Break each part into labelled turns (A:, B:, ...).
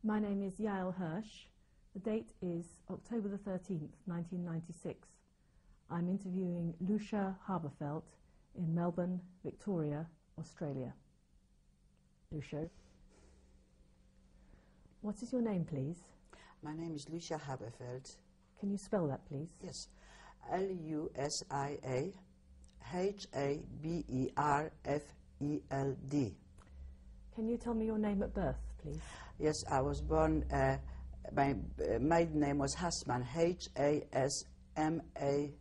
A: My name is Yael Hirsch. The date is October the 13th, 1996. I'm interviewing Lusia Haberfeld in Melbourne, Victoria, Australia. Lusia. What is your name, please?
B: My name is Lusia Haberfeld.
A: Can you spell that, please?
B: Yes. Lusia Haberfeld.
A: Can you tell me your name at birth, please?
B: Yes, I was born, my maiden name was Hasman, Hasman.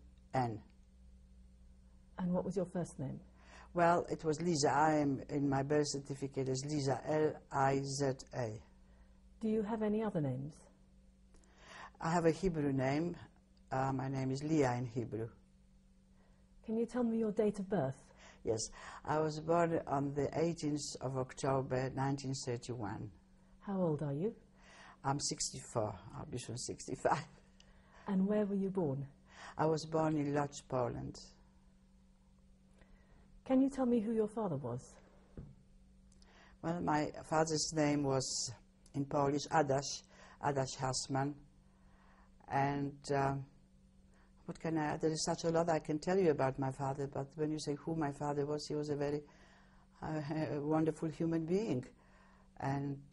A: And what was your first name?
B: Well, it was Lisa. I am in my birth certificate as Lisa, Liza.
A: Do you have any other names?
B: I have a Hebrew name. My name is Leah in Hebrew.
A: Can you tell me your date of birth?
B: Yes, I was born on the 18th of October 1931.
A: How old are you?
B: I'm 64. I'll be soon 65.
A: And where were you born?
B: I was born in Lodz, Poland.
A: Can you tell me who your father was?
B: Well, my father's name was, in Polish, Adaś Hasman. And what can I, there is such a lot I can tell you about my father, but when you say who my father was, he was a very wonderful human being. And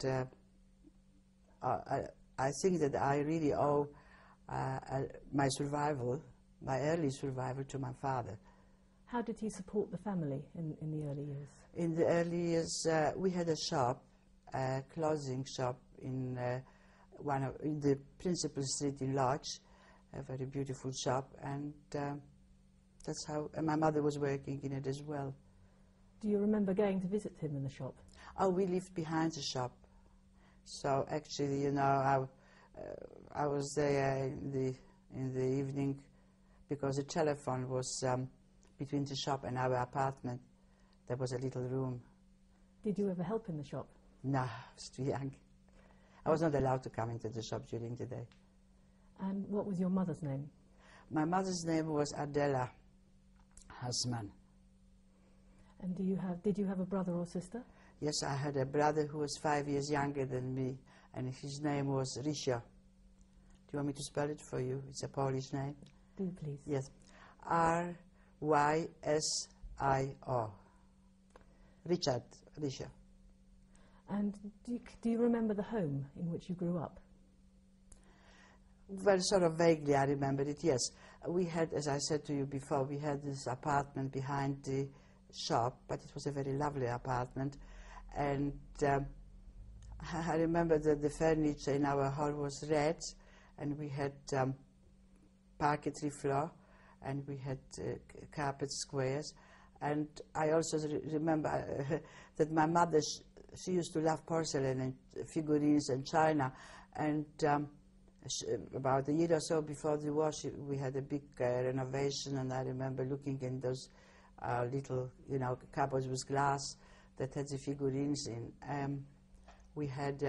B: I think that I really owe my survival, my early survival, to my father.
A: How did he support the family in the early years?
B: In the early years, we had a shop, a clothing shop in in the principal street in Lodz, a very beautiful shop, and that's how. And my mother was working in it as well.
A: Do you remember going to visit him in the shop?
B: Oh, we lived behind the shop, so actually, you know, I was there in the evening because the telephone was between the shop and our apartment. There was a little room.
A: Did you ever help in the shop?
B: No, I was too young. I was not allowed to come into the shop during the day.
A: And what was your mother's name?
B: My mother's name was Adela Hasman.
A: And did you have a brother or sister?
B: Yes, I had a brother who was 5 years younger than me, and his name was Rysia. Do you want me to spell it for you? It's a Polish name.
A: Do, please.
B: Yes. Rysio. Richard, Rysia.
A: And do you remember the home in which you grew up?
B: Well, sort of vaguely I remember it, yes. We had, as I said to you before, we had this apartment behind the shop, but it was a very lovely apartment. And I remember that the furniture in our hall was red, and we had parquetry floor, and we had carpet squares. And I also remember that my mother, she used to love porcelain and figurines and china. And about a year or so before the war, we had a big renovation, and I remember looking in those little, you know, cupboards with glass that had the figurines in. We had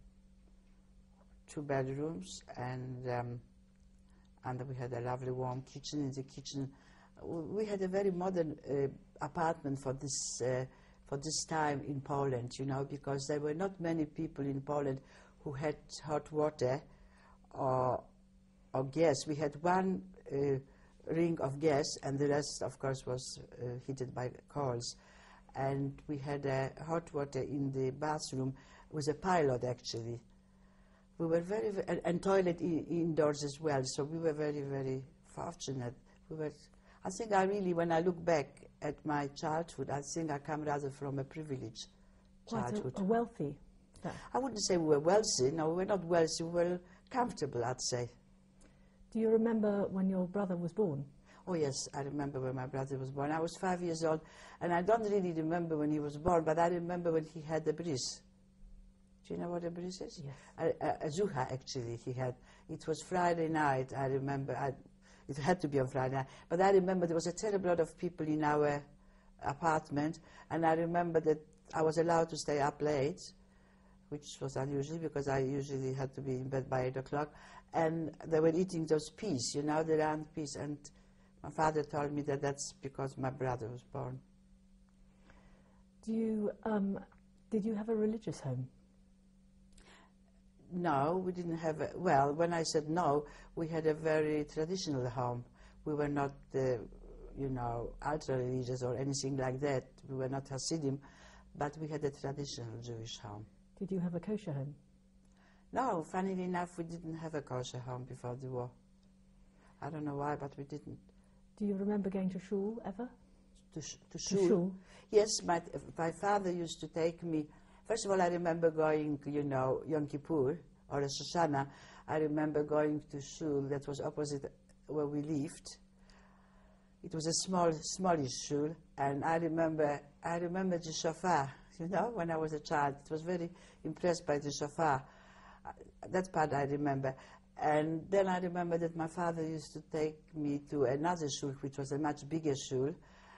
B: 2 bedrooms, and we had a lovely warm kitchen. In the kitchen, we had a very modern apartment for this time in Poland, you know, because there were not many people in Poland who had hot water or gas. We had one ring of gas, and the rest, of course, was heated by coals. And we had hot water in the bathroom with a pilot, actually. We were and toilet indoors as well, so we were very, very fortunate. I think when I look back at my childhood, I think I come rather from a privileged childhood.
A: Quite a wealthy.
B: I wouldn't say we were wealthy. No, we were not wealthy. We were comfortable, I'd say.
A: Do you remember when your brother was born?
B: Oh, yes, I remember when my brother was born. I was 5 years old, and I don't really remember when he was born, but I remember when he had the bris. Do you know what a bris is?
A: Yes.
B: A zuha, actually, he had. It was Friday night, I remember. It had to be on Friday night. But I remember there was a terrible lot of people in our apartment, and I remember that I was allowed to stay up late, which was unusual because I usually had to be in bed by 8 o'clock. And they were eating those peas, you know, the round peas. And my father told me that that's because my brother was born.
A: Did you have a religious home?
B: No, we didn't have well, when I said no, we had a very traditional home. We were not, ultra-religious or anything like that. We were not Hasidim, but we had a traditional Jewish home.
A: Did you have a kosher home?
B: No, funnily enough, we didn't have a kosher home before the war. I don't know why, but we didn't.
A: Do you remember going to shul ever?
B: To shul? Yes, my father used to take me. First of all, I remember going, Yom Kippur or Rosh Hashanah. I remember going to shul that was opposite where we lived. It was a smallish shul, and I remember the shofar. When I was a child, I was very impressed by the shofar. That part I remember. And then I remember that my father used to take me to another shul, which was a much bigger shul,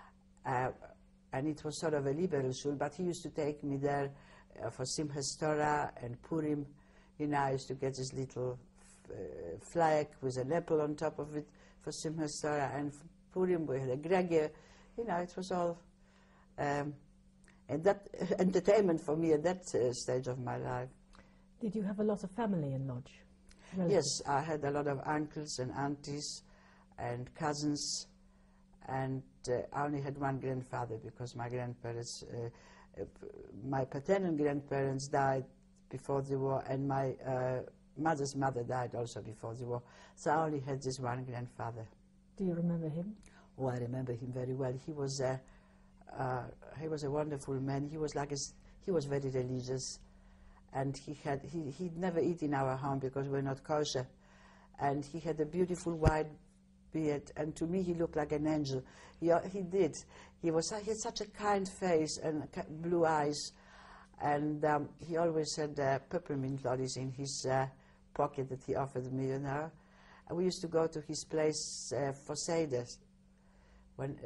B: and it was sort of a liberal shul, but he used to take me there for Simchas Torah and Purim. I used to get this little flag with an apple on top of it for Simchas Torah, and for Purim we had a gregor. It was all and that entertainment for me at that stage of my life.
A: Did you have a lot of family in Lodz?
B: Yes, I had a lot of uncles and aunties and cousins, and I only had one grandfather because my grandparents, my paternal grandparents died before the war, and my mother's mother died also before the war. So I only had this one grandfather.
A: Do you remember him?
B: Oh, I remember him very well. He was a wonderful man. He was very religious. And he'd never eat in our home because we're not kosher. And he had a beautiful white beard, and to me he looked like an angel. He did. He had such a kind face and blue eyes, and he always had peppermint lollies in his pocket that he offered me, And we used to go to his place for Seder, when,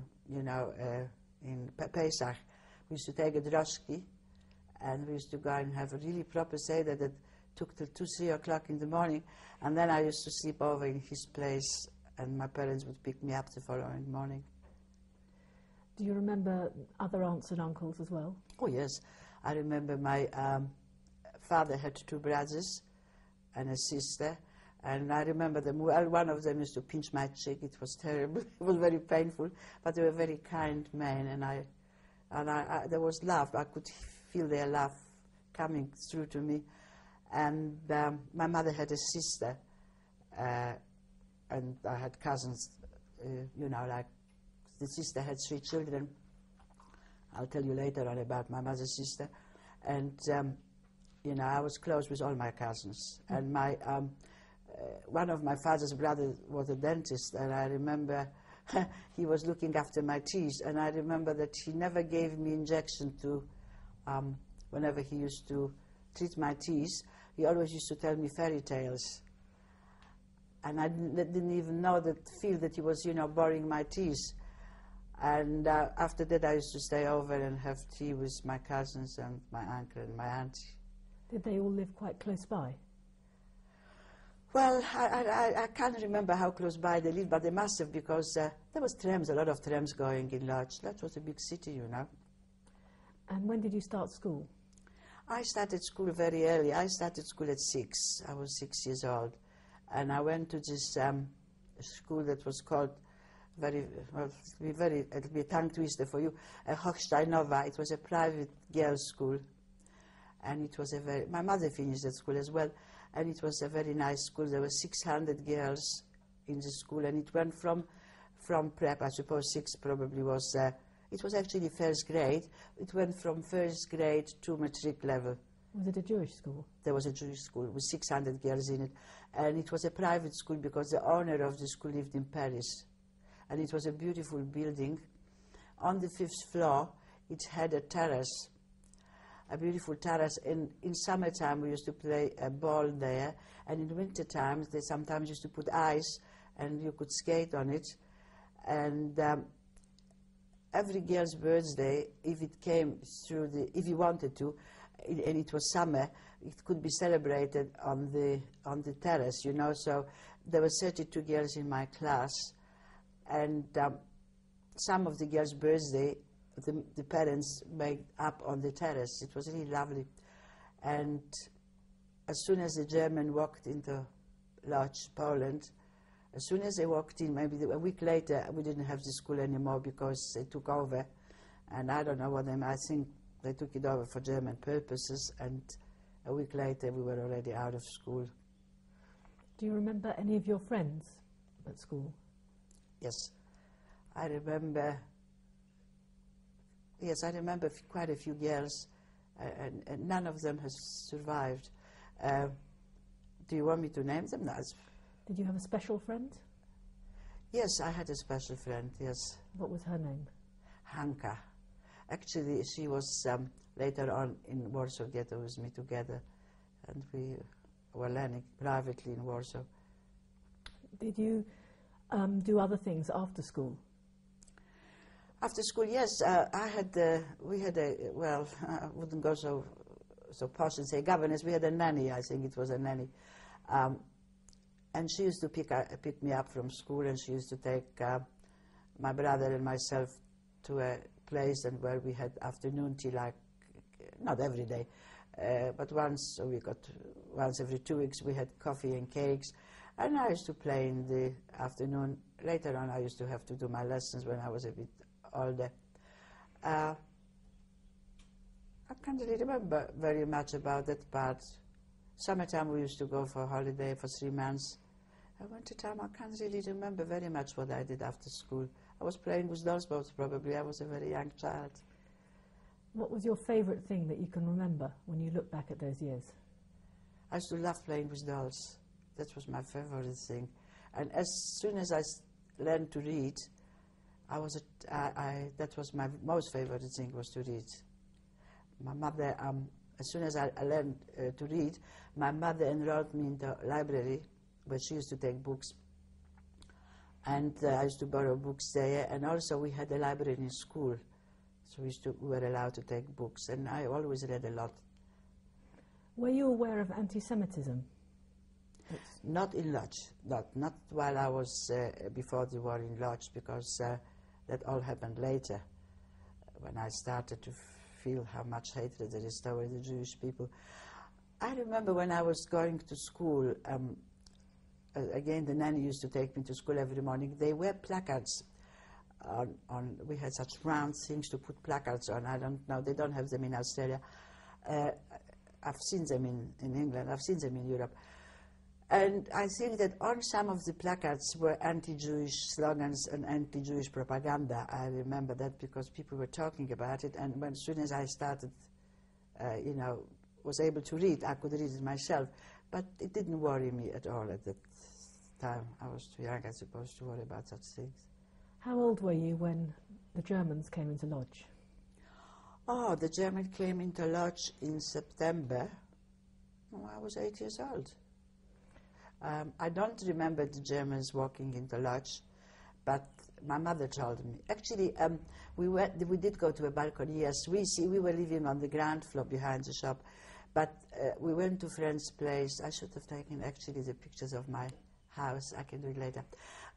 B: in Pesach. We used to take a droshki, and we used to go and have a really proper Seder that took till 2, 3 o'clock in the morning. And then I used to sleep over in his place, and my parents would pick me up the following morning.
A: Do you remember other aunts and uncles as well?
B: Oh, yes. I remember my father had 2 brothers and a sister, and I remember them well. One of them used to pinch my cheek. It was terrible. It was very painful, but they were very kind men, and there was love. I could feel their love coming through to me. And my mother had a sister, and I had cousins, like the sister had 3 children. I'll tell you later on about my mother's sister. And, I was close with all my cousins. And my one of my father's brothers was a dentist, and I remember he was looking after my teeth, and I remember that he never gave me injection to, whenever he used to treat my teeth, he always used to tell me fairy tales. And I didn't even feel that he was, boring my teeth. And after that, I used to stay over and have tea with my cousins and my uncle and my auntie.
A: Did they all live quite close by?
B: Well, I can't remember how close by they lived, but they must have, because there was trams, a lot of trams going in Lodz. That was a big city,
A: And when did you start school?
B: I started school very early. I started school at 6. I was 6 years old. And I went to this school that was called, it'll be a tongue twister for you, Hochsteinova. It was a private girls' school. And it was my mother finished at school as well. And it was a very nice school. There were 600 girls in the school, and it went from prep, I suppose 6 probably was, it was actually first grade. It went from first grade to matric level.
A: Was it a Jewish school?
B: There was a Jewish school with 600 girls in it. And it was a private school because the owner of the school lived in Paris. And it was a beautiful building. On the 5th floor, it had a terrace. A beautiful terrace. In summertime, we used to play a ball there, and in winter times, they sometimes used to put ice, and you could skate on it. And every girl's birthday, if it came through if you wanted to, and it was summer, it could be celebrated on the terrace, So there were 32 girls in my class, and some of the girls' birthday, the parents made up on the terrace. It was really lovely. And as soon as the German walked into Lodz, Poland, as soon as they walked in, maybe a week later, we didn't have the school anymore because they took over. And I don't know what I think they took it over for German purposes, and a week later we were already out of school.
A: Do you remember any of your friends at school?
B: Yes. I remember quite a few girls, and none of them has survived. Do you want me to name them? No.
A: Did you have a special friend?
B: Yes, I had a special friend, yes.
A: What was her name?
B: Hanka. Actually, she was later on in Warsaw Ghetto with me together, and we were learning privately in Warsaw.
A: Did you do other things after school?
B: After school, yes. We had a, well, I wouldn't go so posh and say governess. We had a nanny, I think it was a nanny. And she used to pick me up from school, and she used to take my brother and myself to a place and where we had afternoon tea, like, not every day, but once every 2 weeks we had coffee and cakes. And I used to play in the afternoon. Later on, I used to have to do my lessons when I was a bit older. I can't really remember very much about that part. Summertime, we used to go for a holiday for 3 months. Wintertime, I can't really remember very much what I did after school. I was playing with dolls, most probably. I was a very young child.
A: What was your favourite thing that you can remember when you look back at those years?
B: I used to love playing with dolls. That was my favourite thing. And as soon as I learned to read, that was my most favourite thing, was to read. My mother, as soon as I learned to read, my mother enrolled me in the library, where she used to take books. And I used to borrow books there. And also we had a library in school, so we were allowed to take books. And I always read a lot.
A: Were you aware of anti-Semitism?
B: Not in Lodz, not while I was before the war in Lodz, because that all happened later, when I started to feel how much hatred there is toward the Jewish people. I remember when I was going to school, again, the nanny used to take me to school every morning. They were placards on we had such round things to put placards on. I don't know, they don't have them in Australia. I've seen them in England, I've seen them in Europe. And I think that on some of the placards were anti-Jewish slogans and anti-Jewish propaganda. I remember that because people were talking about it, and as soon as I started, was able to read, I could read it myself. But it didn't worry me at all at that time. I was too young, I suppose, to worry about such things.
A: How old were you when the Germans came into Lodz?
B: Oh, the Germans came into Lodz in September. Oh, I was 8 years old. I don't remember the Germans walking into Lodz, but my mother told me. Actually, we did go to a balcony. Yes, we were living on the ground floor behind the shop, but we went to a friend's place. I should have taken actually the pictures of my house. I can do it later.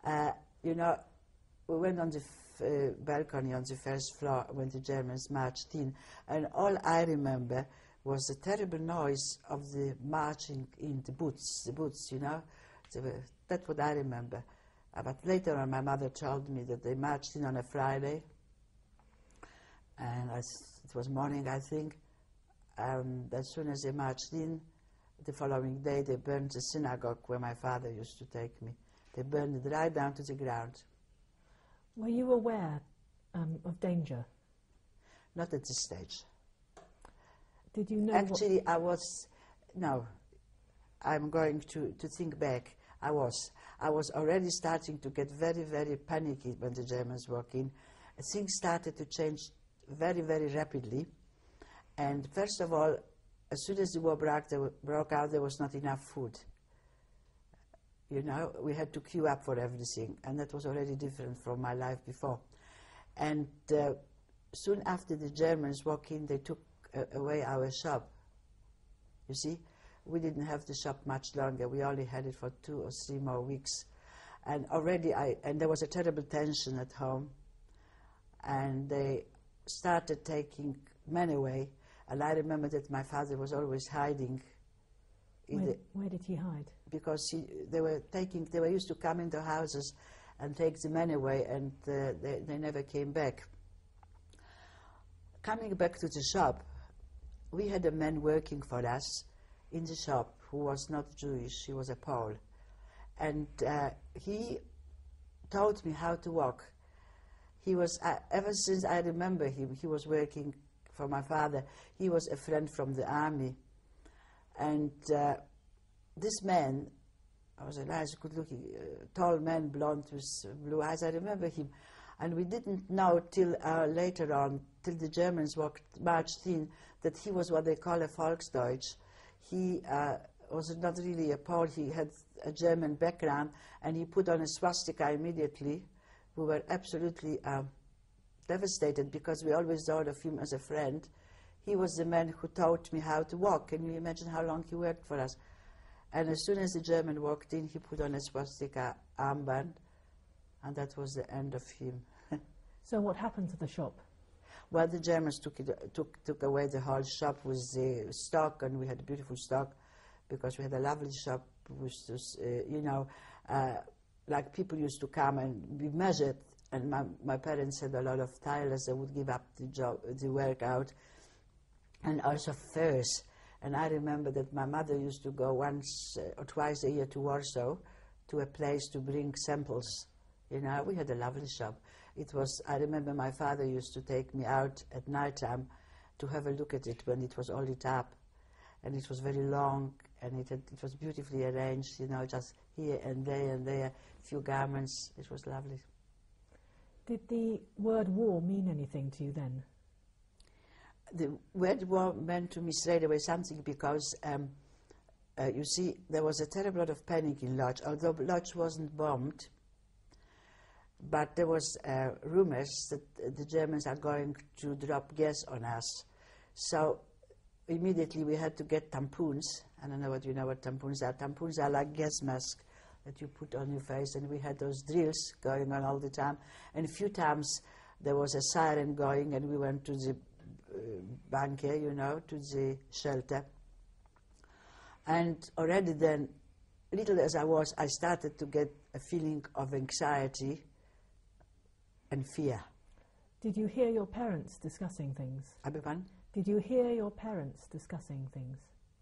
B: We went on the balcony on the first floor when the Germans marched in, and all I remember was the terrible noise of the marching in, the boots, That's what I remember. But later on, my mother told me that they marched in on a Friday, and it was morning, I think, and as soon as they marched in, the following day, they burned the synagogue where my father used to take me. They burned it right down to the ground.
A: Were you aware of danger?
B: Not at this stage.
A: Did you know?
B: Actually, I'm going to think back. I was already starting to get very, very panicky when the Germans walked in. Things started to change very, very rapidly. And first of all, as soon as the war broke out, there was not enough food. We had to queue up for everything, and that was already different from my life before. And soon after the Germans walked in, they took away our shop. You see, we didn't have the shop much longer. We only had it for 2 or 3 more weeks, and already there was a terrible tension at home, and they started taking men away. And I remember that my father was always hiding
A: Where did he hide?
B: Because they were used to come into houses and take the men away, and they never came back. Coming back to the shop, we had a man working for us in the shop who was not Jewish, he was a Pole. And he taught me how to walk. He was, ever since I remember him, he was working for my father. He was a friend from the army. And this man was a nice, good-looking, tall man, blonde with blue eyes. I remember him. And we didn't know till later on, till the Germans marched in, that he was what they call a Volksdeutsch. He was not really a Pole. He had a German background, and he put on a swastika immediately. We were absolutely devastated because we always thought of him as a friend. He was the man who taught me how to walk. Can you imagine how long he worked for us? And as soon as the German walked in, he put on a swastika armband, and that was the end of him.
A: So what happened to the shop?
B: Well, the Germans took away the whole shop with the stock, and we had a beautiful stock because we had a lovely shop with this, like people used to come and be measured, and my parents had a lot of tailors that would give up the work out, and also furs. And I remember that my mother used to go once or twice a year to Warsaw to a place to bring samples. You know, we had a lovely shop. It was, I remember my father used to take me out at night time to have a look at it when it was all lit up. And it was very long, and it was beautifully arranged, you know, just here and there, few garments. It was lovely.
A: Did the word war mean anything to you then?
B: The word war meant to me straight away something because, you see, there was a terrible lot of panic in Lodz, although Lodz wasn't bombed. But there was rumors that the Germans are going to drop gas on us. So immediately we had to get tampoons. I don't know what you know what tampoons are. Tampoons are like gas masks that you put on your face, and we had those drills going on all the time. And a few times there was a siren going, and we went to the bunker, you know, to the shelter. And already then, little as I was, I started to get a feeling of anxiety and fear.
A: Did you hear your parents discussing things?
B: I beg pardon?
A: Did you hear your parents discussing things?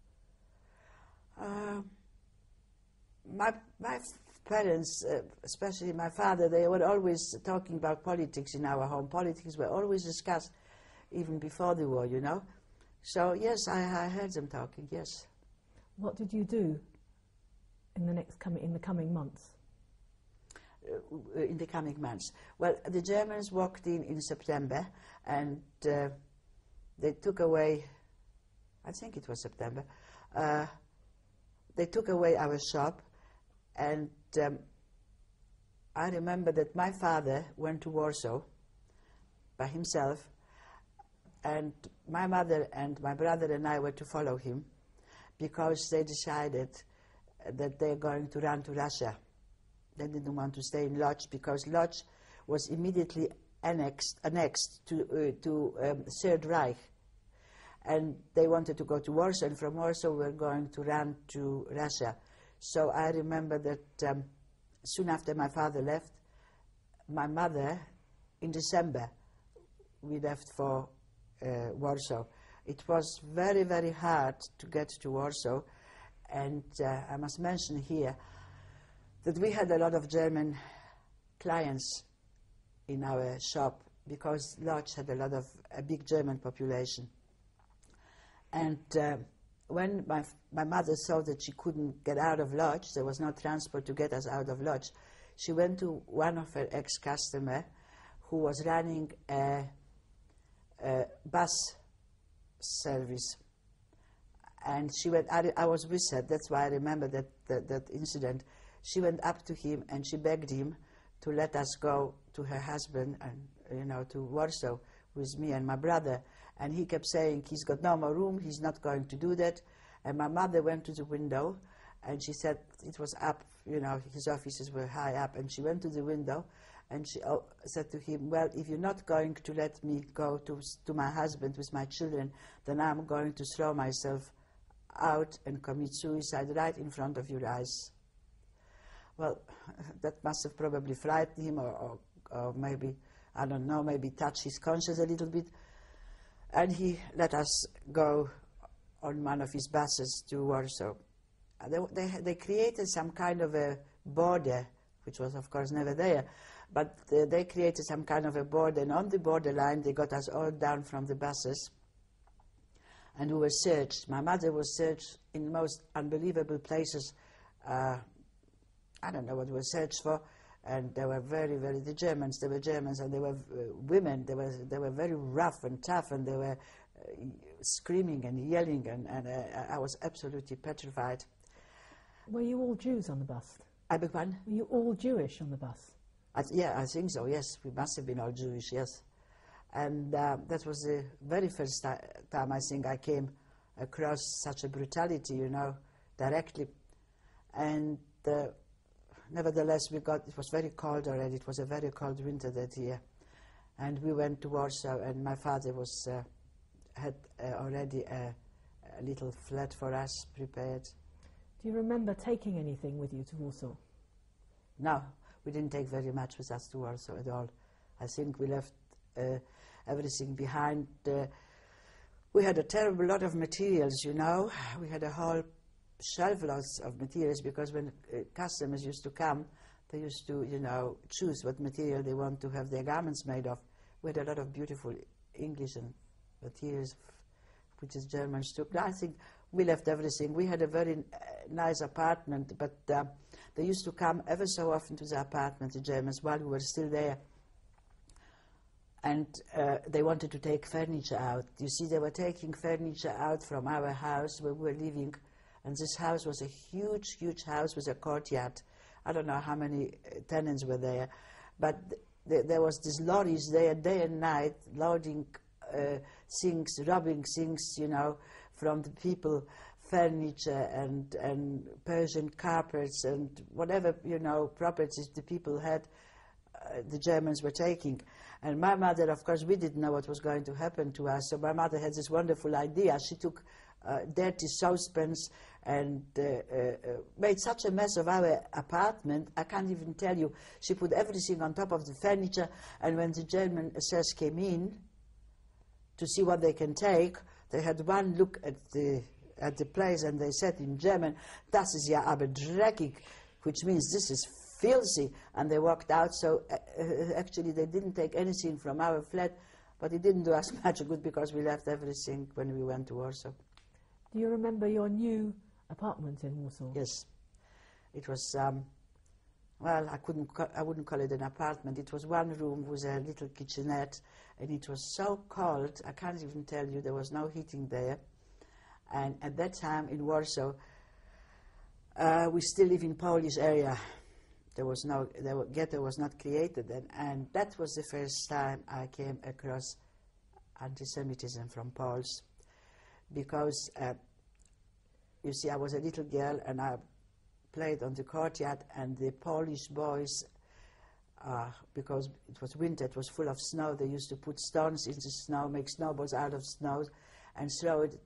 B: My parents, especially my father, they were always talking about politics in our home. Politics were always discussed, even before the war, you know. So yes, I heard them talking, yes.
A: What did you do in the coming months?
B: In the coming months. Well, the Germans walked in September, and they took away, I think it was September, they took away our shop, and I remember that my father went to Warsaw by himself, and my mother and my brother and I were to follow him because they decided that they're going to run to Russia. They didn't want to stay in Lodz because Lodz was immediately annexed to Third Reich. And they wanted to go to Warsaw, and from Warsaw we were going to run to Russia. So I remember that soon after my father left, my mother, in December, we left for Warsaw. It was very, very hard to get to Warsaw, and I must mention here that we had a lot of German clients in our shop because Lodz had a big German population. And when my mother saw that she couldn't get out of Lodz, there was no transport to get us out of Lodz, she went to one of her ex-customers who was running a bus service. And she went, I was with her, that's why I remember that incident. She went up to him and she begged him to let us go to her husband and, you know, to Warsaw with me and my brother. And he kept saying he's got no more room, he's not going to do that. And my mother went to the window and she said it was up, you know, his offices were high up. And she went to the window and she said to him, well, if you're not going to let me go to my husband with my children, then I'm going to throw myself out and commit suicide right in front of your eyes. Well, that must have probably frightened him, or maybe, I don't know, maybe touched his conscience a little bit. And he let us go on one of his buses to Warsaw. They created some kind of a border, which was of course never there, but they created some kind of a border, and on the borderline they got us all down from the buses, and we were searched. My mother was searched in most unbelievable places. I don't know what we were searched for, and they were very, the Germans, they were Germans, and they were women, they were very rough and tough, and they were screaming and yelling, and I was absolutely petrified.
A: Were you all Jews on the bus?
B: I beg pardon?
A: Were you all Jewish on the bus?
B: Yeah, I think so, yes. We must have been all Jewish, yes. And that was the very first time I think I came across such a brutality, you know, directly. And nevertheless, it was very cold already. It was a very cold winter that year. And we went to Warsaw, and my father had already a little flat for us prepared.
A: Do you remember taking anything with you to Warsaw?
B: No, we didn't take very much with us to Warsaw at all. I think we left everything behind. We had a terrible lot of materials, you know. We had a whole shelf lots of materials, because when customers used to come, they used to, you know, choose what material they want to have their garments made of. We had a lot of beautiful English and materials, which is Germans took. I think we left everything. We had a very nice apartment, but they used to come ever so often to the apartment, the Germans, while we were still there. And they wanted to take furniture out. You see, they were taking furniture out from our house where we were living. And this house was a huge, huge house with a courtyard. I don't know how many tenants were there. But there was these lorries there day and night loading things, robbing things, you know, from the people, furniture and Persian carpets and whatever, you know, properties the people had, the Germans were taking. And my mother, of course, we didn't know what was going to happen to us, so my mother had this wonderful idea. She took dirty saucepans and made such a mess of our apartment, I can't even tell you. She put everything on top of the furniture, and when the German SS came in to see what they can take, they had one look at the place, and they said in German, "Das ist ja aber dreckig," which means this is filthy, and they walked out. So actually they didn't take anything from our flat, but it didn't do us much good, because we left everything when we went to Warsaw.
A: Do you remember your new apartment in Warsaw?
B: Yes. It was, well, I wouldn't call it an apartment. It was one room with a little kitchenette, and it was so cold, I can't even tell you, there was no heating there. And at that time in Warsaw, we still live in Polish area. Ghetto was not created then, and that was the first time I came across anti-Semitism from Poles, because you see, I was a little girl and I played on the courtyard, and the Polish boys, because it was winter, it was full of snow, they used to put stones in the snow, make snowballs out of snow, and throw it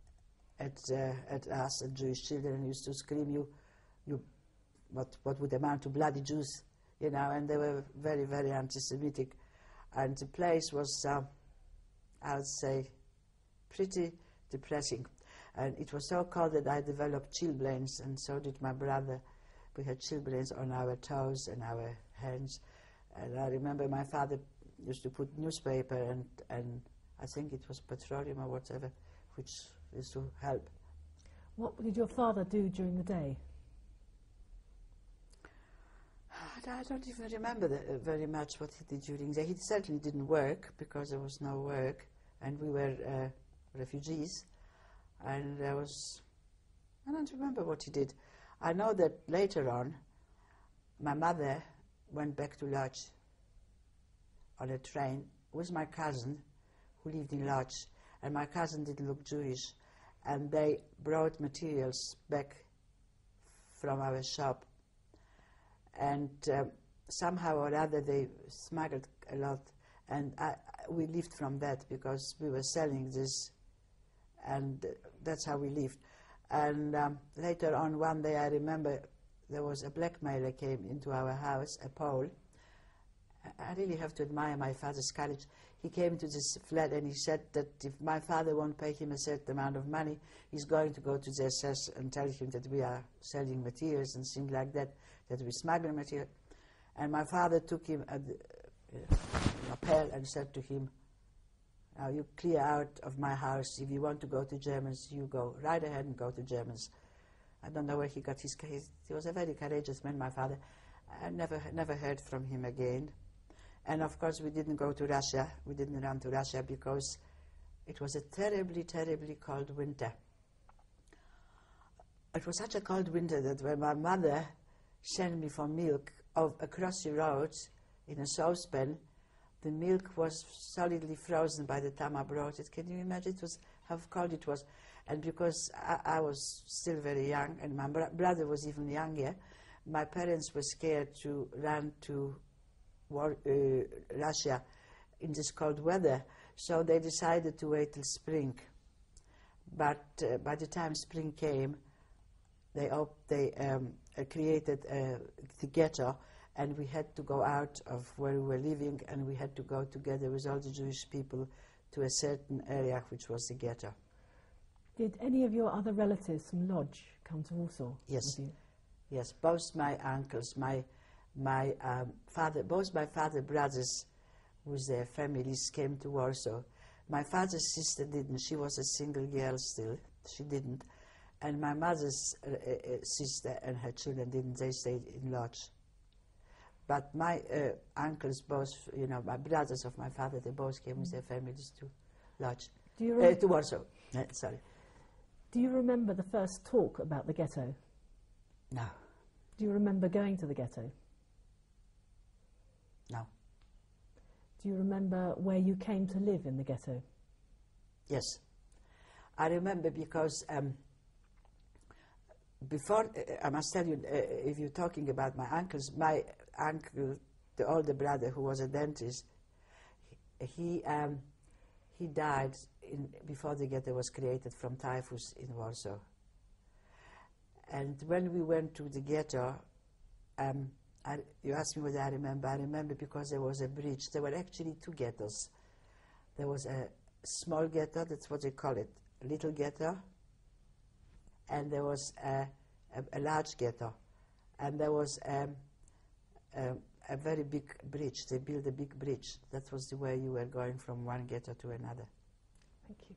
B: at us, and Jewish children, and used to scream, what would amount to bloody Jews, you know, and they were very, very anti-Semitic. And the place was, I would say, pretty depressing. And it was so cold that I developed chilblains, and so did my brother. We had chilblains on our toes and our hands. And I remember my father used to put newspaper and I think it was petroleum or whatever, which used to help.
A: What did your father do during the day?
B: I don't even remember very much what he did during the day. He certainly didn't work, because there was no work, and we were refugees. And I don't remember what he did. I know that later on, my mother went back to Lodz on a train with my cousin, who lived in Lodz, and my cousin didn't look Jewish, and they brought materials back from our shop. And somehow or other they smuggled a lot, and we lived from that, because we were selling this, and that's how we lived. And later on, one day, I remember there was a blackmailer came into our house, a Pole. I really have to admire my father's courage. He came to this flat and he said that if my father won't pay him a certain amount of money, he's going to go to the SS and tell him that we are selling materials and things like that, that we smuggle material. And my father took him at the lapel and said to him, now you clear out of my house. If you want to go to Germans, you go right ahead and go to Germans. I don't know where he got his case. He was a very courageous man, my father. I never heard from him again. And of course we didn't go to Russia. We didn't run to Russia because it was a terribly, terribly cold winter. It was such a cold winter that when my mother sent me for milk across the roads in a saucepan, the milk was solidly frozen by the time I brought it. Can you imagine how cold it was? And because I was still very young, and my brother was even younger, my parents were scared to run to Russia in this cold weather, so they decided to wait till spring. But by the time spring came, they created the ghetto, and we had to go out of where we were living, and we had to go together with all the Jewish people to a certain area, which was the ghetto.
A: Did any of your other relatives from Lodz come to Warsaw?
B: Yes.
A: With you?
B: Yes, both my uncles, both my father brothers with their families came to Warsaw. My father's sister didn't. She was a single girl still. She didn't. And my mother's sister and her children didn't. They stayed in Lodz. But my uncles, both, my brothers of my father, they both came with their families to Lodz. To Warsaw. Sorry.
A: Do you remember the first talk about the ghetto?
B: No.
A: Do you remember going to the ghetto?
B: No.
A: Do you remember where you came to live in the ghetto?
B: Yes. I remember because before, I must tell you, if you're talking about my uncles, my uncle, the older brother who was a dentist, he died before the ghetto was created from typhus in Warsaw. And when we went to the ghetto, you asked me whether I remember. I remember because there was a bridge. There were actually two ghettos. There was a small ghetto, that's what they call it, little ghetto, and there was a large ghetto. And there was a very big bridge. They built a big bridge. That was the way you were going from one ghetto to another.
A: Thank you.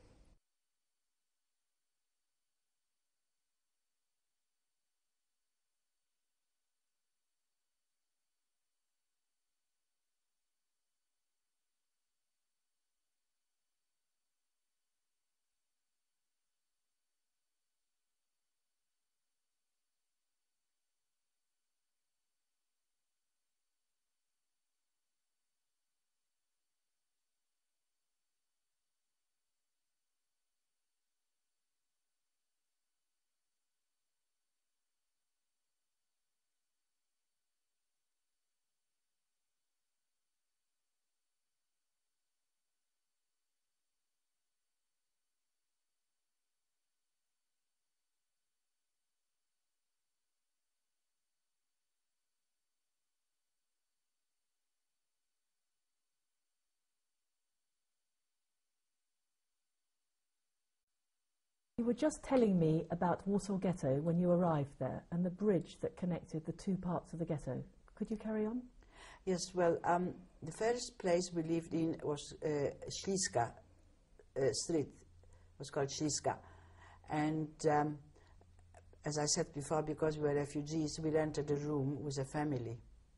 A: You were just telling me about Warsaw Ghetto when you arrived there and the bridge that connected the two parts of the ghetto. Could you carry on?
B: Yes, well, the first place we lived in was Śliska Street. It was called Śliska. And as I said before, because we were refugees, we rented a room with a family.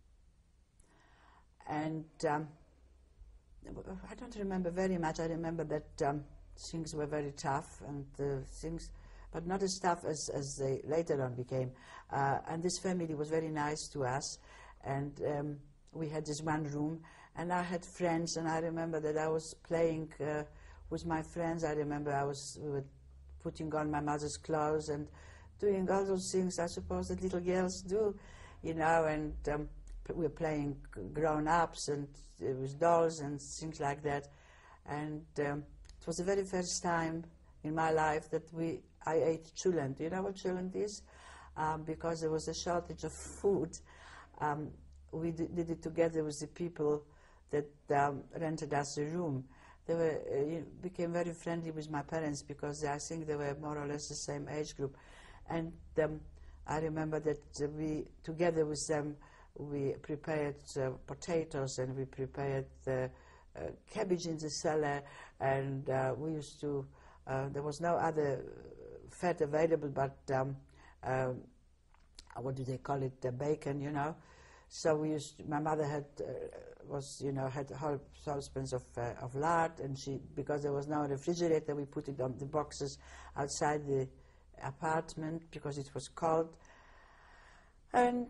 B: And I don't remember very much. I remember that things were very tough, and but not as tough as they later on became. And this family was very nice to us, and we had this one room, and I had friends, and I remember that I was playing with my friends. I remember we were putting on my mother's clothes and doing all those things I suppose that little girls do, and we were playing grown-ups and with dolls and things like that. And it was the very first time in my life that I ate chulent. Do you know what chulent is? Because there was a shortage of food. We did it together with the people that rented us a room. They were became very friendly with my parents because I think they were more or less the same age group. And I remember that we, together with them, we prepared potatoes and we prepared cabbage in the cellar, and we used to, there was no other fat available but, what do they call it, bacon, you know. So we used to, my mother had, had whole saucepans of lard, and because there was no refrigerator, we put it on the boxes outside the apartment because it was cold. And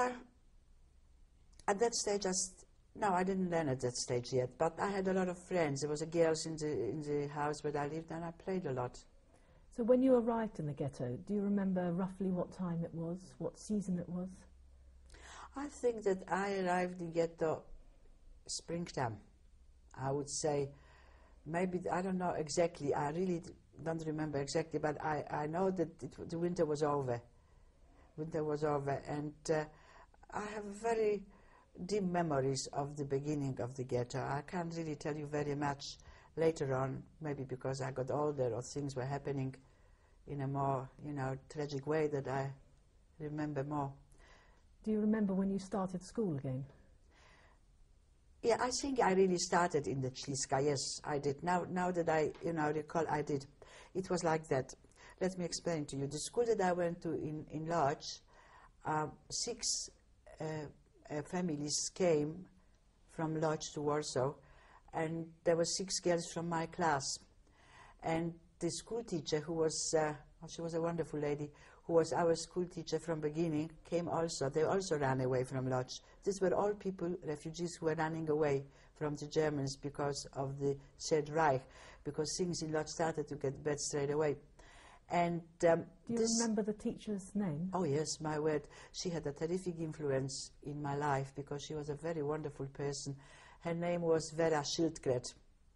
B: at that stage, no, I didn't learn at that stage yet, but I had a lot of friends. There was girls in the house where I lived, and I played a lot.
A: So when you arrived in the ghetto, do you remember roughly what time it was, what season it was?
B: I think that I arrived in ghetto springtime. I would say maybe, I don't know exactly, I really don't remember exactly, but I know that the winter was over. Winter was over, and I have very dim memories of the beginning of the ghetto. I can't really tell you very much later on, maybe because I got older or things were happening in a more, tragic way that I remember more.
A: Do you remember when you started school again?
B: Yeah, I think I really started in the Śliska. Yes, I did. Now that I, recall, I did. It was like that. Let me explain to you. The school that I went to in Lodz, 6 families came from Lodz to Warsaw, and there were 6 girls from my class. And the school teacher, who was, she was a wonderful lady, who was our school teacher from beginning, came also. They also ran away from Lodz. These were all people, refugees, who were running away from the Germans because of the Third Reich, because things in Lodz started to get bad straight away. And
A: do you remember the teacher's name?
B: Oh yes, my word. She had a terrific influence in my life because she was a very wonderful person. Her name was Vera Schildkret.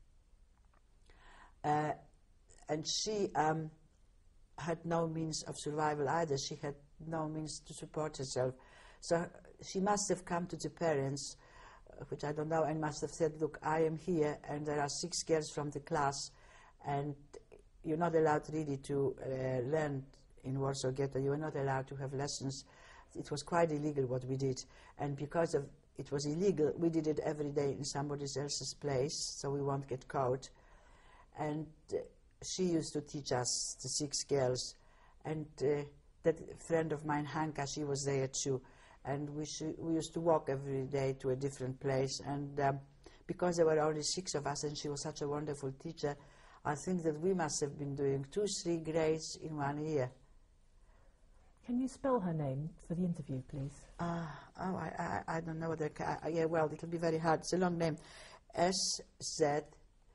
B: And she had no means of survival either. She had no means to support herself. So she must have come to the parents, which I don't know, and must have said, look, I am here, and there are 6 girls from the class, and you're not allowed really to learn in Warsaw Ghetto. You were not allowed to have lessons. It was quite illegal what we did. And because of it was illegal, we did it every day in somebody else's place, so we won't get caught. And she used to teach us, the 6 girls. And that friend of mine, Hanka, she was there too. And we used to walk every day to a different place. And because there were only 6 of us, and she was such a wonderful teacher, I think that we must have been doing 2-3 grades in 1 year.
A: Can you spell her name for the interview, please?
B: I don't know whether... yeah, well, it'll be very hard. It's a long name. S-Z-I-L-D-K-R-E-T.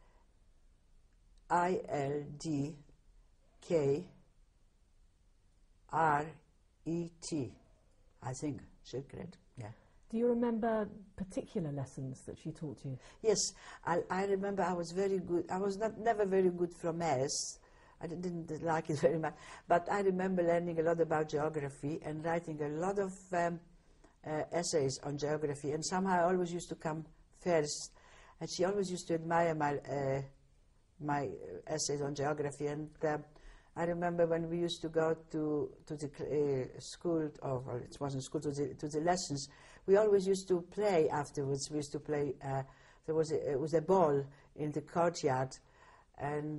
B: I think, Schildkret, yeah.
A: Do you remember particular lessons that she taught you?
B: Yes, I remember I was very good. I was never very good from maths. I didn't like it very much. But I remember learning a lot about geography and writing a lot of essays on geography. And somehow I always used to come first. And she always used to admire my essays on geography. And I remember when we used to go to the school, or well, it wasn't school, to the lessons, we always used to play afterwards. We used to play, there was a ball in the courtyard, and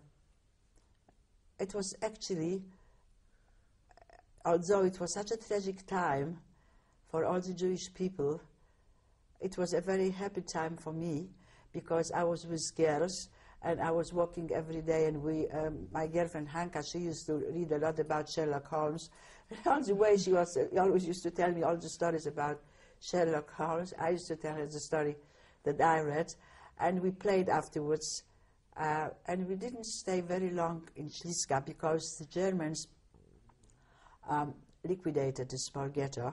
B: it was actually, although it was such a tragic time for all the Jewish people, it was a very happy time for me, because I was with girls, and I was walking every day, and my girlfriend Hanka, she used to read a lot about Sherlock Holmes. All the way she always used to tell me all the stories about Sherlock Holmes. I used to tell her the story that I read, and we played afterwards. And we didn't stay very long in Śliska because the Germans liquidated the small ghetto.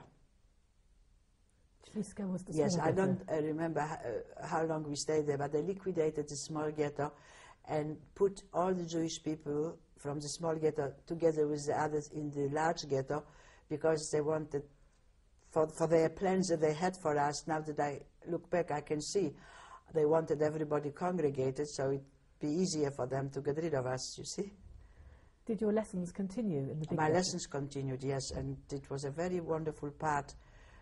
A: Śliska was the small
B: Yes,
A: ghetto.
B: I don't remember how long we stayed there, but they liquidated the small ghetto, and put all the Jewish people from the small ghetto together with the others in the large ghetto, because they wanted, for their plans that they had for us. Now that I look back, I can see they wanted everybody congregated, so it'd be easier for them to get rid of us, you see.
A: Did your lessons continue in the big
B: My
A: ghetto?
B: lessons continued, yes, and it was a very wonderful part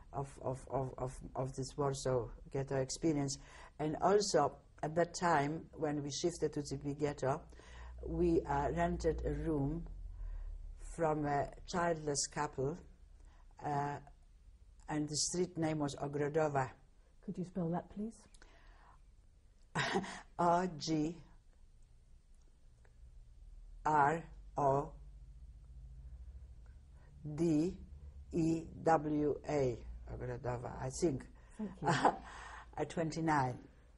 B: of this Warsaw ghetto experience. And also, at that time, when we shifted to the big ghetto, we rented a room from a childless couple, and the street name was Ogrodowa.
A: Could you spell that, please?
B: Ogrodowa, Ogrodowa, I think.
A: Thank you.
B: At 29.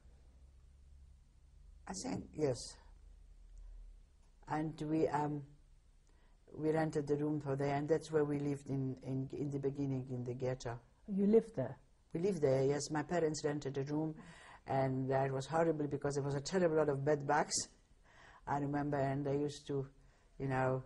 B: I think, yes. And we rented the room for there, and that's where we lived in the beginning, in the ghetto.
A: You lived there?
B: We lived there, yes. My parents rented a room, and it was horrible because there was a terrible lot of bed bugs, I remember, and they used to, you know,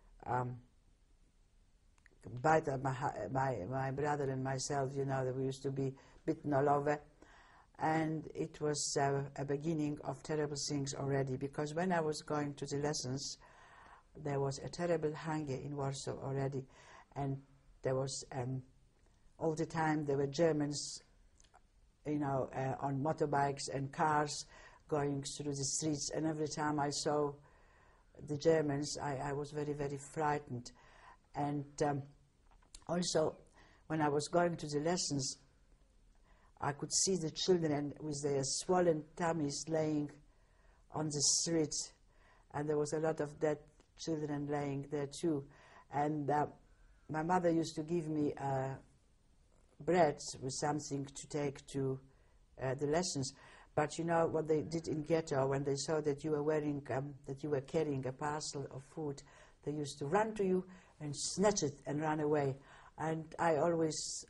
B: bite at my brother and myself, you know, that we used to be bitten all over. And it was a beginning of terrible things already, because when I was going to the lessons, there was a terrible hunger in Warsaw already, and there was all the time there were Germans, you know, on motorbikes and cars going through the streets, and every time I saw the Germans, I was very, very frightened. And also, when I was going to the lessons, I could see the children with their swollen tummies laying on the street, and there was a lot of dead children laying there too. And my mother used to give me bread with something to take to the lessons. But you know what they did in ghetto, when they saw that you were wearing, that you were carrying a parcel of food, they used to run to you and snatch it and run away. And I always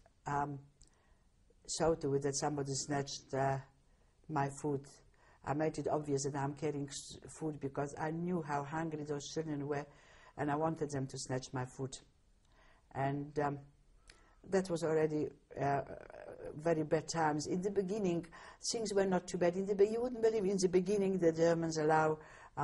B: saw to it that somebody snatched my food. I made it obvious that I'm carrying food because I knew how hungry those children were, and I wanted them to snatch my food. And that was already very bad times. In the beginning, things were not too bad. You wouldn't believe, in the beginning the Germans allow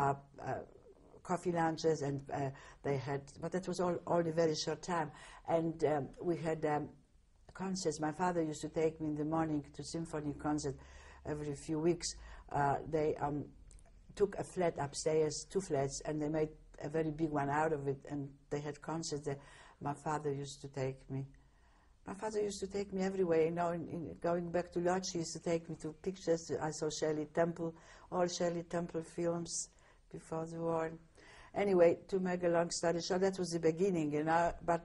B: coffee lunches, and they had, but that was all a very short time. And we had concerts. My father used to take me in the morning to symphony concert every few weeks. They took a flat upstairs, 2 flats, and they made a very big one out of it, and they had concerts there. My father used to take me. My father used to take me everywhere, you know, going back to Lodz, he used to take me to pictures. I saw Shirley Temple, all Shirley Temple films before the war. Anyway, to make a long story short, that was the beginning, you know, but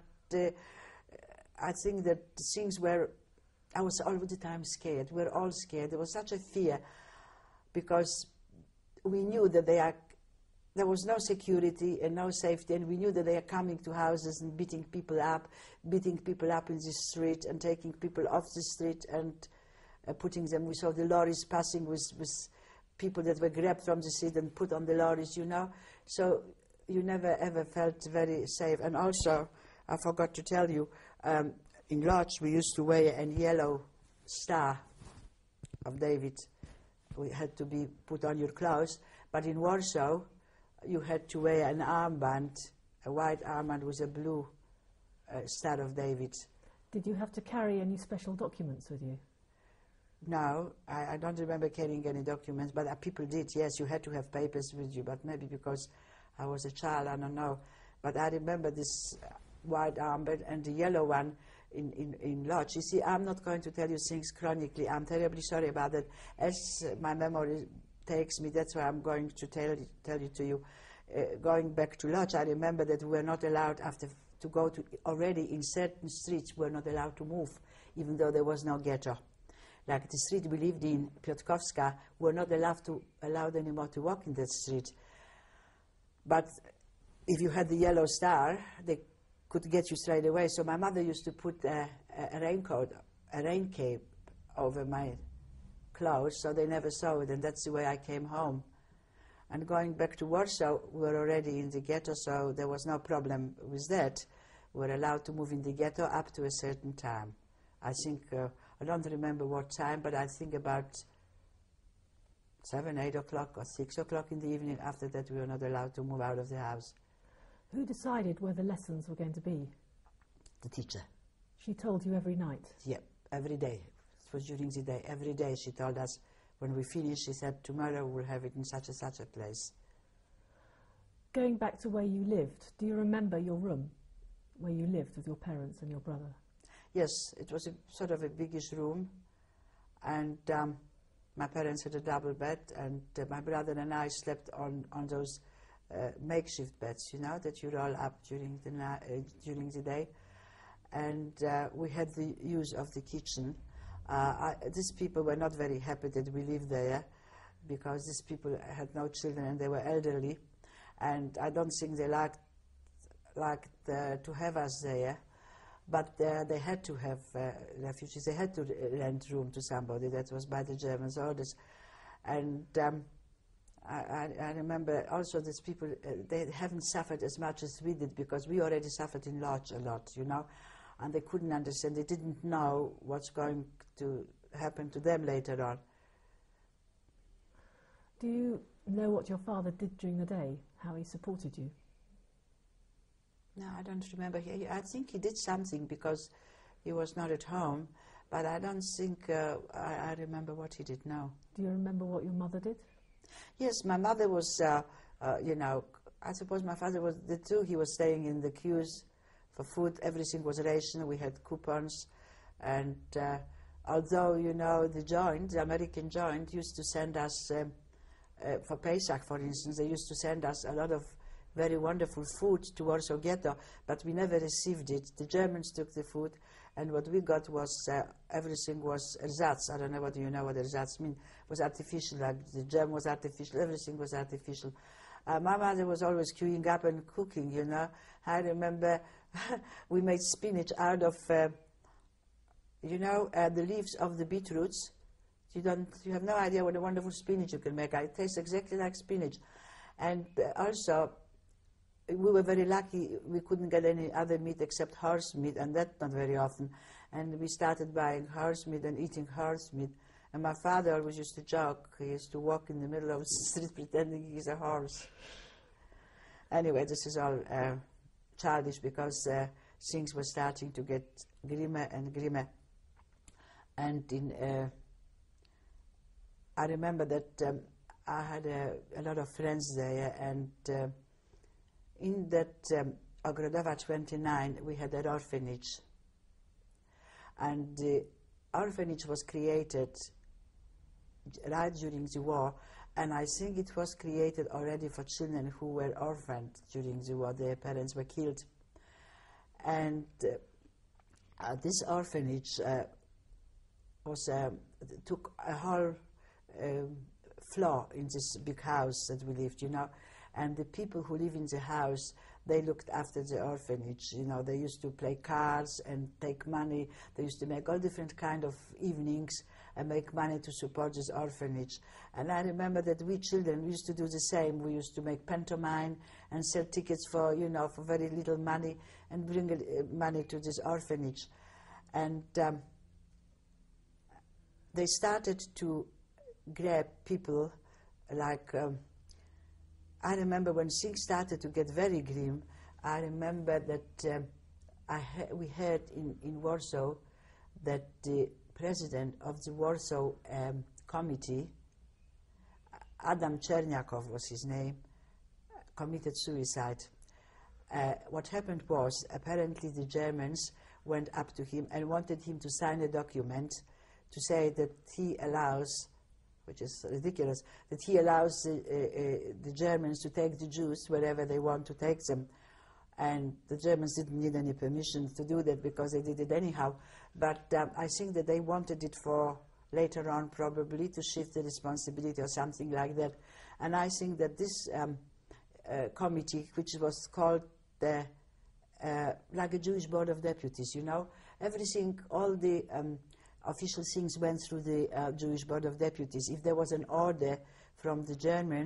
B: I think that things were, I was all the time scared. We were all scared. There was such a fear because we knew that there was no security and no safety, and we knew that they are coming to houses and beating people up in the street and taking people off the street and putting them. We saw the lorries passing with people that were grabbed from the street and put on the lorries, you know. So you never ever felt very safe. And also, I forgot to tell you, in Lodz we used to wear a yellow star of David. We had to be put on your clothes. But in Warsaw, you had to wear an armband, a white armband with a blue Star of David.
A: Did you have to carry any special documents with you?
B: No, I don't remember carrying any documents, but people did, yes. You had to have papers with you, but maybe because I was a child, I don't know. But I remember this white armband and the yellow one in Lodz. You see, I'm not going to tell you things chronically. I'm terribly sorry about that. As my memory takes me, that's why I'm going to tell you to you. Going back to Lodz, I remember that we were not allowed to go to, already in certain streets, we were not allowed to move, even though there was no ghetto. Like the street we lived in, Piotrkowska, we were not allowed anymore to walk in that street. But if you had the yellow star, they could get you straight away. So my mother used to put a raincoat, a rain cape over my clothes, so they never saw it, and that's the way I came home. And going back to Warsaw, we were already in the ghetto, so there was no problem with that. We were allowed to move in the ghetto up to a certain time. I think, I don't remember what time, but I think about 7, 8 o'clock or 6 o'clock in the evening. After that, we were not allowed to move out of the house.
A: Who decided where the lessons were going to be?
B: The teacher.
A: She told you every night?
B: Yeah, every day. It was during the day. Every day she told us, when we finished, she said, tomorrow we'll have it in such and such a place.
A: Going back to where you lived, do you remember your room, where you lived with your parents and your brother?
B: Yes, it was a sort of a biggish room, and my parents had a double bed, and my brother and I slept on those makeshift beds, you know, that you roll up during the day. And we had the use of the kitchen. These people were not very happy that we lived there, because these people had no children and they were elderly, and I don't think they liked to have us there. But they had to have refugees. They had to rent room to somebody. That was by the Germans' orders. And I remember also these people, they haven't suffered as much as we did, because we already suffered in Lodz a lot, you know, and they couldn't understand. They didn't know what's going to happen to them later on.
A: Do you know what your father did during the day, how he supported you?
B: No, I don't remember. I think he did something because he was not at home, but I don't think I remember what he did now.
A: Do you remember what your mother did?
B: Yes, my mother was, you know, I suppose my father was the too. He was staying in the queues for food. Everything was rationed. We had coupons. And although, you know, the American joint used to send us, for Pesach, for instance, they used to send us a lot of very wonderful food to Warsaw Ghetto, but we never received it. The Germans took the food, and what we got was, everything was ersatz. I don't know whether you know what ersatz means. It was artificial, like the jam was artificial, everything was artificial. My mother was always queuing up and cooking, you know. I remember we made spinach out of, you know, the leaves of the beetroots. You have no idea what a wonderful spinach you can make. It tastes exactly like spinach. And also, we were very lucky. We couldn't get any other meat except horse meat, and that's not very often. And we started buying horse meat and eating horse meat. And my father always used to joke. He used to walk in the middle of the street pretending he's a horse. Anyway, this is all childish, because things were starting to get grimmer and grimmer. And I remember that I had a lot of friends there, and in that Ogrodowa 29, we had an orphanage. And the orphanage was created right during the war, and I think it was created already for children who were orphaned during the war. Their parents were killed. And this orphanage took a whole floor in this big house that we lived, you know. And the people who live in the house, they looked after the orphanage. You know, they used to play cards and take money. They used to make all different kind of evenings and make money to support this orphanage. And I remember that we children, we used to do the same. We used to make pantomime and sell tickets for, you know, for very little money, and bring money to this orphanage. And they started to grab people like... I remember when things started to get very grim, I remember that we heard in Warsaw that the president of the Warsaw Committee, Adam Czerniakow was his name, committed suicide. What happened was, apparently the Germans went up to him and wanted him to sign a document to say that he allows, which is ridiculous, that he allows the Germans to take the Jews wherever they want to take them. And the Germans didn't need any permission to do that, because they did it anyhow. But I think that they wanted it for later on, probably, to shift the responsibility or something like that. And I think that this committee, which was called like a Jewish Board of Deputies, you know, everything, all the official things went through the Jewish Board of Deputies. If there was an order from the Germans,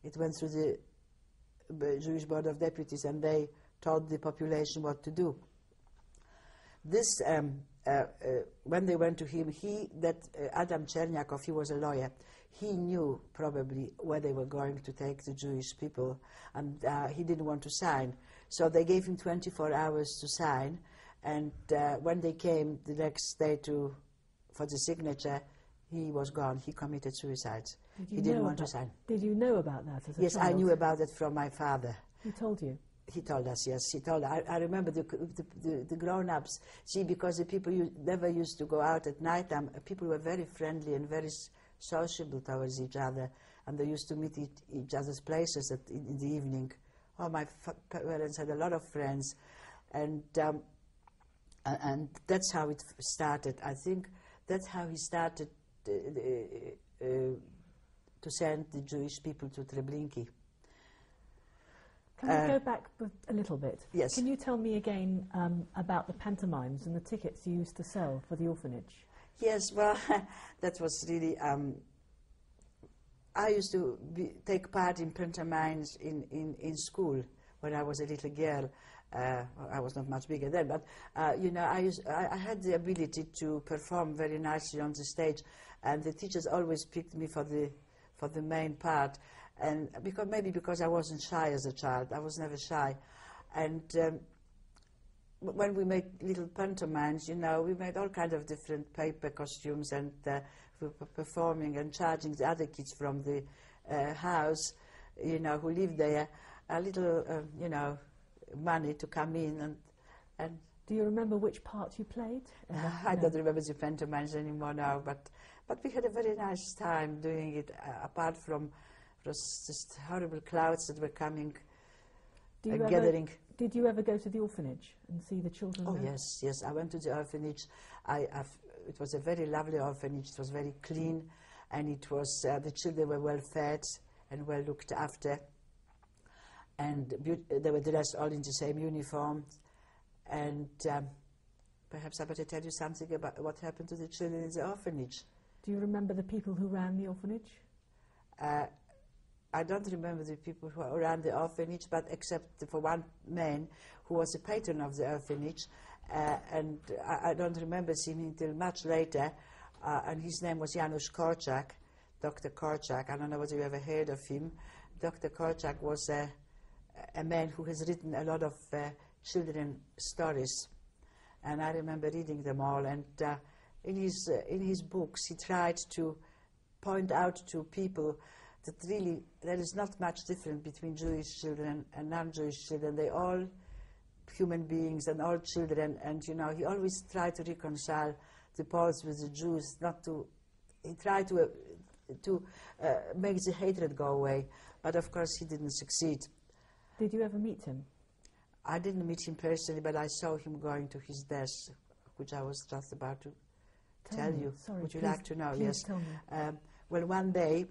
B: it went through the Jewish Board of Deputies, and they told the population what to do. This, when they went to him, Adam Chernyakov, he was a lawyer. He knew probably where they were going to take the Jewish people, and he didn't want to sign. So they gave him 24 hours to sign, and when they came the next day for the signature, he was gone. He committed suicide. He didn't want to sign.
A: Did you know about that as a
B: Yes,
A: child?
B: I knew about it from my father.
A: He told you?
B: He told us, yes. He told. I remember the grown-ups. See, because the people never used to go out at night time, people were very friendly and very sociable towards each other, and they used to meet each other's places in the evening. Oh, my parents had a lot of friends, and that's how it started. I think that's how he started to send the Jewish people to Treblinki.
A: Can we go back a little bit?
B: Yes.
A: Can you tell me again about the pantomimes and the tickets you used to sell for the orphanage?
B: Yes, well, that was really... I used to take part in pantomimes in school when I was a little girl. I was not much bigger then, but you know, I had the ability to perform very nicely on the stage, and the teachers always picked me for the main part. And maybe because I wasn't shy as a child, I was never shy. And when we made little pantomimes, you know, we made all kinds of different paper costumes, and we were performing and charging the other kids from the house, you know, who lived there, a little, you know, money to come in. And
A: do you remember which part you played?
B: I don't remember the pantomimes anymore now, but we had a very nice time doing it, apart from just horrible clouds that were coming and gathering.
A: Did you ever go to the orphanage and see the children there?
B: Yes, I went to the orphanage. It was a very lovely orphanage. It was very clean, and it was the children were well fed and well looked after, and they were dressed all in the same uniform. And perhaps I better tell you something about what happened to the children in the orphanage.
A: Do you remember the people who ran the orphanage?
B: I don't remember the people who ran the orphanage, but except for one man who was a patron of the orphanage, and I don't remember seeing him until much later, and his name was Janusz Korczak, Dr. Korczak. I don't know whether you ever heard of him. Dr. Korczak was a man who has written a lot of children stories, and I remember reading them all, and in his books he tried to point out to people that really there is not much difference between Jewish children and non-Jewish children. They're all human beings and all children, and you know, he always tried to reconcile the Poles with the Jews, he tried to make the hatred go away, but of course he didn't succeed.
A: Did you ever meet him?
B: I didn't meet him personally, but I saw him going to his desk, which I was just about to tell you.
A: Sorry,
B: would you like to know?
A: Please
B: Yes.
A: tell me.
B: Well, one day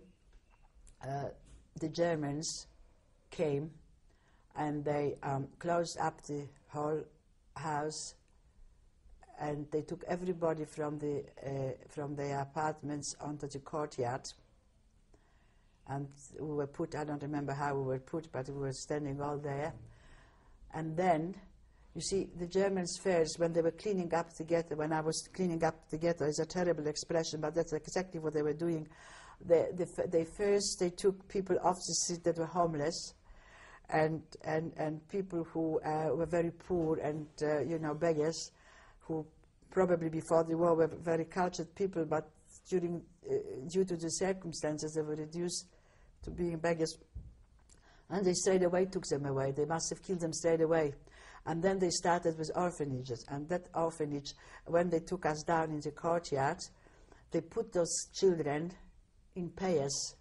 B: the Germans came and they closed up the whole house, and they took everybody from their apartments onto the courtyard, and we were put, I don't remember how we were put, but we were standing all there. And then, you see, the Germans first, when they were cleaning up the ghetto, when I was cleaning up the ghetto, is a terrible expression, but that's exactly what they were doing. They first took people off the street that were homeless, and people who were very poor and you know, beggars, who probably before the war were very cultured people, but due to the circumstances they were reduced to being beggars, and they straight away took them away. They must have killed them straight away. And then they started with orphanages, and that orphanage, when they took us down in the courtyard, they put those children in pairs.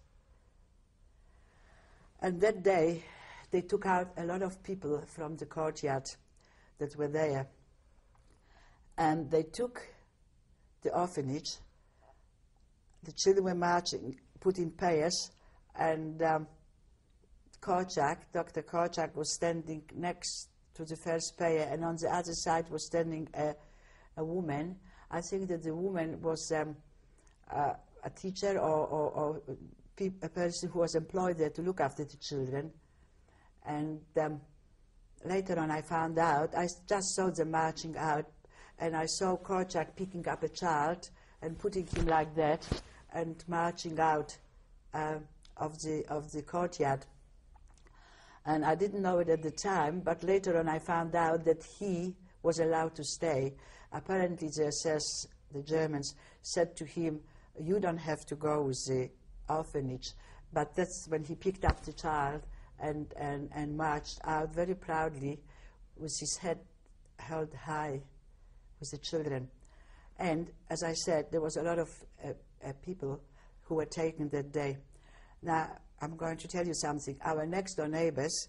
B: And that day, they took out a lot of people from the courtyard that were there. And they took the orphanage, the children were marching, put in pairs, and Korczak, Dr. Korczak, was standing next to the first pair, and on the other side was standing a woman. I think that the woman was a teacher or a person who was employed there to look after the children. And later on I found out, I just saw them marching out, and I saw Korczak picking up a child and putting him like that and marching out of the courtyard. And I didn't know it at the time, but later on I found out that he was allowed to stay. Apparently the SS, the Germans, said to him, "You don't have to go with the orphanage." But that's when he picked up the child and marched out very proudly with his head held high with the children. And as I said, there was a lot of people who were taken that day. Now, I'm going to tell you something. Our next door neighbors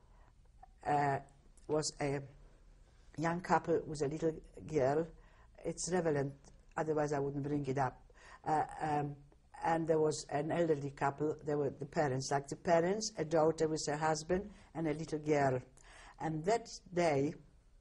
B: was a young couple with a little girl. It's relevant, otherwise I wouldn't bring it up. And there was an elderly couple. There were the parents, like the parents, a daughter with her husband, and a little girl. And that day,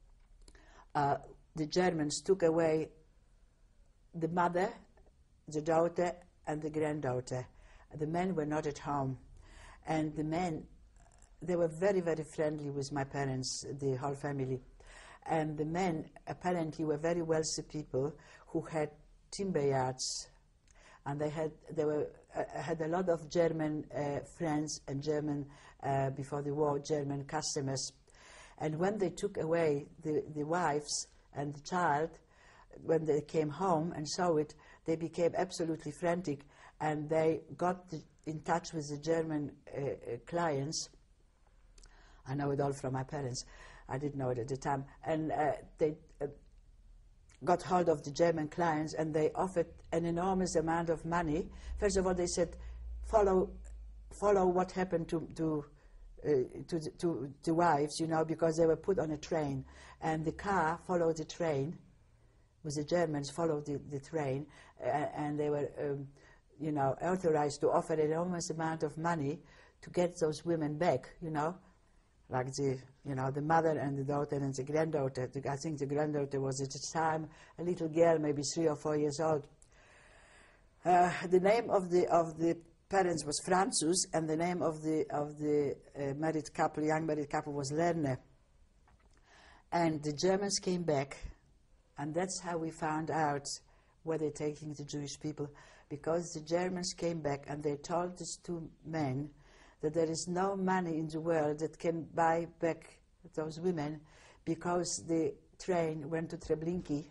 B: the Germans took away the mother, the daughter, and the granddaughter. The men were not at home. And the men, they were very, very friendly with my parents, the whole family. And the men apparently were very wealthy people who had timber yards. And they had a lot of German friends and German, before the war, German customers. And when they took away the wives and the child, when they came home and saw it, they became absolutely frantic, and they got in touch with the German clients. I know it all from my parents. I didn't know it at the time. And they got hold of the German clients, and they offered an enormous amount of money. First of all, they said, follow what happened to the wives, you know, because they were put on a train. And the car followed the train, with the Germans followed the train, and they were, you know, authorized to offer an enormous amount of money to get those women back, you know, like the mother and the daughter and the granddaughter. I think the granddaughter was at the time a little girl, maybe 3 or 4 years old. The name of the parents was Franzus, and the name of the married couple, young married couple, was Lerner. And the Germans came back, and that's how we found out where they're taking the Jewish people, because the Germans came back and they told these two men that there is no money in the world that can buy back those women, because the train went to Treblinki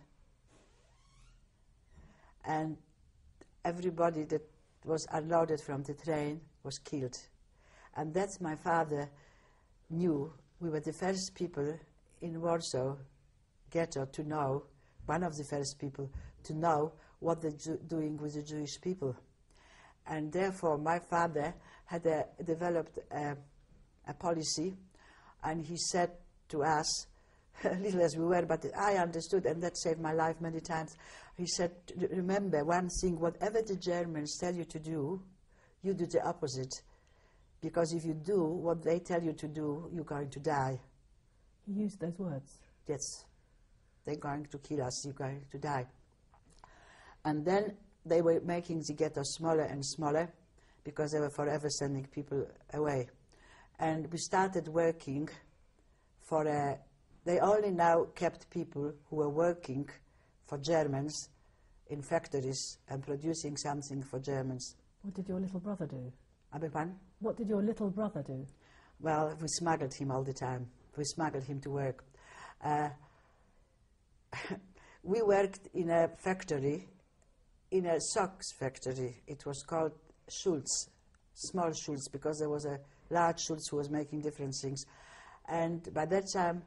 B: and everybody that was unloaded from the train was killed. And that's my father knew. We were the first people in Warsaw ghetto to know, one of the first people to know what they're doing with the Jewish people. And therefore my father had developed a policy, and he said to us, little as we were, but I understood, and that saved my life many times. He said, remember one thing, whatever the Germans tell you to do, you do the opposite. Because if you do what they tell you to do, you're going to die.
A: He used those words?
B: Yes. They're going to kill us, you're going to die. And then they were making the ghetto smaller and smaller, because they were forever sending people away. And we started working for they only now kept people who were working for Germans in factories and producing something for Germans.
A: What did your little brother do?
B: I beg pardon?
A: What did your little brother do?
B: Well, we smuggled him all the time. We smuggled him to work. We worked in a factory, in a socks factory. It was called Schultz, small Schultz, because there was a large Schultz who was making different things. And by that time,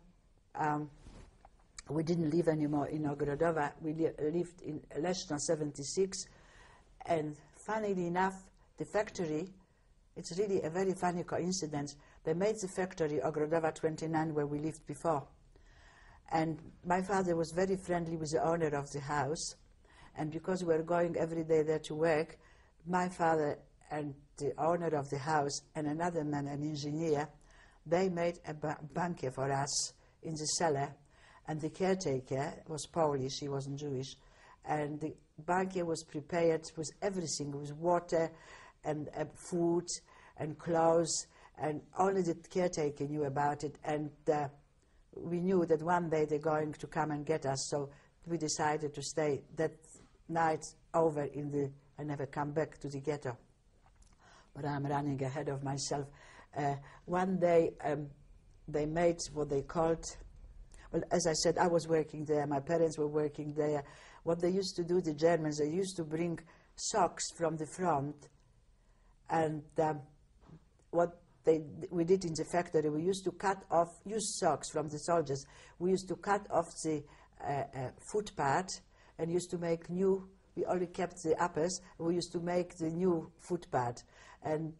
B: we didn't live anymore in Ogrodowa. We lived in Leszno 76. And funnily enough, the factory, it's really a very funny coincidence. They made the factory Ogrodowa 29 where we lived before. And my father was very friendly with the owner of the house. And because we were going every day there to work, my father and the owner of the house and another man, an engineer, they made a bunker for us in the cellar. And the caretaker was Polish, he wasn't Jewish. And the bunker was prepared with everything, with water and food and clothes, and only the caretaker knew about it. And we knew that one day they're going to come and get us, so we decided to stay that night over in the, I never come back to the ghetto. But I'm running ahead of myself. One day they made what they called, well, as I said, I was working there, my parents were working there. What they used to do, the Germans, they used to bring socks from the front, and what we did in the factory, we used to cut off used socks from the soldiers. We used to cut off the footpad and used to make new, we only kept the uppers, we used to make the new footpad. And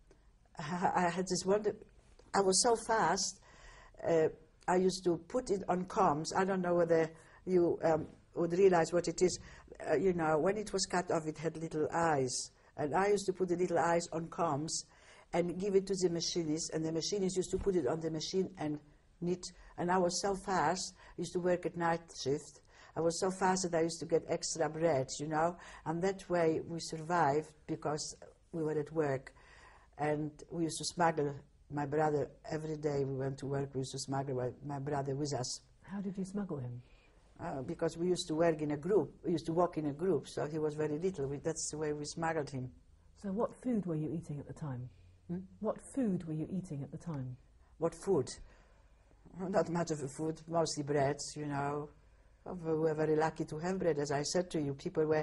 B: I had this wonder, I was so fast, I used to put it on combs. I don't know whether you would realize what it is. You know, when it was cut off, it had little eyes. And I used to put the little eyes on combs and give it to the machinist. And the machinist used to put it on the machine and knit. And I was so fast. I used to work at night shift. I was so fast that I used to get extra bread, you know. And that way we survived because we were at work. And we used to smuggle my brother every day. We went to work. We used to smuggle my brother with us.
A: How did you smuggle him?
B: Because we used to work in a group. We used to walk in a group, so he was very little. That's the way we smuggled him.
A: So what food were you eating at the time?
B: Hmm?
A: What food were you eating at the time?
B: What food? Not much of a food, mostly bread, you know. We were very lucky to have bread, as I said to you. People were,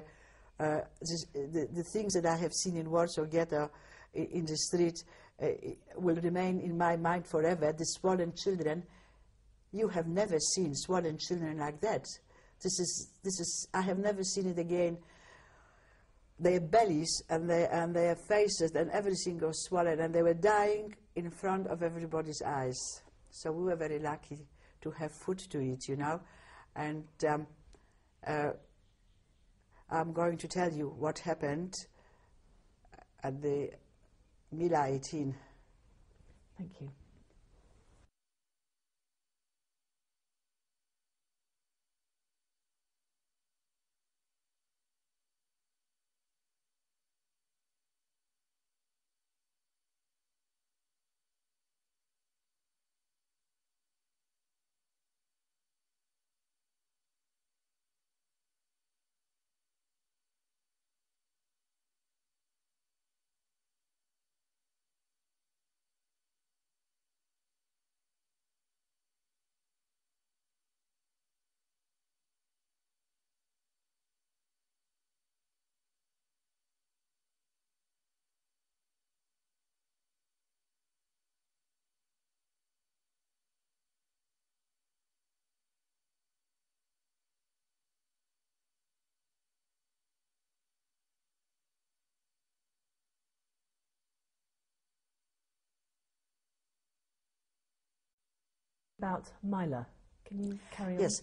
B: the things that I have seen in Warsaw Ghetto, in the street, will remain in my mind forever. The swollen children, you have never seen swollen children like that. This is, I have never seen it again. Their bellies and their faces and everything was swollen, and they were dying in front of everybody's eyes. So we were very lucky to have food to eat, you know. And I'm going to tell you what happened at the Mila 18.
A: Thank you. About Mila. Can you carry on?
B: Yes,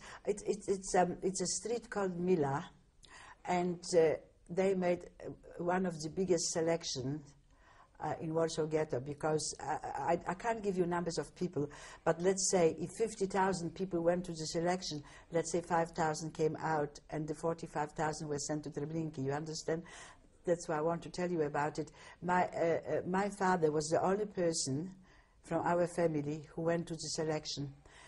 B: it's a street called Mila, and they made one of the biggest selections in Warsaw Ghetto, because I can't give you numbers of people, but let's say if 50,000 people went to the selection, let's say 5,000 came out, and the 45,000 were sent to Treblinki. You understand? That's why I want to tell you about it. My father was the only person from our family who went to the selection.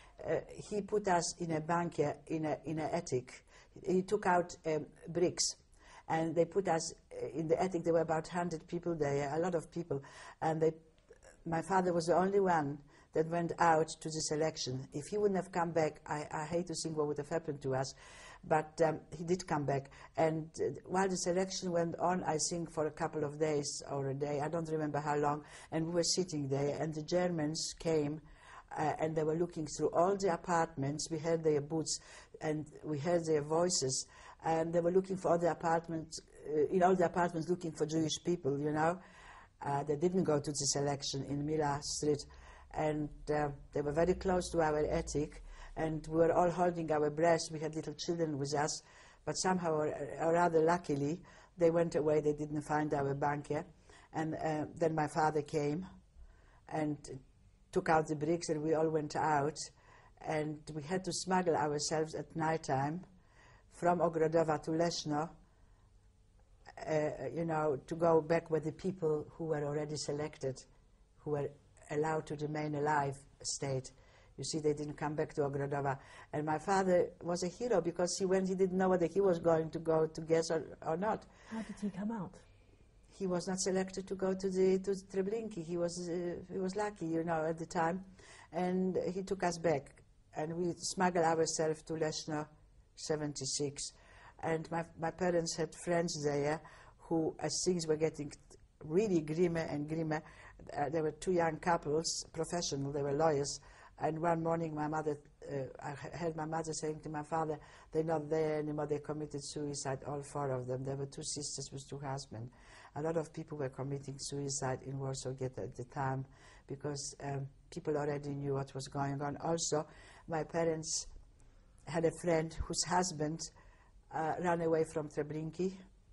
B: He put us in a bunker in an attic. He took out bricks, and they put us in the attic. There were about 100 people there, a lot of people, and my father was the only one that went out to the selection. If he wouldn't have come back, I hate to think what would have happened to us, but he did come back. And while the selection went on, I think for a couple of days or a day, I don't remember how long, and we were sitting there, and the Germans came, and they were looking through all the apartments. We heard their boots, and we heard their voices, and they were looking for all the apartments, in all the apartments looking for Jewish people, you know. They didn't go to the selection in Mila Street, and they were very close to our attic, and we were all holding our breaths. We had little children with us, but somehow, or rather luckily, they went away. They didn't find our bunker. And then my father came and took out the bricks, and we all went out, and we had to smuggle ourselves at night time from Ogrodowa to Leszno, you know, to go back where the people who were already selected, who were allowed to remain alive, stayed. You see, they didn't come back to Ogrodova. And my father was a hero because he went, he didn't know whether he was going to go to guess or not.
A: How did he come out?
B: He was not selected to go to Treblinki. He was lucky, you know, at the time. And he took us back. And we smuggled ourselves to Leszno 76. And my parents had friends there who, as things were getting really grimmer and grimmer, there were two young couples, professional, they were lawyers. And one morning my mother, I heard my mother saying to my father, they're not there anymore, they committed suicide, all four of them. There were two sisters with two husbands. A lot of people were committing suicide in Warsaw Ghetto at the time because people already knew what was going on. Also, my parents had a friend whose husband ran away from Treblinki.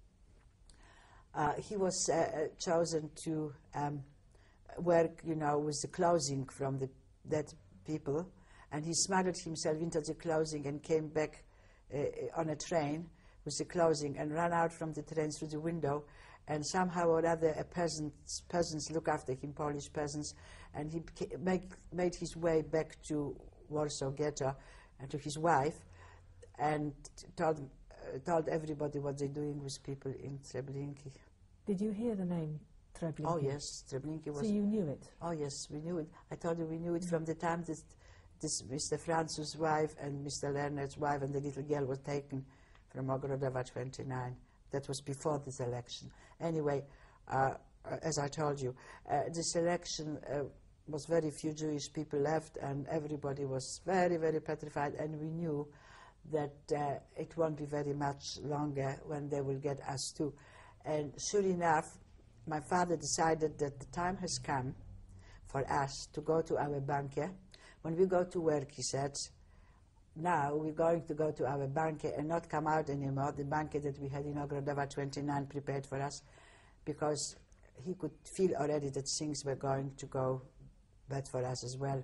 B: He was chosen to work, you know, with the clothing from the dead people, and he smuggled himself into the clothing and came back on a train with the clothing and ran out from the train through the window, and somehow or other peasants look after him, Polish peasants, and he made his way back to Warsaw Ghetto and to his wife and told everybody what they're doing with people in Treblinki.
A: Did you hear the name Treblinki?
B: Oh yes, Treblinki was...
A: So you knew it?
B: Oh yes, we knew it. I told you we knew it from the time this Mr. Franz's wife and Mr. Lerner's wife and the little girl was taken from Ogrodova 29. That was before this election. Anyway, as I told you, this election was very few Jewish people left, and everybody was very, very petrified, and we knew that it won't be very much longer when they will get us too. And sure enough, my father decided that the time has come for us to go to our bunker. When we go to work, he said, now we're going to go to our bunker and not come out anymore, the bunker that we had in Ogrodova 29 prepared for us, because he could feel already that things were going to go bad for us as well.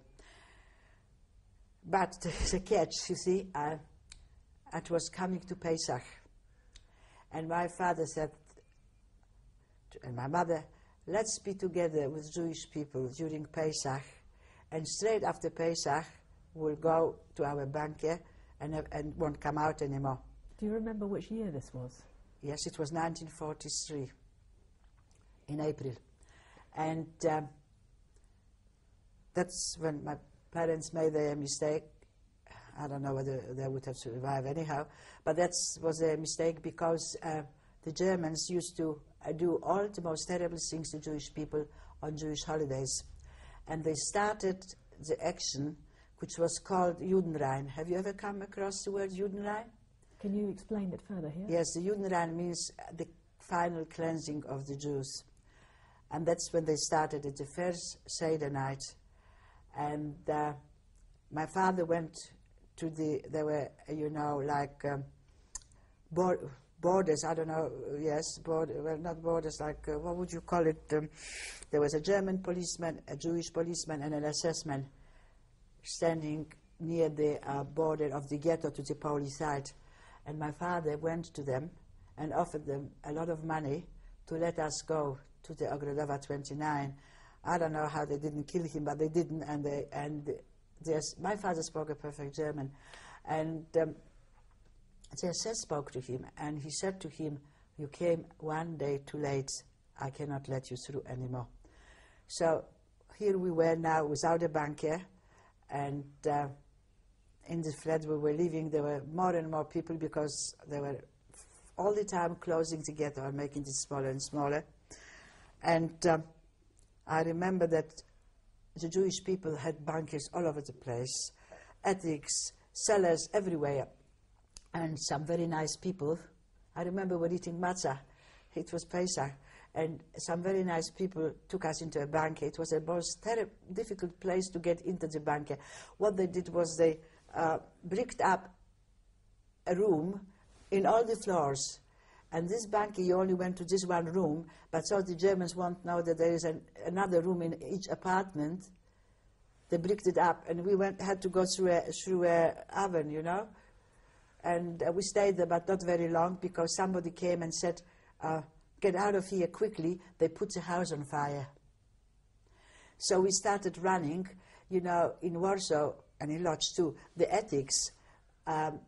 B: But there's a catch, you see, it was coming to Pesach. And my father said, and my mother, let's be together with Jewish people during Pesach, and straight after Pesach, we'll go to our bunker and won't come out anymore.
A: Do you remember which year this was?
B: Yes, it was 1943, in April. And that's when my parents made their mistake. I don't know whether they would have survived anyhow, but that was a mistake because the Germans used to do all the most terrible things to Jewish people on Jewish holidays. And they started the action which was called Judenrein. Have you ever come across the word Judenrein?
A: Can you explain it further here?
B: Yes, the Judenrein means the final cleansing of the Jews. And that's when they started it, the first Seder night. And my father went to there were, you know, like borders, I don't know, yes, well, not borders, like, what would you call it? There was a German policeman, a Jewish policeman, and an SS man standing near the border of the ghetto to the Polish side. And my father went to them and offered them a lot of money to let us go to the Ogrodova 29. I don't know how they didn't kill him, but they didn't, my father spoke a perfect German. And the SS spoke to him, and he said to him, you came one day too late, I cannot let you through anymore. So here we were now without a bunker, and in the flat we were living, there were more and more people because they were all the time closing the ghetto and making it smaller and smaller. And I remember that the Jewish people had bunkers all over the place, attics, cellars, everywhere. And some very nice people, I remember we're eating matzah, it was Pesach, and some very nice people took us into a bunker. It was a most difficult place to get into the bunker. What they did was they bricked up a room in all the floors, and this bunker, you only went to this one room, but so the Germans won't know that there is another room in each apartment. They bricked it up, and we had to go through a oven, you know. And we stayed there, but not very long, because somebody came and said, get out of here quickly. They put the house on fire. So we started running, you know, in Warsaw and in Lodz too. The attics on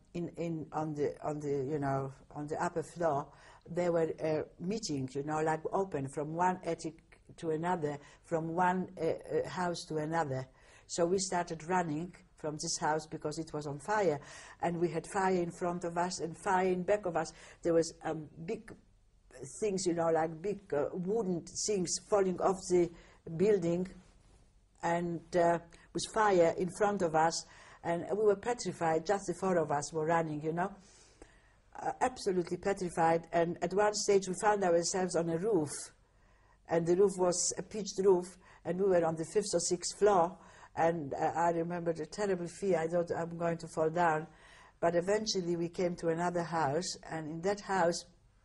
B: the upper floor, they were meeting, you know, like open from one attic to another, from one house to another. So we started running from this house because it was on fire, and we had fire in front of us and fire in back of us. There was big things, you know, like big wooden things falling off the building, and with fire in front of us, and we were petrified. Just the four of us were running, you know, absolutely petrified. And at one stage we found ourselves on a roof, and the roof was a pitched roof, and we were on the 5th or 6th floor. And I remember the terrible fear. I thought I'm going to fall down. But eventually we came to another house, and in that house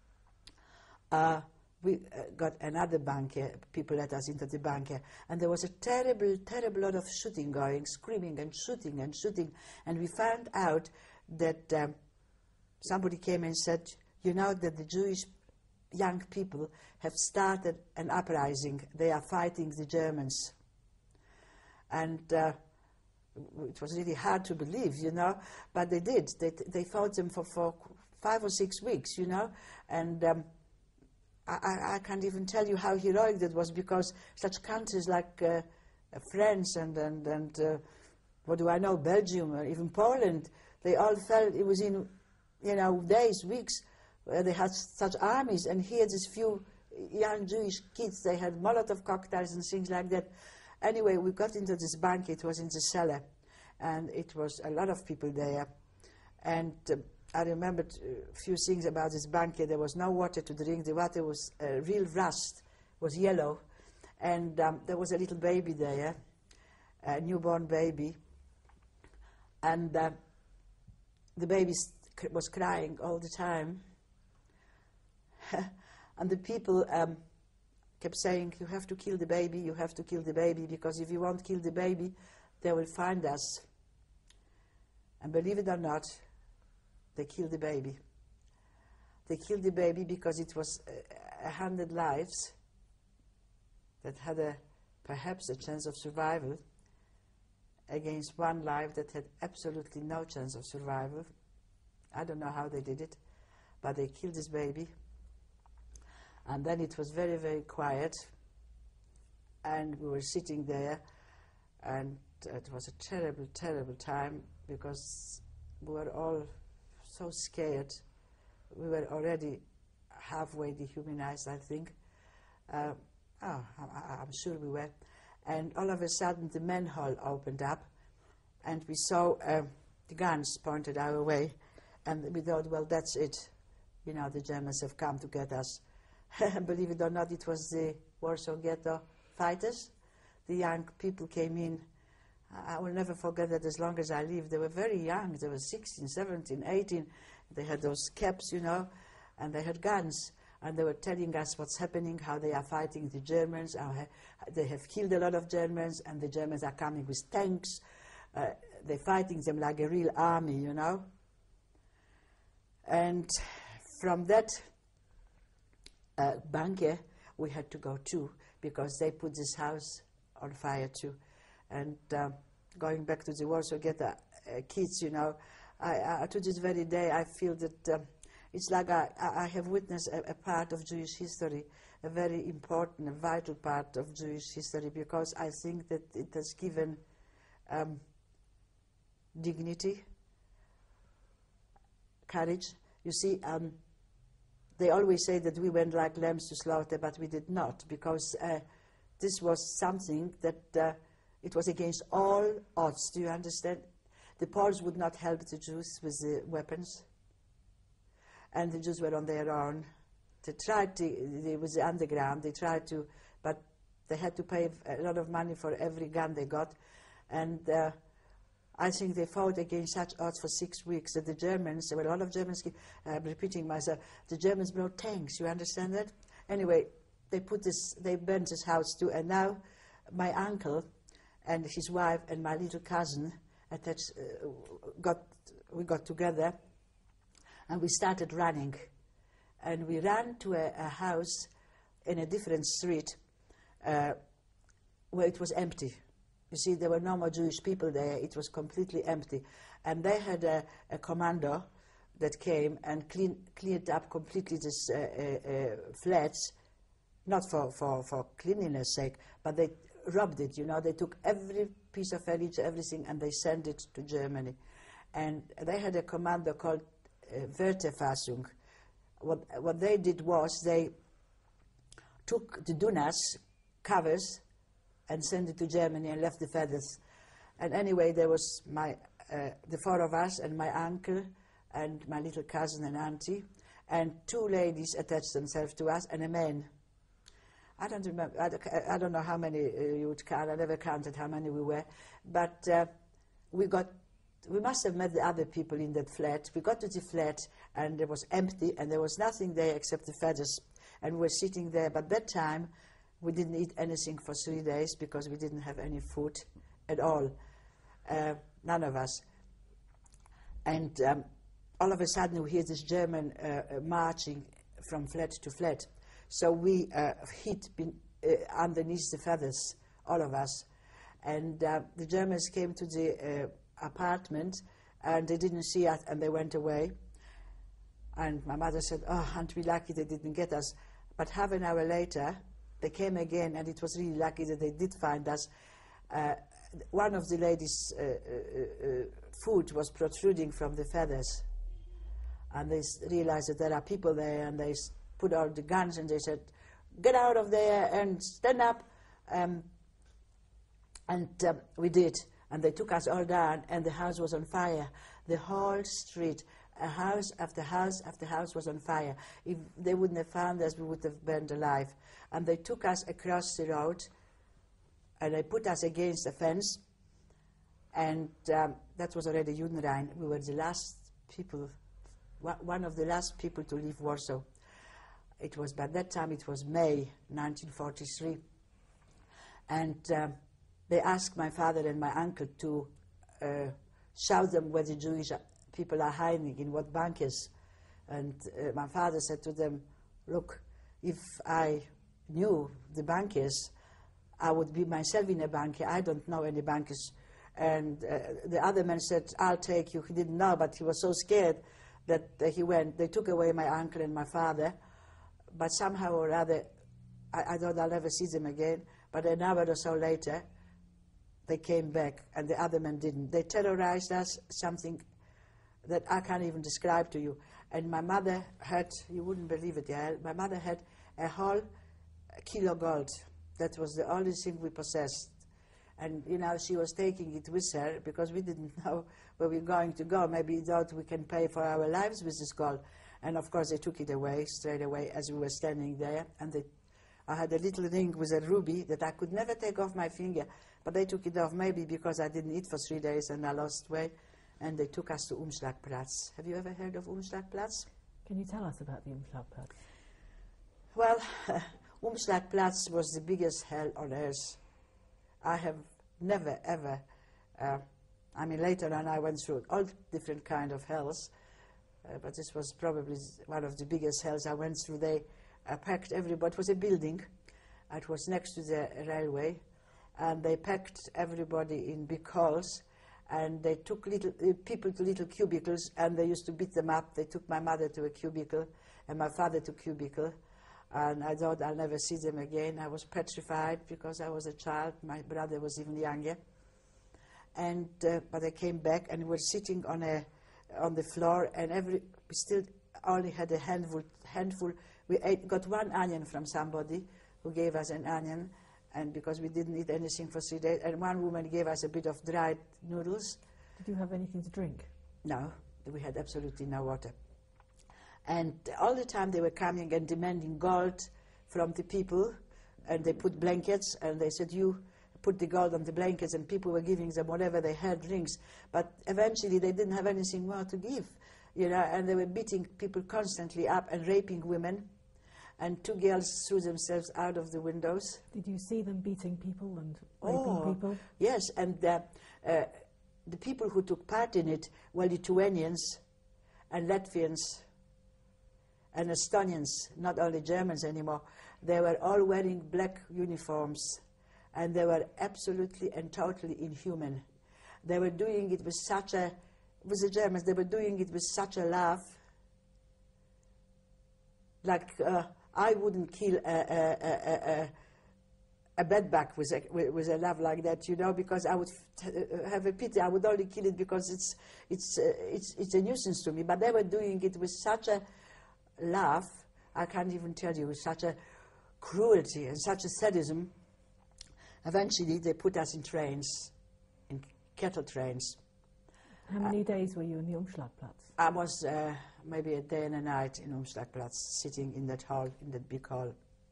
B: we got another bunker. People let us into the bunker. And there was a terrible, terrible lot of shooting going, screaming and shooting and shooting. And we found out that somebody came and said, you know, that the Jewish young people have started an uprising. They are fighting the Germans. And it was really hard to believe, you know, but they did. They fought them for 5 or 6 weeks, you know, and I can't even tell you how heroic that was, because such countries like France and what do I know, Belgium or even Poland, they all felt it was in, you know, days, weeks, where they had such armies, and here these few young Jewish kids, they had Molotov cocktails and things like that. Anyway, we got into this bunker. It was in the cellar, and it was a lot of people there. And I remembered a few things about this bunker. There was no water to drink. The water was real rust, was yellow. And there was a little baby there, a newborn baby. And the baby was crying all the time. And the people kept saying, you have to kill the baby, you have to kill the baby, because if you won't kill the baby, they will find us. And believe it or not, they killed the baby. They killed the baby because it was 100 lives that had perhaps a chance of survival against one life that had absolutely no chance of survival. I don't know how they did it, but they killed this baby. And then it was very, very quiet, and we were sitting there, and it was a terrible, terrible time, because we were all so scared. We were already halfway dehumanized, I think. I'm sure we were. And all of a sudden the manhole opened up, and we saw the guns pointed our way, and we thought, well, that's it. You know, the Germans have come to get us. Believe it or not, it was the Warsaw Ghetto fighters. The young people came in. I will never forget that as long as I live. They were very young. They were 16, 17, 18. They had those caps, you know, and they had guns. And they were telling us what's happening, how they are fighting the Germans. They have killed a lot of Germans, and the Germans are coming with tanks. They're fighting them like a real army, you know. And from that bunker, we had to go too, because they put this house on fire too. And going back to the Warsaw Ghetto kids, you know, to this very day I feel that it's like I have witnessed a part of Jewish history, a very important, a vital part of Jewish history, because I think that it has given dignity, courage. You see, they always say that we went like lambs to slaughter, but we did not, because this was something that it was against all odds. Do you understand? The Poles would not help the Jews with the weapons, and the Jews were on their own. They tried to, with the underground, they tried to, but they had to pay a lot of money for every gun they got, and I think they fought against such odds for 6 weeks that the Germans, there were a lot of Germans, I'm repeating myself, the Germans brought tanks, you understand that? Anyway, they burnt this house too, and now my uncle and his wife and my little cousin we got together, and we started running. and we ran to a house in a different street where it was empty. You see, there were no more Jewish people there. It was completely empty. And they had a commando that came and cleaned up completely this flats, not for cleanliness sake, but they robbed it, you know. They took every piece of furniture, everything, and they sent it to Germany. And they had a commando called Wörterfassung. What they did was they took the dunas, covers, and sent it to Germany and left the feathers. And anyway, there was the four of us and my uncle and my little cousin and auntie, and two ladies attached themselves to us, and a man. I don't remember. I don't know how many you would count. I never counted how many we were, but we must have met the other people in that flat. We got to the flat, and it was empty, and there was nothing there except the feathers, and we were sitting there. But that time, we didn't eat anything for 3 days because we didn't have any food at all, none of us. And all of a sudden, we hear this German marching from flat to flat. So we hid underneath the feathers, all of us. And the Germans came to the apartment, and they didn't see us, and they went away. And my mother said, "Oh, aren't we lucky they didn't get us?" But half an hour later, they came again, and it was really lucky that they did find us. One of the ladies' foot was protruding from the feathers. And they realized that there are people there, and they put out the guns, and they said, "Get out of there and stand up." We did. And they took us all down, and the house was on fire. The whole street, house after house after house was on fire. If they wouldn't have found us, we would have burned alive. And they took us across the road, and they put us against a fence, and that was already Judenrein. We were the last people, one of the last people to leave Warsaw. It was, by that time, it was May 1943. And they asked my father and my uncle to show them where the Jewish people are hiding, in what bunkers. And my father said to them, "Look, if I knew the bunkers, I would be myself in a bunker. I don't know any bunkers." And the other man said, "I'll take you." He didn't know, but he was so scared that he went. They took away my uncle and my father, but somehow or other, I thought I'll never see them again. But an hour or so later, they came back, and the other men didn't. They terrorized us, something that I can't even describe to you. And my mother had, you wouldn't believe it, yeah, my mother had a whole kilo gold. That was the only thing we possessed. And, you know, she was taking it with her because we didn't know where we were going to go. Maybe we thought we can pay for our lives with this gold. And, of course, they took it away straight away as we were standing there. And I had a little ring with a ruby that I could never take off my finger. But they took it off maybe because I didn't eat for 3 days and I lost weight. And they took us to Umschlagplatz. Have you ever heard of Umschlagplatz?
A: Can you tell us about the Umschlagplatz?
B: Well, Umschlagplatz was the biggest hell on earth. I have never, ever, later on I went through all different kind of hells, but this was probably one of the biggest hells I went through. They packed everybody. It was a building. It was next to the railway, and they packed everybody in big halls, and they took people to little cubicles, and they used to beat them up. They took my mother to a cubicle, and my father to a cubicle. And I thought I'll never see them again. I was petrified because I was a child. My brother was even younger. And but they came back and we were sitting on the floor, and we still only had a handful. We got one onion from somebody who gave us an onion, and because we didn't eat anything for 3 days. And one woman gave us a bit of dried noodles.
A: Did you have anything to drink?
B: No, we had absolutely no water. And all the time they were coming and demanding gold from the people, and they put blankets, and they said, "You put the gold on the blankets," and people were giving them whatever they had, drinks. But eventually they didn't have anything more to give, you know, and they were beating people constantly up and raping women. And 2 girls threw themselves out of the windows.
A: Did you see them beating people and raping people?
B: Yes, and the people who took part in it were Lithuanians and Latvians and Estonians, not only Germans anymore. They were all wearing black uniforms, and they were absolutely and totally inhuman. They were doing it with such a, with the Germans, they were doing it with such a laugh. Like I wouldn't kill a bedbug with a laugh like that, you know, because I would have a pity. I would only kill it because it's a nuisance to me. But they were doing it with such a laugh, I can't even tell you, with such a cruelty and such a sadism. Eventually, they put us in trains, in cattle trains.
A: How many days were you in the Umschlagplatz?
B: I was maybe a day and a night in Umschlagplatz, sitting in that hall, in that big hall.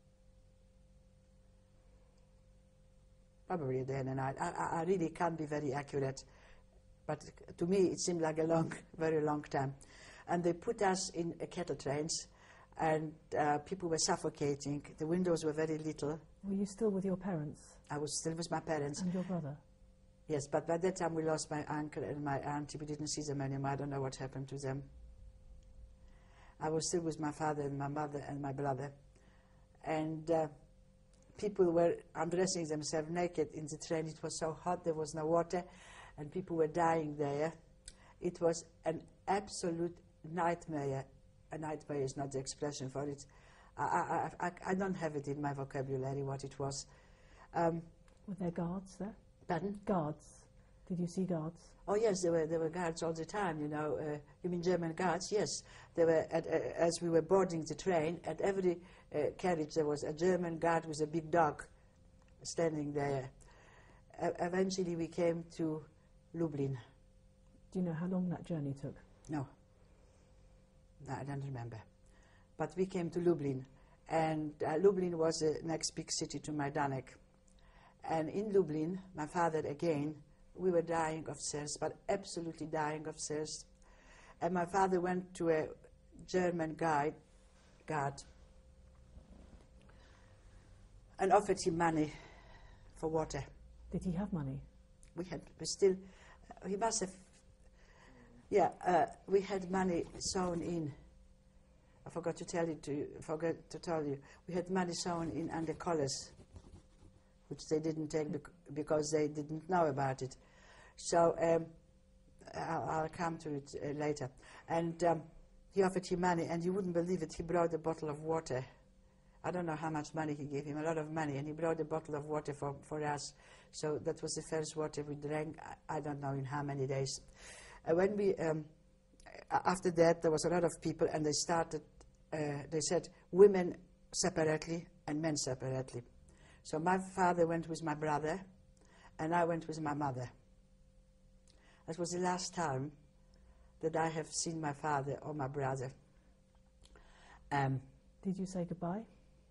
B: Probably a day and a night. I really can't be very accurate, but to me it seemed like a long, very long time. And they put us in cattle trains, and people were suffocating. The windows were very little.
A: Were you still with your parents?
B: I was still with my parents.
A: And your brother?
B: Yes, but by that time we lost my uncle and my auntie. We didn't see them anymore. I don't know what happened to them. I was still with my father and my mother and my brother. And people were undressing themselves naked in the train. It was so hot, there was no water, and people were dying there. It was an absolute nightmare. A nightmare is not the expression for it. I don't have it in my vocabulary what it was.
A: Were there guards there?
B: Pardon?
A: Guards. Did you see guards?
B: Oh yes, there were guards all the time. You know, you mean German guards? Yes, there were. As we were boarding the train, at every carriage there was a German guard with a big dog standing there. Eventually, we came to Lublin.
A: Do you know how long that journey took?
B: No, I don't remember. But we came to Lublin, and Lublin was the next big city to Majdanek. And in Lublin, my father again, we were dying of thirst, but absolutely dying of thirst. And my father went to a German guard and offered him money for water.
A: Did he have money?
B: We still, he must have, we had money sewn in. I forgot to tell you. We had money sewn in under collars, which they didn't take because they didn't know about it. So I'll come to it later. And he offered him money, and you wouldn't believe it, he brought a bottle of water. I don't know how much money he gave him, a lot of money, and he brought a bottle of water for us. So that was the first water we drank, I don't know in how many days. When we, after that, there was a lot of people, and they started, they said women separately and men separately. So my father went with my brother, and I went with my mother. That was the last time that I have seen my father or my brother.
A: Did you say goodbye?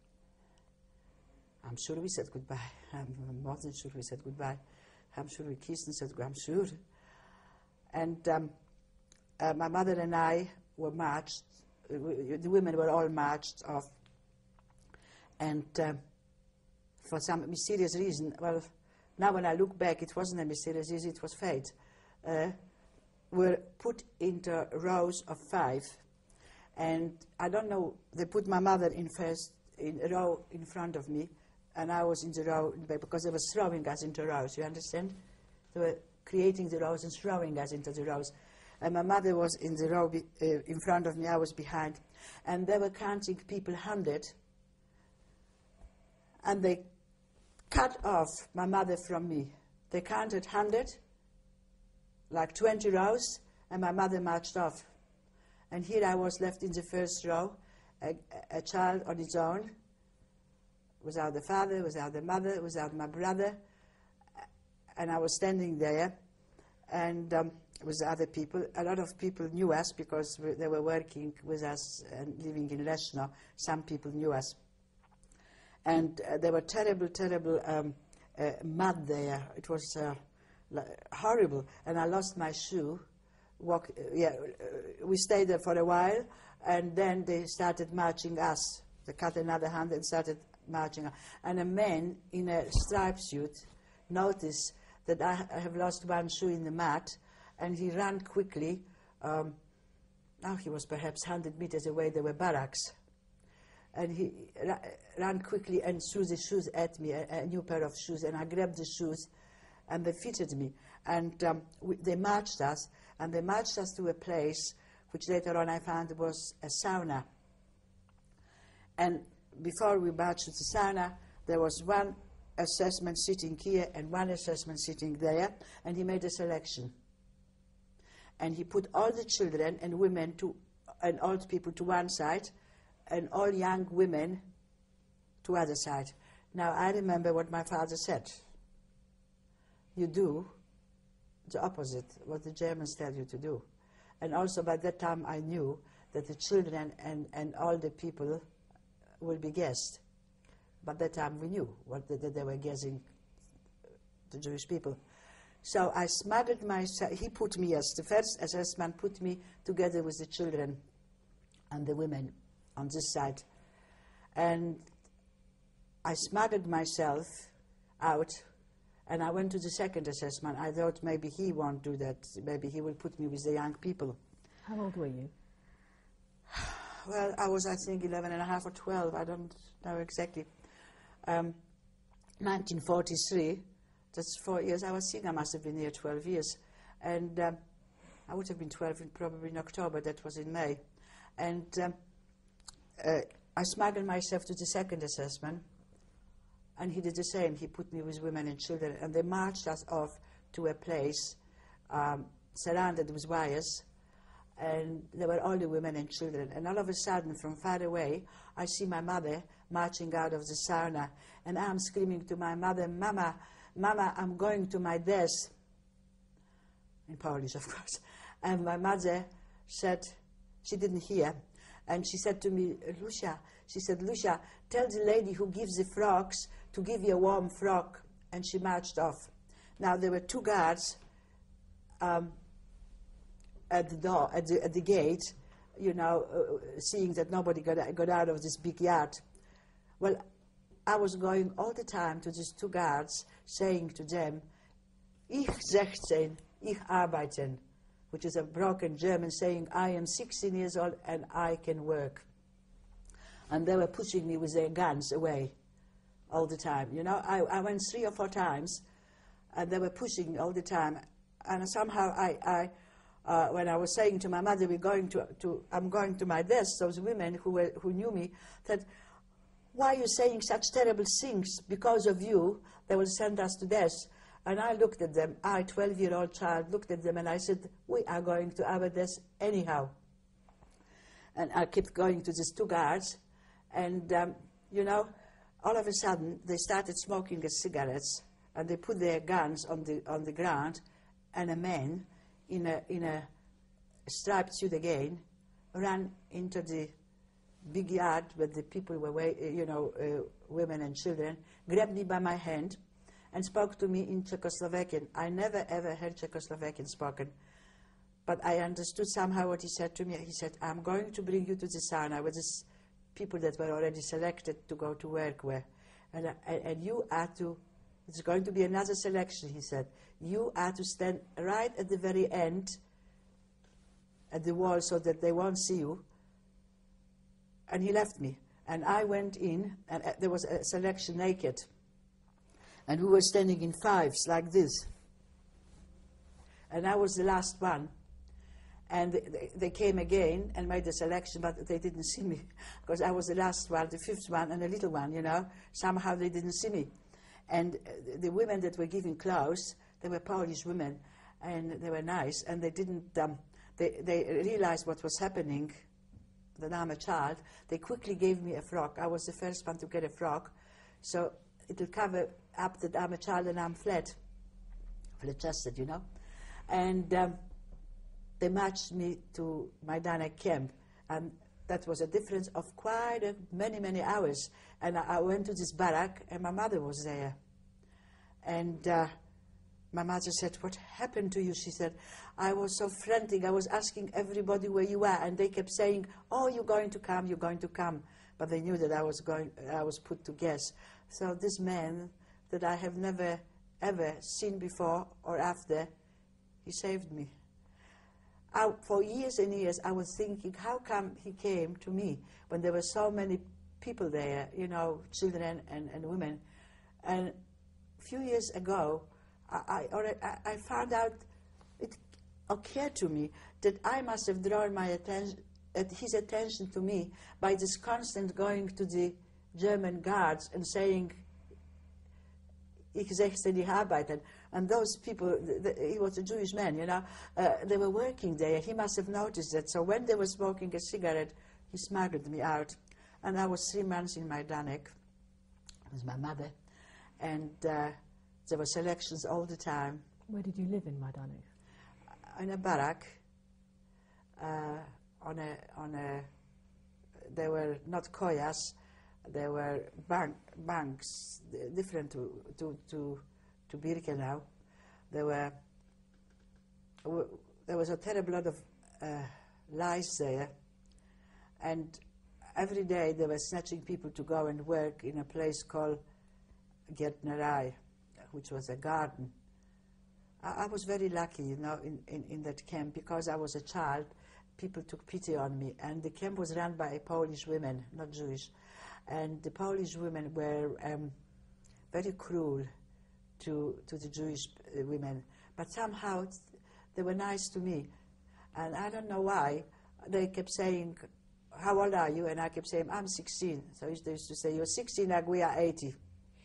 B: I'm sure we said goodbye. I'm more than sure we said goodbye. I'm sure we kissed and said goodbye. I'm sure. And my mother and I were marched. The women were all marched off. And for some mysterious reason, well, now when I look back, it wasn't a mysterious reason, it was fate, were put into rows of 5. And I don't know, they put my mother in a row in front of me, and I was in the row in the back, because they were throwing us into rows, you understand? They were creating the rows and throwing us into the rows. And my mother was in the row in front of me, I was behind. And they were counting people 100, and they cut off my mother from me. They counted 100, like 20 rows, and my mother marched off. And here I was left in the first row, a child on its own, without the father, without the mother, without my brother. And I was standing there, and with other people. A lot of people knew us because they were working with us and living in Leszno. Some people knew us. And there were terrible, terrible mud there. It was horrible. And I lost my shoe. We stayed there for a while, and then they started marching us. They cut another hand and started marching us. And a man in a striped suit noticed that I have lost one shoe in the mud, and he ran quickly now he was perhaps 100 meters away, there were barracks. And he ran quickly and threw the shoes at me, a new pair of shoes, and I grabbed the shoes, and they fitted me. And they marched us, and they marched us to a place which later on I found was a sauna. And before we marched to the sauna, there was one assessment sitting here and one assessment sitting there, and he made a selection. And he put all the children and women and old people to one side, and all young women to other side. Now, I remember what my father said. You do the opposite, what the Germans tell you to do. And also by that time I knew that the children and all the people will be gassed. By that time we knew that they were gassing the Jewish people. So I smuggled myself, he put me as the first assessment, put me together with the children and the women on this side. And I smuggled myself out, and I went to the second assessment. I thought maybe he won't do that, maybe he will put me with the young people.
A: How old were you?
B: Well, I was, I think, 11 and a half or 12, I don't know exactly. 1943, that's 4 years. I was thinking I must have been here 12 years. And I would have been 12 probably in October, that was in May. And I smuggled myself to the second assessment, and he did the same. He put me with women and children, and they marched us off to a place surrounded with wires, and there were only women and children. And all of a sudden, from far away, I see my mother marching out of the sauna, and I'm screaming to my mother, "Mama, Mama, I'm going to my death." In Polish, of course. And my mother said, she didn't hear, and she said to me, "Lusia," she said, "Lusia, tell the lady who gives the frocks to give you a warm frock." And she marched off. Now, there were two guards at the door, at the gate, you know, seeing that nobody got out of this big yard. Well, I was going all the time to these two guards, saying to them, "Ich 16, ich arbeiten," which is a broken German saying, I am 16 years old and I can work. And they were pushing me with their guns away all the time. You know, I went 3 or 4 times, and they were pushing me all the time. And somehow when I was saying to my mother, I'm going to my death, those women who knew me said, "Why are you saying such terrible things? Because of you, they will send us to death." And I looked at them, 12-year-old child, looked at them, and I said, "We are going to our death anyhow." And I kept going to these two guards, and, you know, all of a sudden, they started smoking the cigarettes, and they put their guns on the ground, and a man in a striped suit again ran into the big yard where the people were, women and children, grabbed me by my hand, and spoke to me in Czechoslovakian. I never ever heard Czechoslovakian spoken, but I understood somehow what he said to me. He said, "I'm going to bring you to the sauna where these people that were already selected to go to work were. And you are to, it's going to be another selection," he said. "You are to stand right at the very end at the wall so that they won't see you." And he left me. And I went in, and there was a selection naked. And we were standing in fives like this. And I was the last one. And they came again and made the selection, but they didn't see me. Because I was the last one, the 5th one, and a little one, you know. Somehow they didn't see me. And the women that were giving clothes, they were Polish women, and they were nice. And they didn't, they realized what was happening, that I'm a child. They quickly gave me a frock. I was the first one to get a frock. So it will cover up that I'm a child and I'm flat-chested, you know. And they marched me to Majdanek camp, and that was a difference of quite many hours. And I went to this barrack, and my mother was there. And my mother said, "What happened to you?" She said, "I was so frantic. I was asking everybody where you were, and they kept saying, 'Oh, you're going to come, you're going to come.' But they knew that I was put to gas." So this man that I have never, ever seen before or after, he saved me. for years and years, I was thinking, how come he came to me when there were so many people there, you know, children and women. And a few years ago, I found out, it occurred to me that I must have drawn my attention, his attention to me by this constant going to the German guards and saying, Ich sehe die Arbeiter. And those people, he was a Jewish man, you know, they were working there. He must have noticed that. So when they were smoking a cigarette, he smuggled me out. And I was 3 months in Majdanek with my mother. And there were selections all the time.
A: Where did you live in Majdanek?
B: In a barrack. There were not koyas, there were banks, different to Birkenau. There was a terrible lot of lies there, and every day they were snatching people to go and work in a place called Gärtnerei, which was a garden. I was very lucky, you know, in that camp, because I was a child. People took pity on me, and the camp was run by Polish women, not Jewish, and the Polish women were very cruel to the Jewish women, but somehow they were nice to me, and I don't know why. They kept saying, how old are you? And I kept saying, I'm 16. So they used to say, you're 16, like we are 80.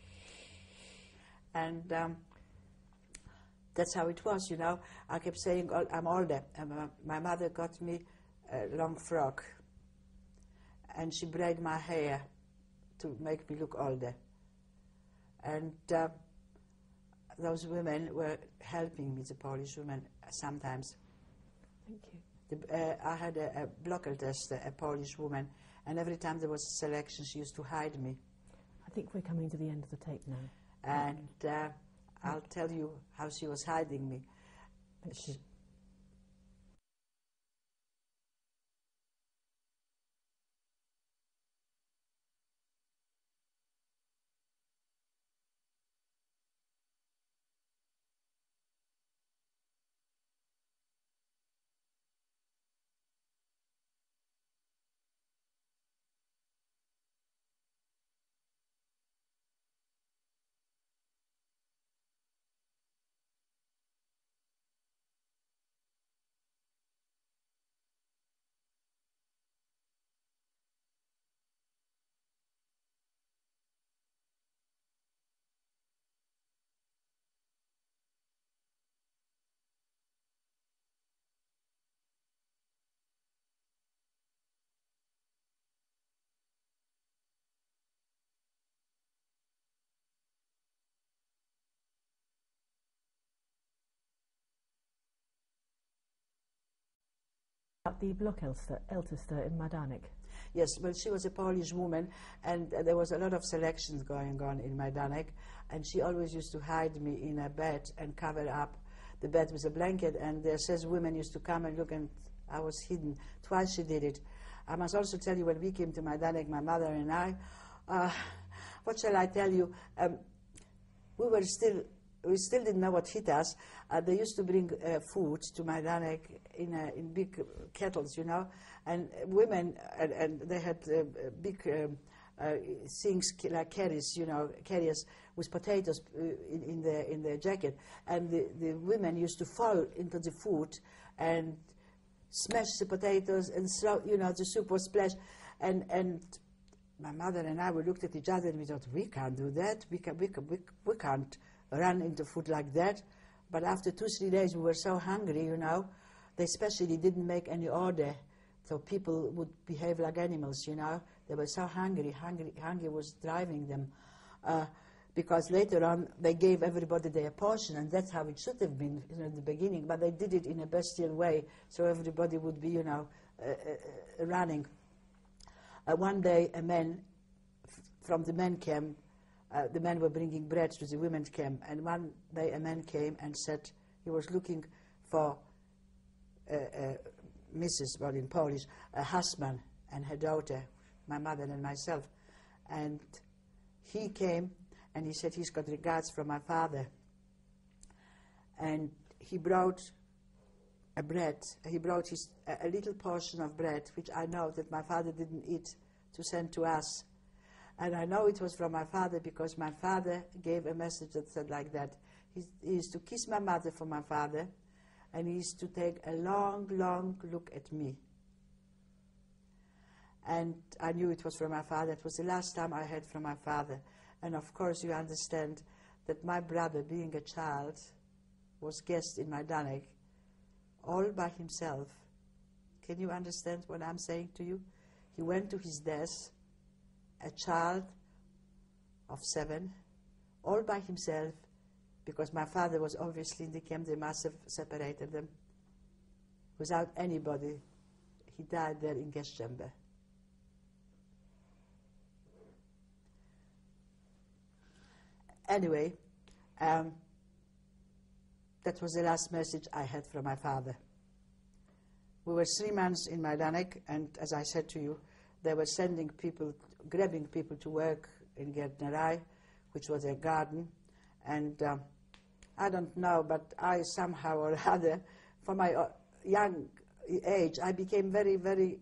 B: And that's how it was, you know. I kept saying, oh, I'm older. And my mother got me a long frock, and she braided my hair to make me look older. And those women were helping me, the Polish women, sometimes.
A: Thank you.
B: I had a blocker tester, a Polish woman, and every time there was a selection, she used to hide me.
A: I think we're coming to the end of the tape now.
B: And I'll tell you how she was hiding me.
A: Thank you. The Blockelster in Majdanek.
B: Yes, well, she was a Polish woman, and there was a lot of selections going on in Majdanek, and she always used to hide me in a bed and cover up the bed with a blanket, and there says women used to come and look, and I was hidden. Twice she did it. I must also tell you, when we came to Majdanek, my mother and I, what shall I tell you, we still didn't know what hit us. They used to bring food to Majdanek in big kettles, you know, and women, and they had big things like carriers, you know, carriers with potatoes in their jacket, and the women used to fall into the food and smash the potatoes and throw, you know, the soup was splashed, and my mother and I, we looked at each other and we thought, we can't do that, we can't run into food like that. But after 2-3 days we were so hungry, you know, they especially didn't make any order, so people would behave like animals, you know. They were so hungry was driving them, because later on they gave everybody their portion, and that's how it should have been, you know, in the beginning, but they did it in a bestial way, so everybody would be, you know, running. One day a man from the men camp, the men were bringing bread to the women's camp, and one day a man came and said he was looking for Mrs., well in Polish, a husband and her daughter, my mother and myself. And he came and he said he's got regards from my father. And he brought a bread. He brought a little portion of bread, which I know that my father didn't eat, to send to us. And I know it was from my father because my father gave a message that said like that. He used to kiss my mother for my father, and he used to take a long, long look at me. And I knew it was from my father. It was the last time I heard from my father. And of course you understand that my brother, being a child, was guest in Majdanek, all by himself. Can you understand what I'm saying to you? He went to his death, a child of 7, all by himself, because my father was obviously in the camp. They must have separated them. Without anybody, he died there in gas chamber. Anyway, that was the last message I had from my father. We were 3 months in Majdanek, and as I said to you, they were sending people, grabbing people to work in Gärtnerei, which was a garden. And I don't know, but I somehow or other, for my young age, I became very, very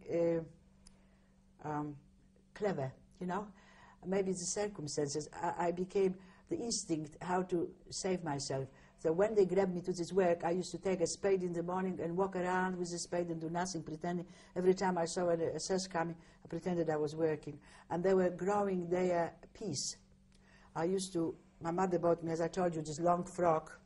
B: clever, you know. Maybe the circumstances. I became the instinct how to save myself. So when they grabbed me to this work, I used to take a spade in the morning and walk around with the spade and do nothing, pretending. Every time I saw a SS coming, I pretended I was working. And they were growing their peas. My mother bought me, as I told you, this long frock.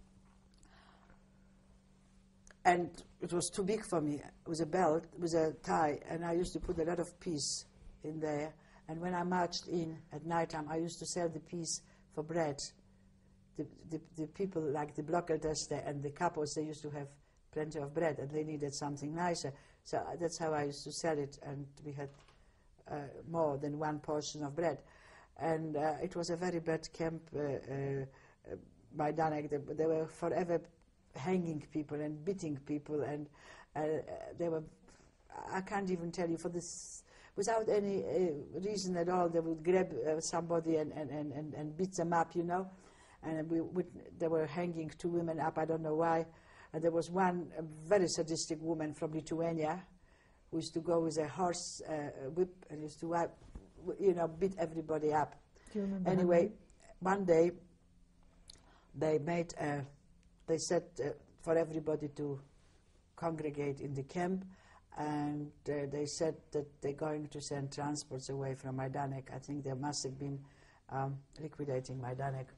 B: And it was too big for me, with a belt, with a tie, and I used to put a lot of peas in there. And when I marched in at night time, I used to sell the peas for bread. The people like the blockelders and the couples, they used to have plenty of bread, and they needed something nicer. So that's how I used to sell it, and we had more than 1 portion of bread. And it was a very bad camp, Majdanek. They were forever hanging people and beating people, and they were, I can't even tell you, for this, without any reason at all, they would grab somebody and beat them up, you know. And they were hanging 2 women up, I don't know why. And there was one very sadistic woman from Lithuania who used to go with a horse whip and used to, beat everybody up.
A: Do you remember?
B: Anyway, one day they said for everybody to congregate in the camp, and they said that they're going to send transports away from Majdanek. I think they must have been liquidating Majdanek.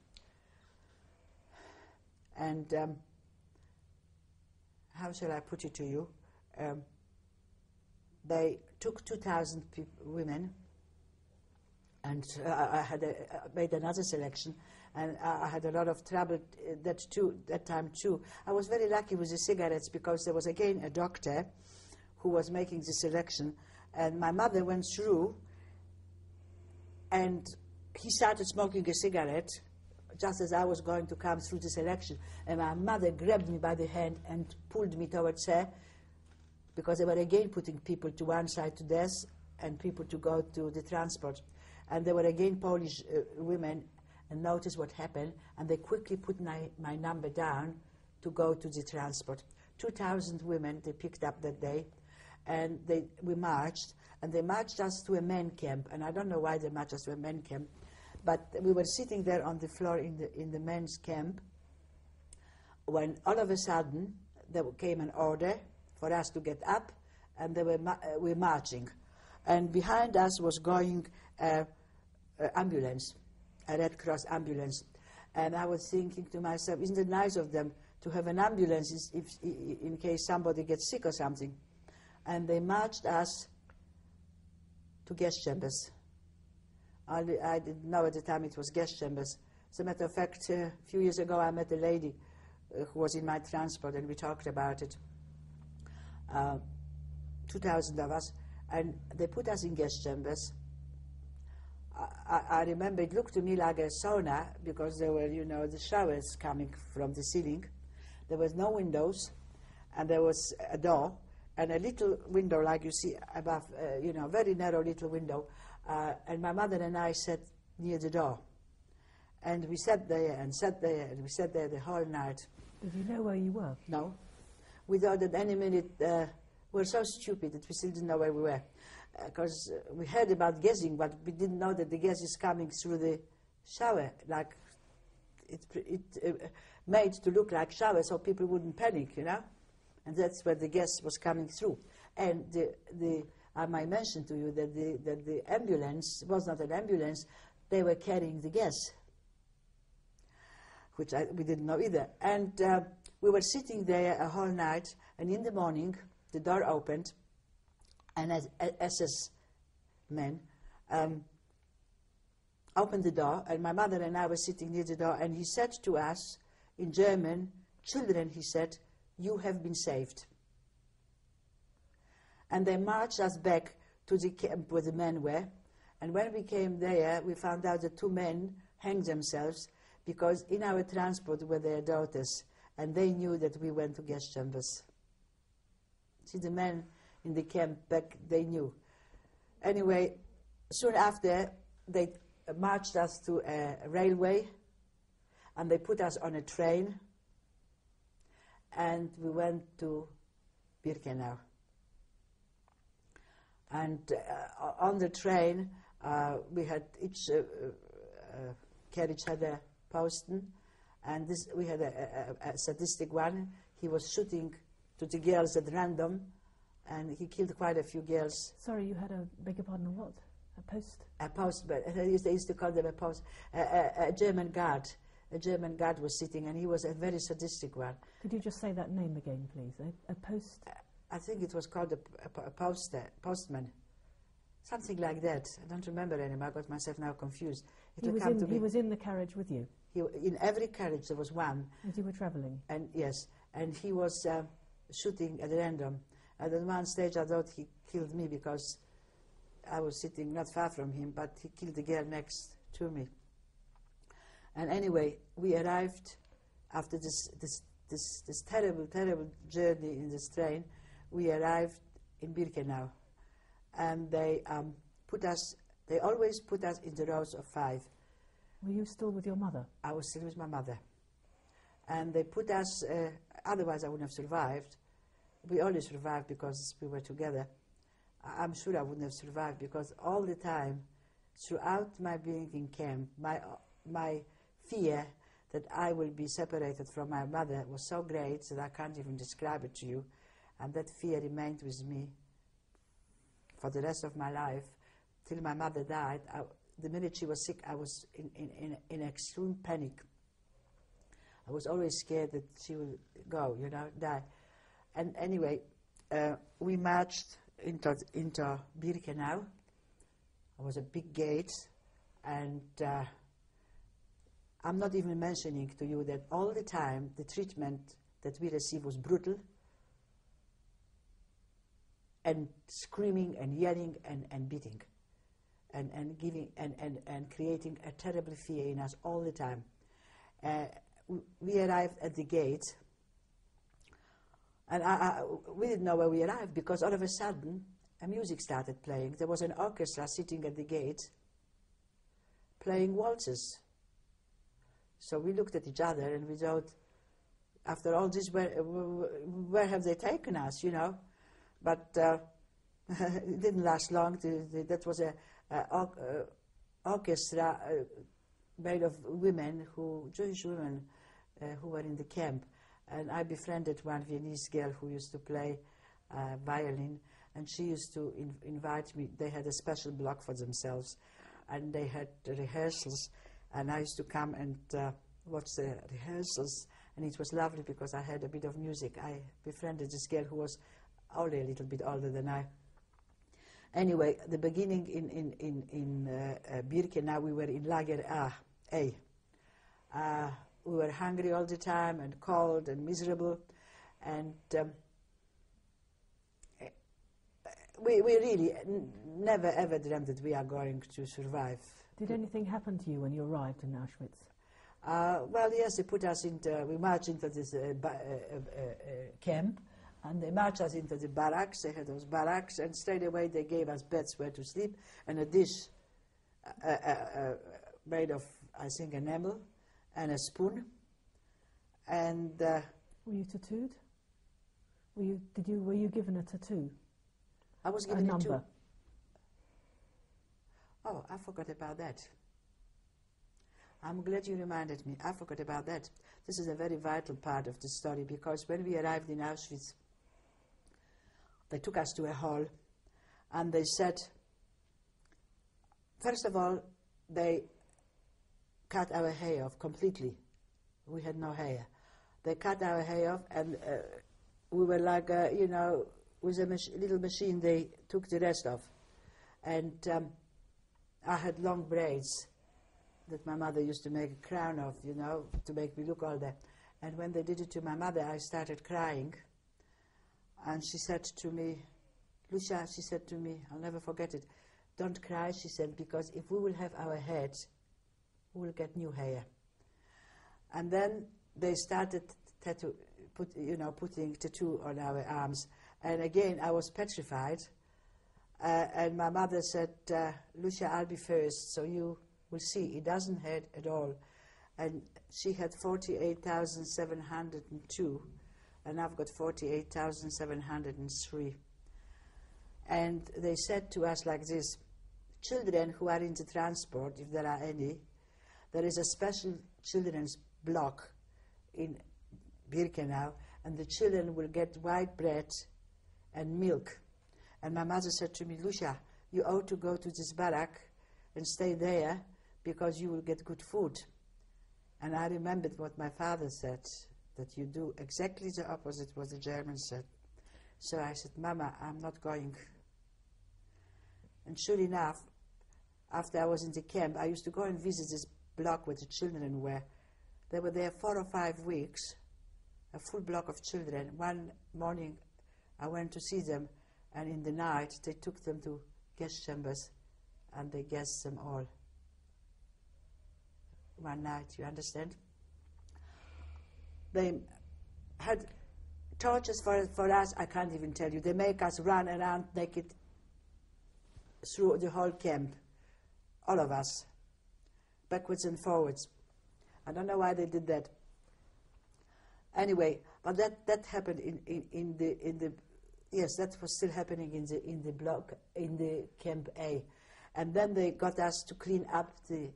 B: And how shall I put it to you? They took 2,000 women, and I had made another selection, and I had a lot of trouble that time too. I was very lucky with the cigarettes because there was again a doctor who was making the selection, and my mother went through, and he started smoking a cigarette just as I was going to come through the selection, and my mother grabbed me by the hand and pulled me towards her, because they were again putting people to one side to death and people to go to the transport. And there were again Polish women, and noticed what happened, and they quickly put my number down to go to the transport. 2,000 women they picked up that day, and we marched, and they marched us to a men camp, and I don't know why they marched us to a men camp, but we were sitting there on the floor in the men's camp when all of a sudden there came an order for us to get up, and they were marching. And behind us was going an ambulance, a Red Cross ambulance. And I was thinking to myself, isn't it nice of them to have an ambulance in case somebody gets sick or something? And they marched us to gas chambers. I didn't know at the time it was gas chambers. As a matter of fact, a few years ago I met a lady who was in my transport, and we talked about it. 2,000 of us, and they put us in gas chambers. I remember it looked to me like a sauna, because there were, the showers coming from the ceiling. There was no windows, and there was a door, and a little window like you see above, very narrow little window. And my mother and I sat near the door. And we sat there and sat there, and we sat there the whole night.
A: Did you know where you were?
B: No. we thought that any minute, we were so stupid that we still didn't know where we were. Because we heard about gassing, but we didn't know that the gas is coming through the shower, like it made to look like shower so people wouldn't panic, you know? And that's where the gas was coming through. And I might mention to you that the ambulance was not an ambulance, they were carrying the gas, which we didn't know either. And we were sitting there a whole night, and in the morning, the door opened, and SS men opened the door, and my mother and I were sitting near the door, and he said to us in German, "Children," he said, "you have been saved." And they marched us back to the camp where the men were, and when we came there, we found out that 2 men hanged themselves because in our transport were their daughters, and they knew that we went to gas chambers. See, the men in the camp back, they knew. Anyway, soon after, they marched us to a railway, and they put us on a train, and we went to Birkenau. And on the train, we had each carriage had a postman, and we had a sadistic one. He was shooting to the girls at random, and he killed quite a few girls.
A: Sorry, you had beg your pardon, what? A post?
B: A postman. They used to call them a post. A German guard. A German guard was sitting, and he was a very sadistic one.
A: Could you just say that name again, please? A post?
B: I think it was called a postman. Something like that. I don't remember anymore. I got myself now confused.
A: He was in the carriage with you?
B: In every carriage there was one.
A: As you were travelling?
B: And yes, and he was shooting at random. And at one stage I thought he killed me because I was sitting not far from him, but he killed the girl next to me. And anyway, we arrived after this terrible, terrible journey in this train. We arrived in Birkenau, and they always put us in the rows of 5.
A: Were you still with your mother?
B: I was still with my mother. And they put us, otherwise I wouldn't have survived. We only survived because we were together. I'm sure I wouldn't have survived because all the time, throughout my being in camp, my fear that I will be separated from my mother was so great that I can't even describe it to you. And that fear remained with me for the rest of my life, till my mother died. The minute she was sick, I was in extreme panic. I was always scared that she would go, die. And anyway, we marched into Birkenau. There was a big gate, and I'm not even mentioning to you that all the time the treatment that we received was brutal, and screaming and yelling and beating, and giving and creating a terrible fear in us all the time. We arrived at the gate, and we didn't know where we arrived because all of a sudden a music started playing. There was an orchestra sitting at the gate playing waltzes. So we looked at each other and we thought, after all this, where have they taken us, But it didn't last long. That was an orchestra made of women, Jewish women, who were in the camp. And I befriended one Viennese girl who used to play violin, and she used to invite me. They had a special block for themselves, and they had rehearsals, and I used to come and watch the rehearsals, and it was lovely because I had a bit of music. I befriended this girl who was only a little bit older than I. Anyway, the beginning in Birkenau, we were in Lager A. We were hungry all the time and cold and miserable, and we really never ever dreamt that we are going to survive.
A: Did anything happen to you when you arrived in Auschwitz?
B: Well, yes, they put us we marched into this camp, and they marched us into the barracks. They had those barracks, and straight away they gave us beds where to sleep, and a dish made of, I think, enamel, and a spoon. And
A: were you tattooed? Were you given a tattoo?
B: I was
A: A
B: given a
A: number?
B: two. Oh, I forgot about that. I'm glad you reminded me. I forgot about that. This is a very vital part of the story, because when we arrived in Auschwitz, they took us to a hall and they said, first of all, they cut our hair off completely. We had no hair. They cut our hair off, and we were like, with a little machine, they took the rest off. And I had long braids that my mother used to make a crown of, to make me look older. And when they did it to my mother, I started crying. And she said to me, Lusia, she said to me, I'll never forget it, don't cry, she said, because if we will have our heads, we will get new hair. And then they started putting tattoo on our arms. And again, I was petrified. And my mother said, Lusia, I'll be first, so you will see. It doesn't hurt at all. And she had 48,702, and I've got 48,703. And they said to us like this, children who are in the transport, if there are any, there is a special children's block in Birkenau, and the children will get white bread and milk. And my mother said to me, Lusia, you ought to go to this barrack and stay there, because you will get good food. And I remembered what my father said, that you do exactly the opposite what the Germans said. So I said, Mama, I'm not going. And sure enough, after I was in the camp, I used to go and visit this block where the children were. They were there 4 or 5 weeks, a full block of children. One morning I went to see them, and in the night they took them to gas chambers and they gassed them all. One night, you understand? They had tortures for us, I can't even tell you. They make us run around naked through the whole camp, all of us, backwards and forwards. I don't know why they did that. Anyway, but that happened in the yes, that was still happening in the block, in the Camp A. And then they got us to clean up the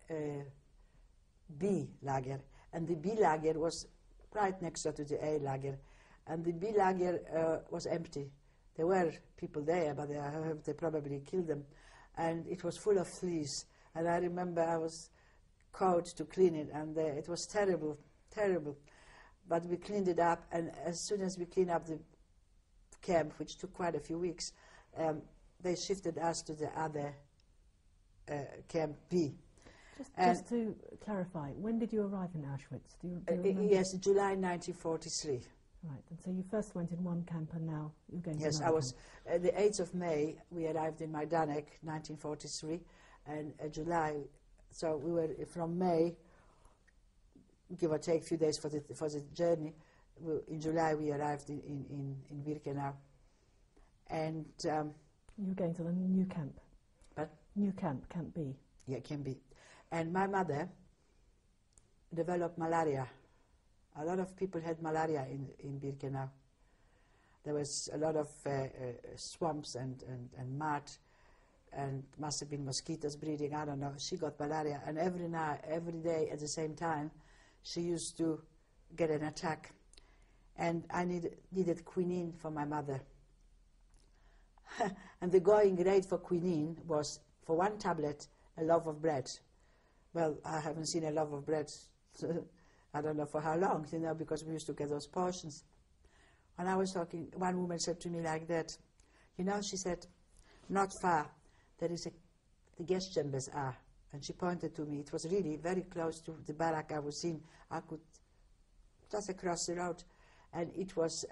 B: B lager. And the B lager was right next door to the A lager. And the B lager was empty. There were people there, but they probably killed them. And it was full of fleas. And I remember I was called to clean it, and it was terrible, terrible. But we cleaned it up, and as soon as we cleaned up the camp, which took quite a few weeks, they shifted us to the other Camp B.
A: Just to clarify, when did you arrive in Auschwitz? Do you remember?
B: Yes, July 1943.
A: Right, and so you first went in one camp, and now you're going to
B: Yes,
A: another
B: I was.
A: camp.
B: The 8th of May, we arrived in Majdanek, 1943, and July. So we were from May, give or take a few days for the journey. In July, we arrived in Birkenau, and
A: you're going to the new camp.
B: But
A: new camp, Camp B.
B: Yeah, Camp B. And my mother developed malaria. A lot of people had malaria in Birkenau. There was a lot of swamps and mud, and must have been mosquitoes breeding, I don't know. She got malaria, and every day at the same time, she used to get an attack. And I needed quinine for my mother. And the going rate for quinine was, for one tablet, a loaf of bread. Well, I haven't seen a loaf of bread, I don't know for how long, because we used to get those portions. When I was talking, one woman said to me like that, she said, not far, there is the gas chambers are. And she pointed to me. It was really very close to the barrack I was in. I could just across the road. And it was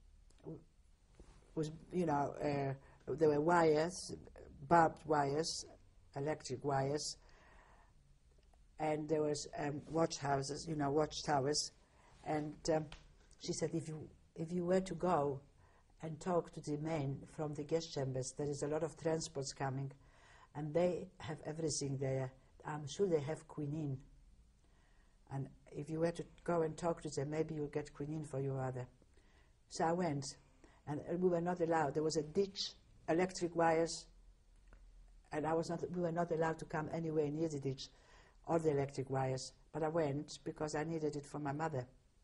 B: there were wires, barbed wires, electric wires, and there was watchhouses, watchtowers. And she said, if you were to go and talk to the men from the gas chambers, there is a lot of transports coming, and they have everything there. I'm sure they have quinine. And if you were to go and talk to them, maybe you'll get quinine for your mother. So I went, and we were not allowed. There was a ditch, electric wires, and we were not allowed to come anywhere near the ditch or the electric wires. But I went because I needed it for my mother.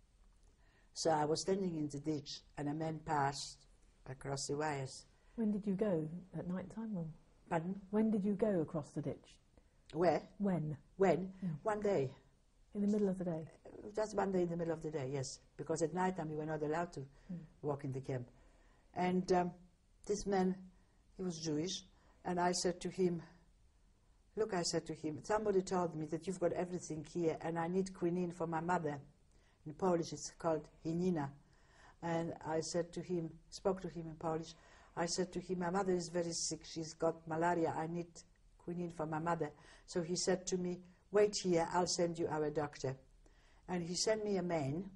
B: So I was standing in the ditch, and a man passed across the wires.
A: When did you go? At night time? Or?
B: Pardon?
A: When did you go across the ditch?
B: Where?
A: When?
B: When? Yeah. One day.
A: In the middle of the day?
B: Just one day in the middle of the day, yes. Because at night time we were not allowed to walk in the camp. And this man, he was Jewish, and I said to him, look, I said to him, somebody told me that you've got everything here, and I need quinine for my mother. In Polish it's called hinina. And I said to him, spoke to him in Polish, I said to him, my mother is very sick, she's got malaria, I need quinine for my mother. So he said to me, wait here, I'll send you our doctor. And he sent me a man,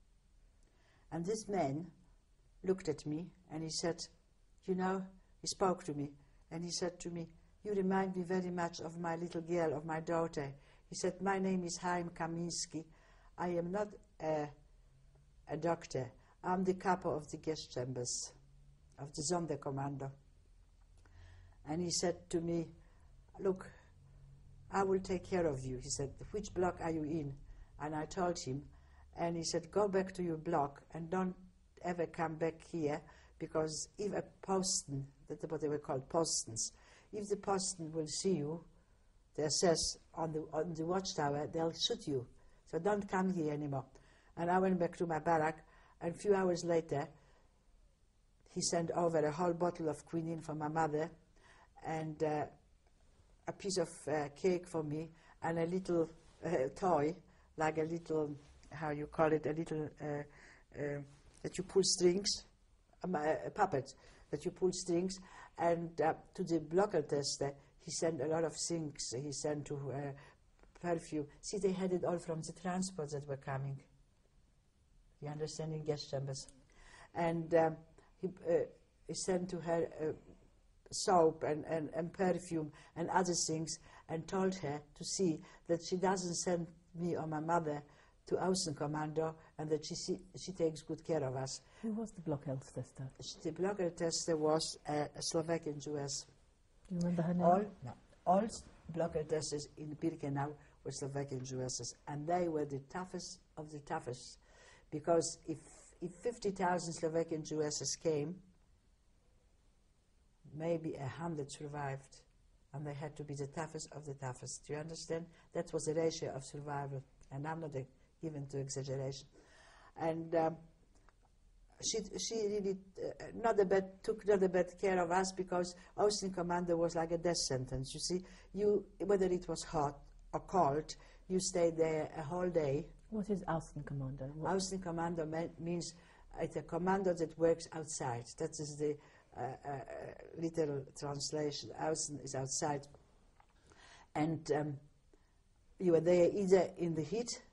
B: and this man looked at me, and he said, you know, he spoke to me, and he said to me, you remind me very much of my little girl, of my daughter. He said, my name is Chaim Kamiński. I am not a doctor. I'm the capo of the guest chambers, of the Sonderkommando. And he said to me, look, I will take care of you. He said, which block are you in? And I told him, and he said, go back to your block and don't ever come back here, because if a posten, that's what they were called, postens, if the posten will see you, they assess on the watchtower, they'll shoot you. So don't come here anymore. And I went back to my barrack, and a few hours later, he sent over a whole bottle of quinine for my mother, and a piece of cake for me, and a little toy, like a little, how you call it, a little, that you pull strings, a puppet, that you pull strings, and to the blocker tester, he sent a lot of things. He sent to perfume. See, they had it all from the transports that were coming. You understand, in guest chambers. And he sent to her soap and perfume and other things, and told her to see that she doesn't send me or my mother to Außenkommando, and that she takes good care of us.
A: Who was the block health tester?
B: The block health tester was a Slovakian Jewess.
A: Do you remember her name?
B: All block health testers in Birkenau were Slovakian Jewesses, and they were the toughest of the toughest, because if 50,000 Slovakian Jewesses came, maybe 100 survived, and they had to be the toughest of the toughest. Do you understand? That was the ratio of survival, and I'm not given to exaggeration. And she really took not a bad care of us, because Außenkommando was like a death sentence. You see, whether it was hot or cold, you stayed there a whole day.
A: What is Außenkommando?
B: Außenkommando means it's a commando that works outside. That is the literal translation. Außen is outside. And you were there either in the heat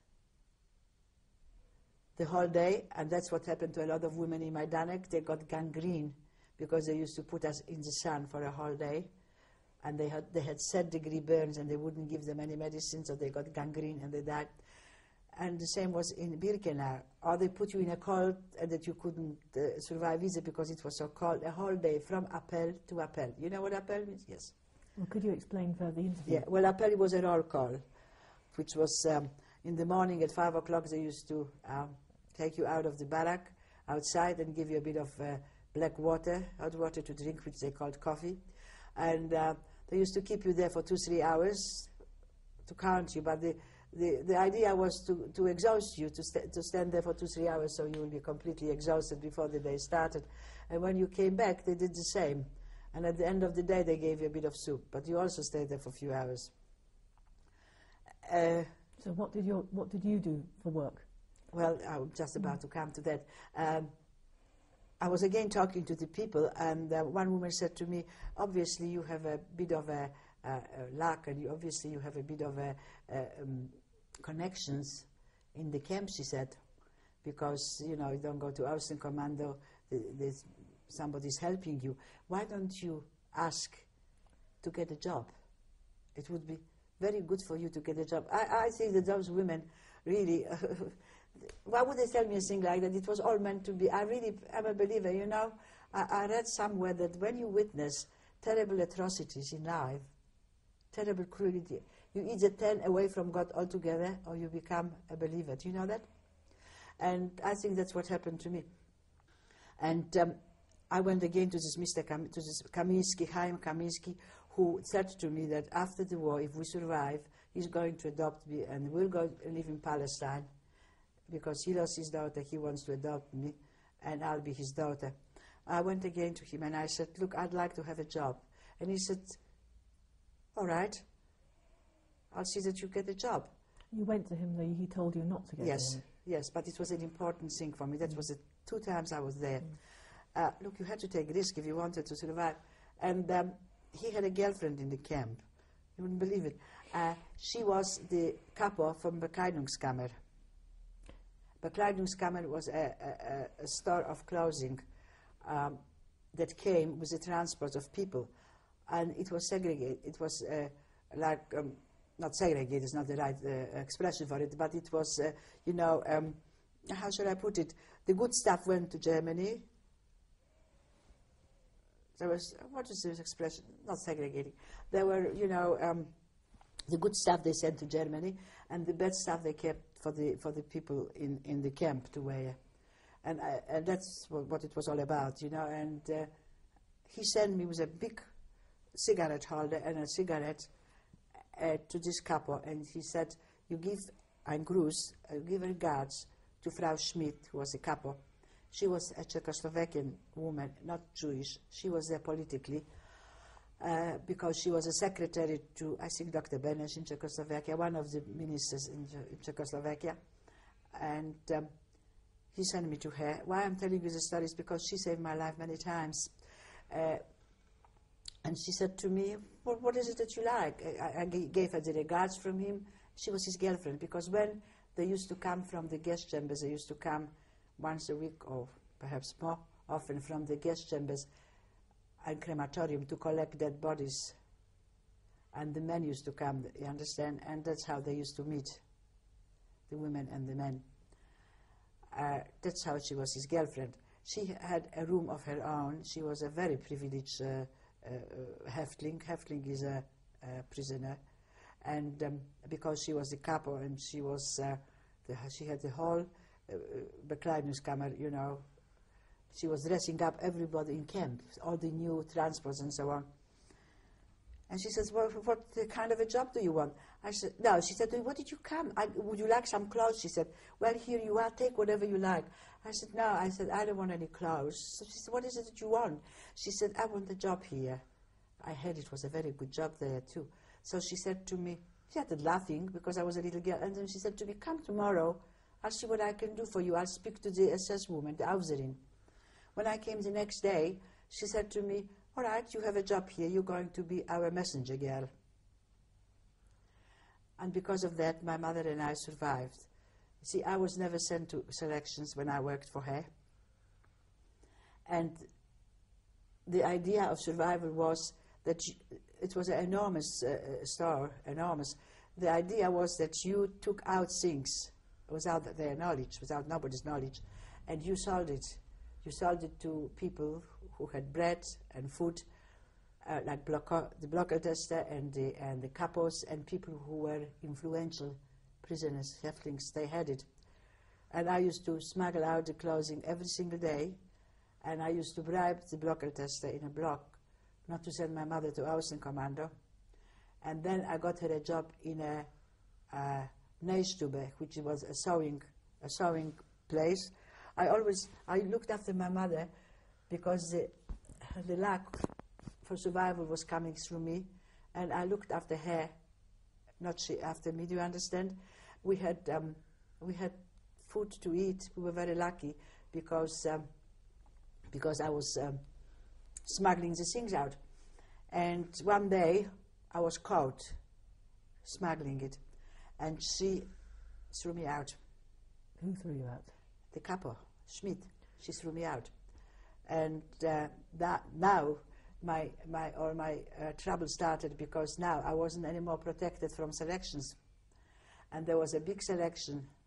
B: the whole day, and that's what happened to a lot of women in Majdanek. They got gangrene because they used to put us in the sun for a whole day, and they had 3rd-degree burns, and they wouldn't give them any medicine, so they got gangrene and they died. And the same was in Birkenau. Or they put you in a cold that you couldn't survive either because it was so cold, a whole day from Appel to Appel. You know what Appel means? Yes.
A: Well, could you explain further the interview?
B: Yeah, well, Appel was a roll call, which was in the morning at 5 o'clock. They used to take you out of the barrack outside and give you a bit of black water, hot water to drink, which they called coffee. And they used to keep you there for 2-3 hours to count you, but the idea was to exhaust you, to stand there for 2-3 hours, so you will be completely exhausted before the day started. And when you came back, they did the same. And at the end of the day, they gave you a bit of soup, but you also stayed there for a few hours.
A: So what did you do for work?
B: Well, I'm just about to come to that. I was again talking to the people, and one woman said to me, obviously you have a bit of a luck, and obviously you have a bit of connections in the camp, she said, because, you know, you don't go to Außenkommando, somebody's helping you. Why don't you ask to get a job? It would be very good for you to get a job. I think that those women really, why would they tell me a thing like that? It was all meant to be. I really am a believer, you know. I read somewhere that when you witness terrible atrocities in life, terrible cruelty, you either turn away from God altogether or you become a believer. Do you know that? And I think that's what happened to me. And I went again to this Mr. to this Kaminsky, Chaim Kaminsky, who said to me that after the war, if we survive, he's going to adopt me and we'll go and live in Palestine because he lost his daughter, he wants to adopt me, and I'll be his daughter. I went again to him and I said, look, I'd like to have a job. And he said, all right, I'll see that you get a job.
A: You went to him, though he told you not to go to him.
B: Yes, but it was an important thing for me. That was the 2 times I was there. Look, you had to take risk if you wanted to survive. And he had a girlfriend in the camp. You wouldn't believe it. She was the capo from Bekleidungskammer. Bekleidungskammer was a store of clothing that came with the transport of people. And it was segregated. It was like, not segregated is not the right expression for it, but it was, you know, how should I put it? The good stuff went to Germany. There was, what is this expression? Not segregating. There were, you know, the good stuff they sent to Germany, and the bad stuff they kept for the people in the camp to wear. And that's what it was all about, you know. And he sent me with a big cigarette holder and a cigarette to this couple, and he said, you give ein Gruß, give regards to Frau Schmidt, who was a couple. She was a Czechoslovakian woman, not Jewish. She was there politically because she was a secretary to, I think, Dr. Beneš in Czechoslovakia, one of the ministers in Czechoslovakia. And he sent me to her. Why I'm telling you the story is because she saved my life many times. And she said to me, what is it that you like? I gave her the regards from him. She was his girlfriend, because when they used to come from the gas chambers, they used to come once a week or perhaps more often from the gas chambers and crematorium to collect dead bodies. And the men used to come, you understand? And that's how they used to meet, the women and the men. That's how she was his girlfriend. She had a room of her own. She was a very privileged Häftling. Häftling is a prisoner. And because she was the capo and she was, she had the whole Bekleidungskammer, you know, she was dressing up everybody in camp, all the new transports and so on. And she says, well, what kind of a job do you want? I said, no. She said, what did you come? Would you like some clothes? She said, well, here you are, take whatever you like. I said, no. I said, I don't want any clothes. So she said, what is it that you want? She said, I want a job here. I heard it was a very good job there, too. So she said to me, she started laughing because I was a little girl, and then she said to me, come tomorrow, I'll see what I can do for you. I'll speak to the SS woman, the Aufseherin. When I came the next day, she said to me, all right, you have a job here. You're going to be our messenger girl. And because of that, my mother and I survived. See, I was never sent to selections when I worked for her. And the idea of survival was that it was an enormous store, enormous. The idea was that you took out things without their knowledge, without nobody's knowledge, and you sold it. You sold it to people who had bread and food, like the blocker tester and the capos, and people who were influential prisoners, Häftlings, they had it. And I used to smuggle out the clothing every single day, and I used to bribe the blocker tester in a block not to send my mother to Außenkommando. And then I got her a job in a Nähstube, which was a sewing place. I looked after my mother because the luck for survival was coming through me, and I looked after her, not she after me. Do you understand? We had food to eat. We were very lucky because I was smuggling the things out. And one day I was caught smuggling it, and she threw me out.
A: Who threw you out?
B: The capo, Schmidt. She threw me out. And now my trouble started, because now I wasn't anymore protected from selections. And there was a big selection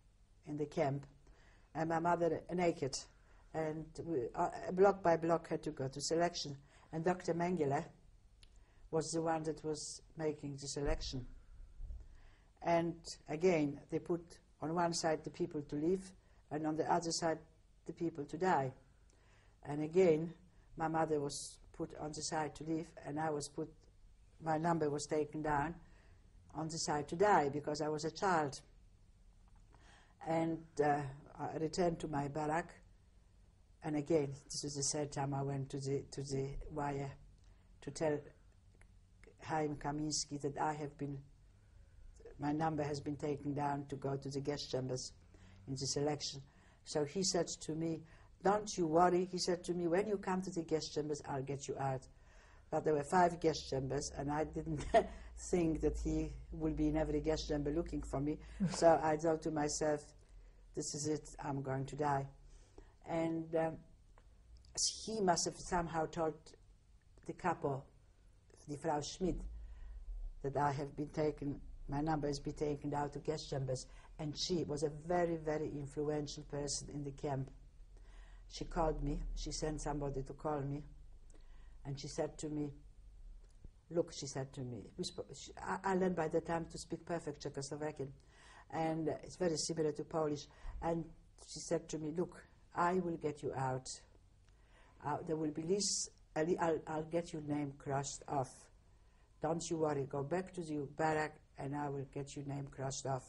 B: in the camp, and my mother naked. And we, block by block, had to go to selection. And Dr. Mengele was the one that was making the selection. And again, they put on one side the people to live, and on the other side the people to die. And again, my mother was put on the side to live, and I was put, my number was taken down on the side to die because I was a child. And I returned to my barrack, and again, this is the third time I went to the wire to tell Chaim Kaminsky that I have been, my number has been taken down to go to the guest chambers in the selection. So he said to me, "Don't you worry," he said to me, "when you come to the guest chambers, I'll get you out." But there were 5 guest chambers, and I didn't think that he will be in every guest chamber looking for me. So I thought to myself, this is it, I'm going to die. And he must have somehow told the couple, the Frau Schmidt, that I have been taken, my number has been taken out to guest chambers. And she was a very, very influential person in the camp. She called me, she sent somebody to call me, and she said to me, "Look," she said to me, I learned by the time to speak perfect Czechoslovakian, and it's very similar to Polish, and she said to me, "Look, I will get you out. There will be least, I'll get your name crossed off. Don't you worry, go back to the barrack and I will get your name crossed off."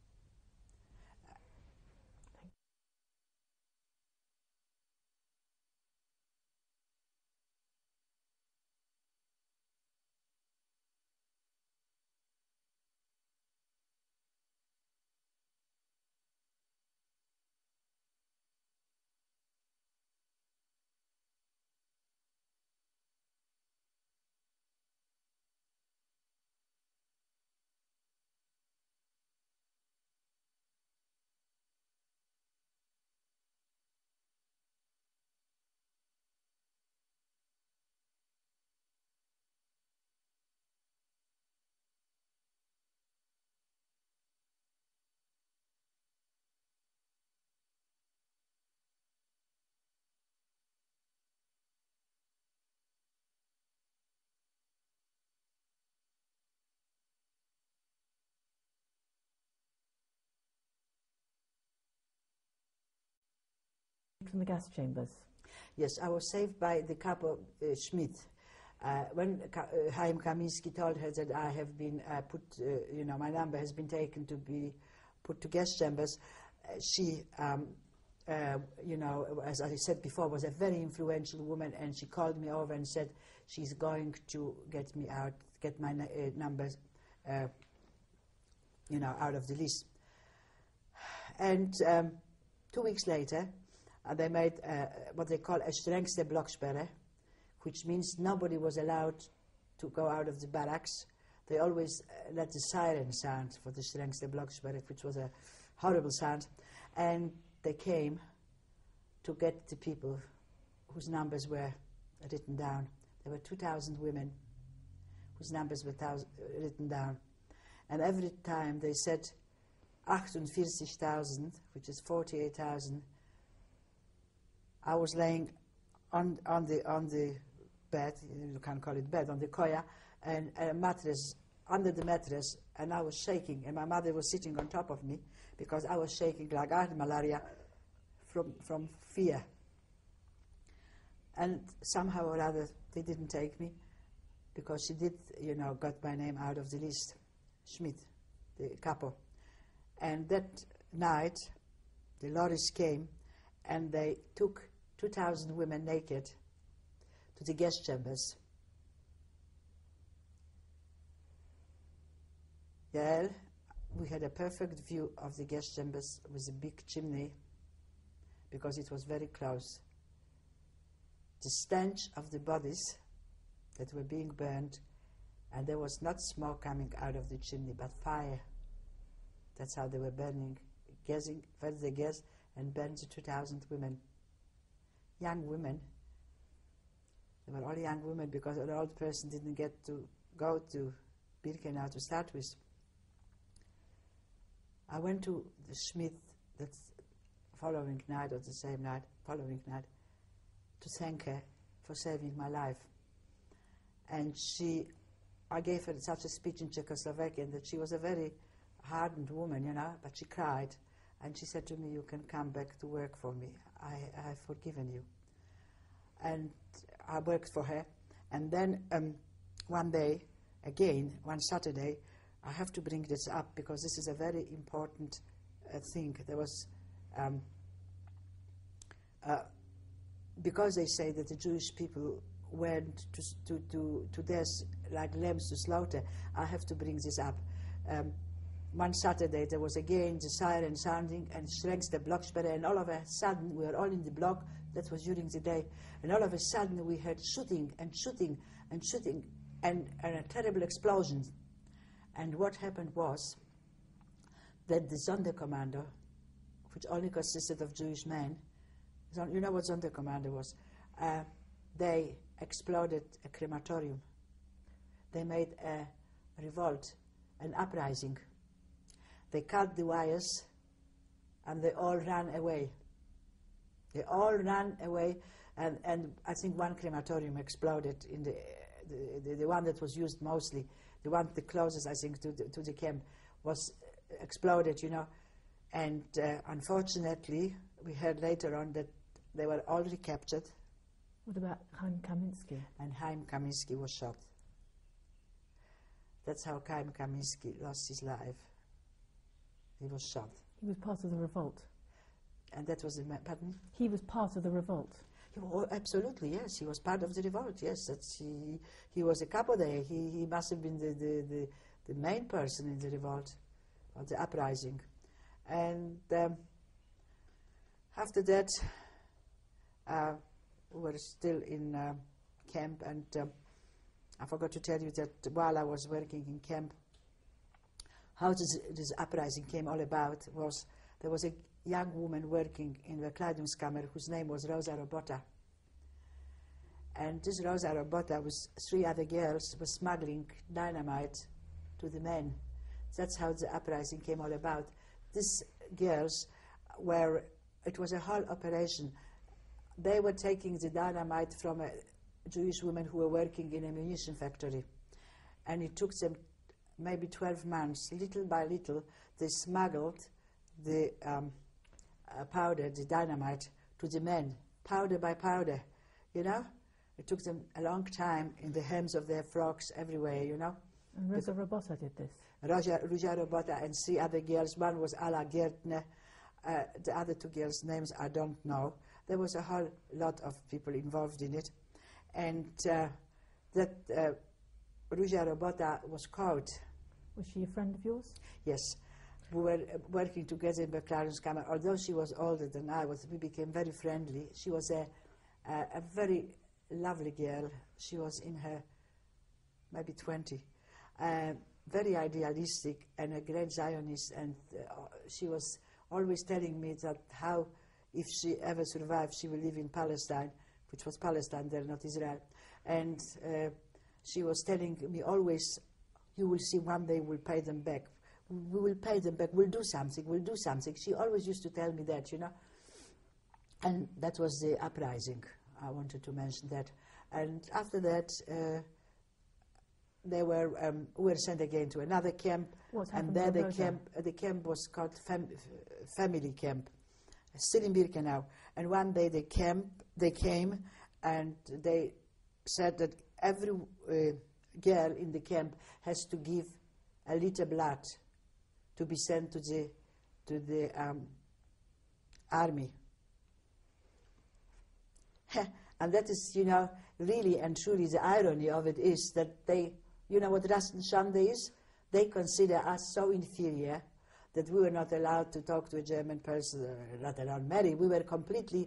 A: From the gas chambers.
B: Yes, I was saved by the couple Schmidt. When Chaim Kaminsky told her that I have been put, my number has been taken to be put to guest chambers, she, as I said before, was a very influential woman, and she called me over and said she's going to get me out, get my numbers, out of the list. And 2 weeks later, they made what they call a strengste Blocksperre, which means nobody was allowed to go out of the barracks. They always let the siren sound for the strengste Blocksperre, which was a horrible sound. And they came to get the people whose numbers were written down. There were 2,000 women whose numbers were written down. And every time they said 48,000, which is 48,000, I was laying on the bed, you can call it bed, on the koya, and a mattress, under the mattress, and I was shaking, and my mother was sitting on top of me because I was shaking like I had malaria from fear. And somehow or other, they didn't take me because she did, got my name out of the list, Schmidt, the capo. And that night, the lorries came, and they took 2,000 women naked to the guest chambers. Yeah, we had a perfect view of the guest chambers with a big chimney because it was very close. The stench of the bodies that were being burned, and there was not smoke coming out of the chimney, but fire. That's how they were burning, fed the gas and burned the 2,000 women. Young women. They were all young women because an old person didn't get to go to Birkenau to start with. I went to the Schmidt that following night, or the same night, following night, to thank her for saving my life. And I gave her such a speech in Czechoslovakia that she was a very hardened woman, you know, but she cried. And she said to me, you can come back to work for me. I have forgiven you. And I worked for her. And then one day, again, one Saturday, I have to bring this up because this is a very important thing. There was, because they say that the Jewish people went to death like lambs to slaughter, I have to bring this up. One Saturday there was again the siren sounding and shrinks the Blocksperre, and all of a sudden we were all in the block. That was during the day, and all of a sudden we heard shooting and shooting and shooting and a terrible explosion. And what happened was that the Sonderkommando, which only consisted of Jewish men, you know what Sonderkommando was? They exploded a crematorium. They made a revolt, an uprising. They cut the wires and they all ran away. They all ran away, and I think one crematorium exploded in the one that was used mostly, the one the closest, I think, to the camp, was exploded, you know. And unfortunately, we heard later on that they were all recaptured.
A: What about Chaim Kaminsky?
B: And Chaim Kaminsky was shot. That's how Chaim Kaminsky lost his life. He was shot.
A: He was part of the revolt.
B: And that was the pardon?
A: He was part of the revolt.
B: Absolutely, yes. He was part of the revolt. Yes, he was a capo there. He must have been the main person in the revolt, or the uprising. And after that, we were still in camp, and I forgot to tell you that while I was working in camp, how this uprising came all about was there was a young woman working in the Kleidungskammer whose name was Rosa Robota. And this Rosa Robota with 3 other girls was smuggling dynamite to the men. That's how the uprising came all about. These girls it was a whole operation. They were taking the dynamite from a Jewish woman who were working in a munition factory. And it took them maybe 12 months. Little by little, they smuggled the powder, the dynamite, to the men, powder by powder, you know? It took them a long time in the hems of their frocks, everywhere, you know?
A: And Rosa Robota did this?
B: Rosa Robota and 3 other girls. One was Alla Gärtner. The other 2 girls' names I don't know. There was a whole lot of people involved in it. And that Rosa Robota was caught.
A: Was she a friend of yours?
B: Yes. We were working together in the Kleidungskammer. Although she was older than I was, we became very friendly. She was a very lovely girl. She was in her maybe 20. Very idealistic and a great Zionist. And she was always telling me that how, if she ever survived, she will live in Palestine, which was Palestine there, not Israel. And she was telling me always, you will see one day we'll pay them back. We will pay them back. We'll do something. We'll do something. She always used to tell me that, you know. And that was the uprising. I wanted to mention that. And after that, we were sent again to another camp. And there the camp was called Family Camp, still in Birkenau. And one day they came and they said that every girl in the camp has to give a little blood to be sent to the army. And that is, you know, really and truly the irony of it is that they, you know what Rassenschande is? They consider us so inferior that we were not allowed to talk to a German person, let alone marry. We were completely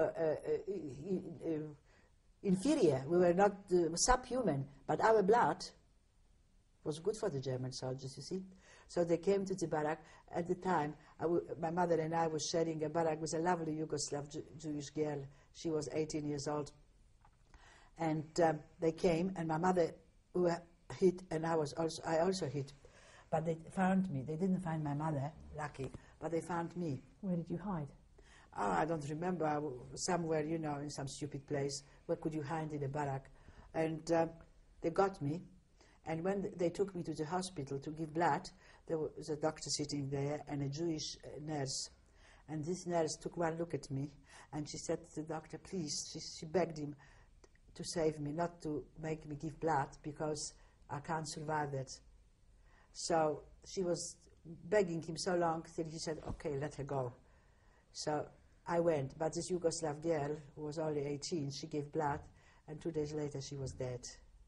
B: inferior. We were not subhuman, but our blood was good for the German soldiers, you see. So they came to the barrack. At the time, my mother and I was sharing a barrack with a lovely Yugoslav Jewish girl. She was 18 years old. And they came, and my mother hid, and I also hid. But they found me. They didn't find my mother, lucky, but they found me.
A: Where did you hide?
B: Oh, I don't remember. Somewhere, you know, in some stupid place. Where could you hide in a barrack? And they got me. And when they took me to the hospital to give blood, there was a doctor sitting there and a Jewish nurse. And this nurse took one look at me, and she said to the doctor, please, she begged him to save me, not to make me give blood, because I can't survive that. So she was begging him so long that he said, okay, let her go. So I went, but this Yugoslav girl, who was only 18, she gave blood, and 2 days later she was dead.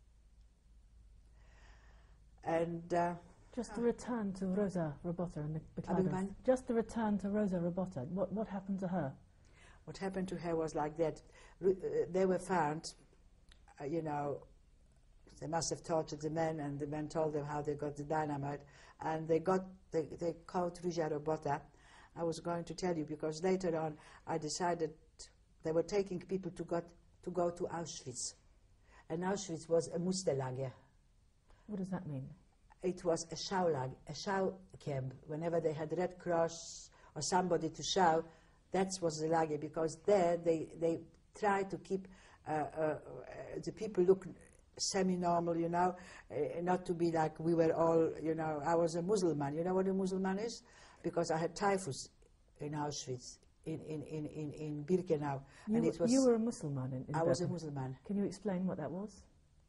B: And
A: just to return to Rosa Robota and the Bekleiders. Just to return to Rosa Robota, what happened to her?
B: What happened to her was like that. They were found, you know, they must have tortured the men, and the men told them how they got the dynamite, and they caught Lusia Robota. I was going to tell you, because later on I decided they were taking people to go to Auschwitz. And Auschwitz was a Musterlager.
A: What does that mean?
B: It was a Shoah camp. Whenever they had Red Cross or somebody to Shoah, that was the lager, because there they tried to keep the people look semi-normal, you know, not to be like we were all, you know. I was a Muslim. You know what a Muslim is? Because I had typhus in Auschwitz, in Birkenau. And it was,
A: you were a Muslim in
B: I was a Muslim.
A: Can you explain what that was?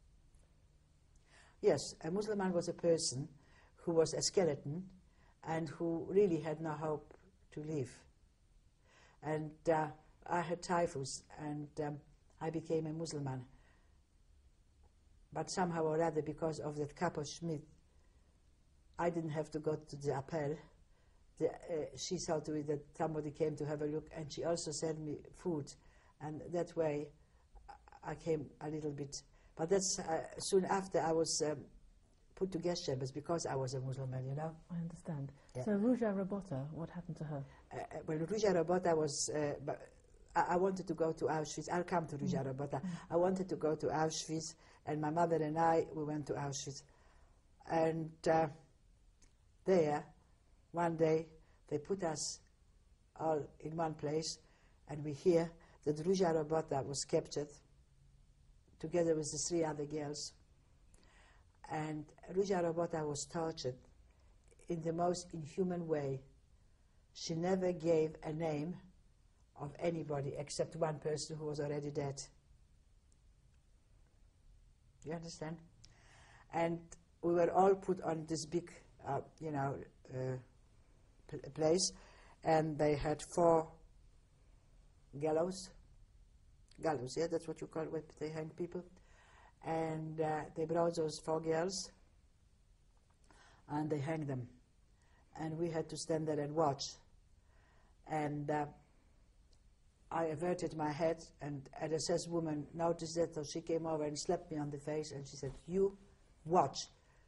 B: Yes, a Muslim was a person who was a skeleton and who really had no hope to live. And I had typhus, and I became a Muslim. But somehow or other, because of that Kapo Schmidt, I didn't have to go to the appel. She saw to it that somebody came to have a look, and she also sent me food. And that way, I came a little bit. But that's soon after I was put to gas chambers, because I was a Muslim, you know.
A: I understand.
B: Yeah.
A: So Lusia Robota, what happened to her?
B: Well, Lusia Robota was... I wanted to go to Auschwitz. I'll come to Lusia Robota. I wanted to go to Auschwitz, and my mother and I, we went to Auschwitz. And there, one day, they put us all in one place, and we hear that Lusia Robota was captured together with the 3 other girls. And Lusia Robota was tortured in the most inhuman way. She never gave a name of anybody except one person who was already dead. You understand? And we were all put on this big, you know, place, and they had 4 gallows. Gallows, yeah, that's what you call it, they hang people. And they brought those 4 girls, and they hanged them. And we had to stand there and watch. And I averted my head, and an SS woman noticed that, so she came over and slapped me on the face, and she said, you watch.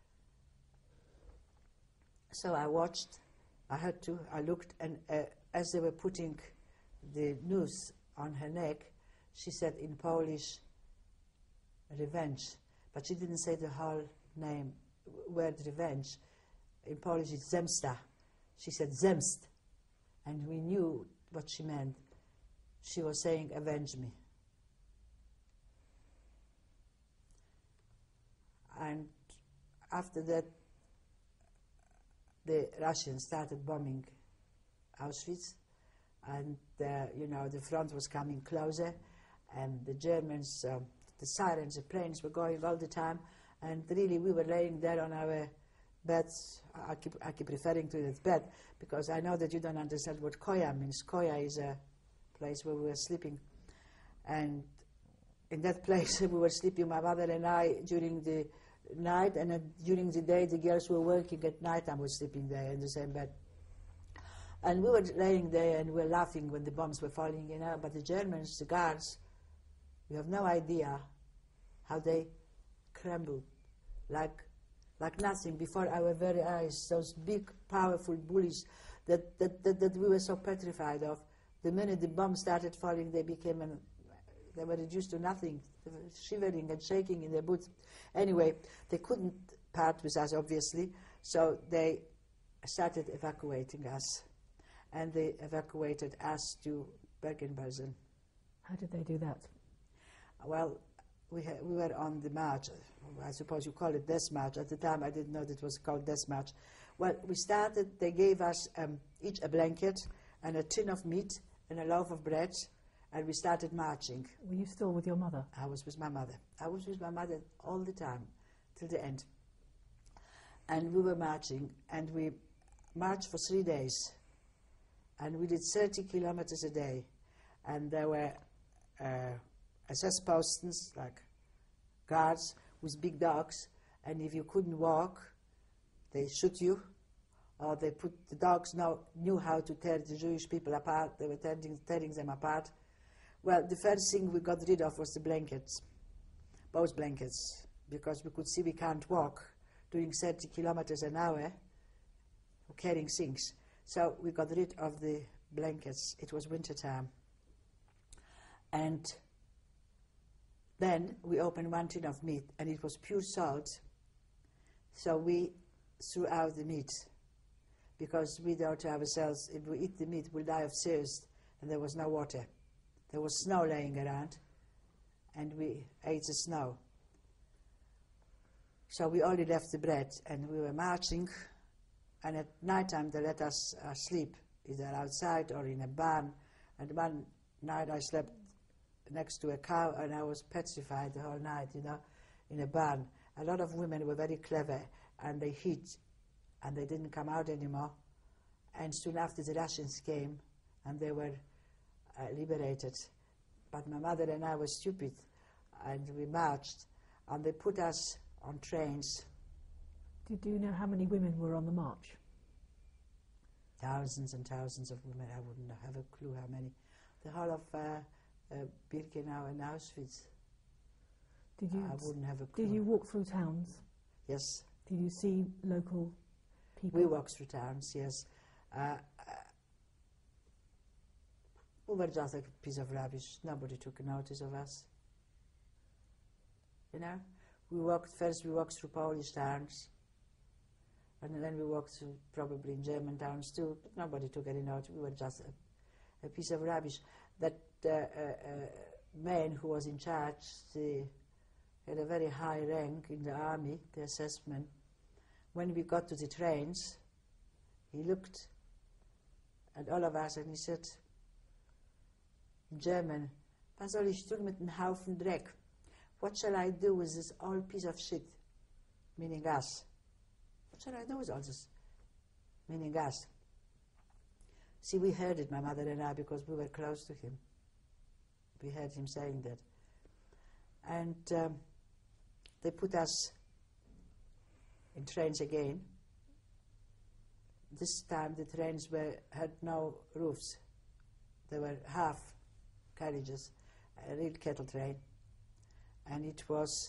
B: So I watched. I had to. I looked, and as they were putting the noose on her neck, she said in Polish, revenge. But she didn't say the whole word revenge. In Polish it's zemsta. She said zemst. And we knew what she meant. She was saying, avenge me. And after that, the Russians started bombing Auschwitz, and you know, the front was coming closer, and the Germans, the sirens, the planes were going all the time, and really we were laying there on our beds. I keep referring to it as bed, because I know that you don't understand what koya means. Koya is a place where we were sleeping, and in that place we were sleeping, my mother and I, during the night, and during the day the girls were working. At night I was sleeping there in the same bed. And we were laying there and we were laughing when the bombs were falling, you know, but the Germans, the guards, you have no idea how they crumbled like nothing before our very eyes. Those big, powerful bullies that we were so petrified of. The minute the bombs started falling, they were reduced to nothing, shivering and shaking in their boots. Anyway, they couldn't part with us, obviously, so they started evacuating us. and they evacuated us to Bergen-Belsen.
A: How did they do that?
B: Well, we were on the march. I suppose you call it death march. At the time, I didn't know that it was called death march. Well, we started, they gave us each a blanket and a tin of meat and a loaf of bread, and we started marching.
A: Were you still with your mother?
B: I was with my mother. I was with my mother all the time, till the end. And we were marching, and we marched for 3 days. And we did 30 kilometers a day. And there were SS postons, like guards with big dogs, and if you couldn't walk, they shoot you, or they put the dogs knew how to tear the Jewish people apart. They were tearing them apart. Well, the first thing we got rid of was the blankets, both blankets, because we could see we can't walk doing 30 kilometers an hour carrying things. So we got rid of the blankets. It was winter time. And then we opened one tin of meat, and it was pure salt. So we threw out the meat, because we thought to ourselves, if we eat the meat, we'll die of thirst, and there was no water. There was snow laying around, and we ate the snow. So we only left the bread, and we were marching, and at night time they let us sleep, either outside or in a barn. And one night I slept next to a cow, and I was petrified the whole night, in a barn. A lot of women were very clever, and they hid, and they didn't come out anymore. And soon after, the Russians came, and they were liberated. But my mother and I were stupid, and we marched, and they put us on trains.
A: Did you know how many women were on the march?
B: Thousands and thousands of women. I wouldn't have a clue how many. The whole of Birkenau and Auschwitz. I wouldn't have a clue.
A: Did you walk through towns?
B: Yes.
A: Did you see local people?
B: We walked through towns, yes. We were just like a piece of rubbish. Nobody took notice of us. We walked through Polish towns, and then we walked through probably in German towns too, but nobody took any notice. We were just a piece of rubbish. That man who was in charge, he had a very high rank in the army, the assessment. When we got to the trains, he looked at all of us and he said in German, "Was soll ich tun mit dem Haufen Dreck? What shall I do with this old piece of shit?" Meaning us. What shall I do with all this? Meaning us. See, we heard it, my mother and I, because we were close to him. We heard him saying that. And they put us in trains again. This time the trains had no roofs. They were half carriages, a real cattle train. And it was,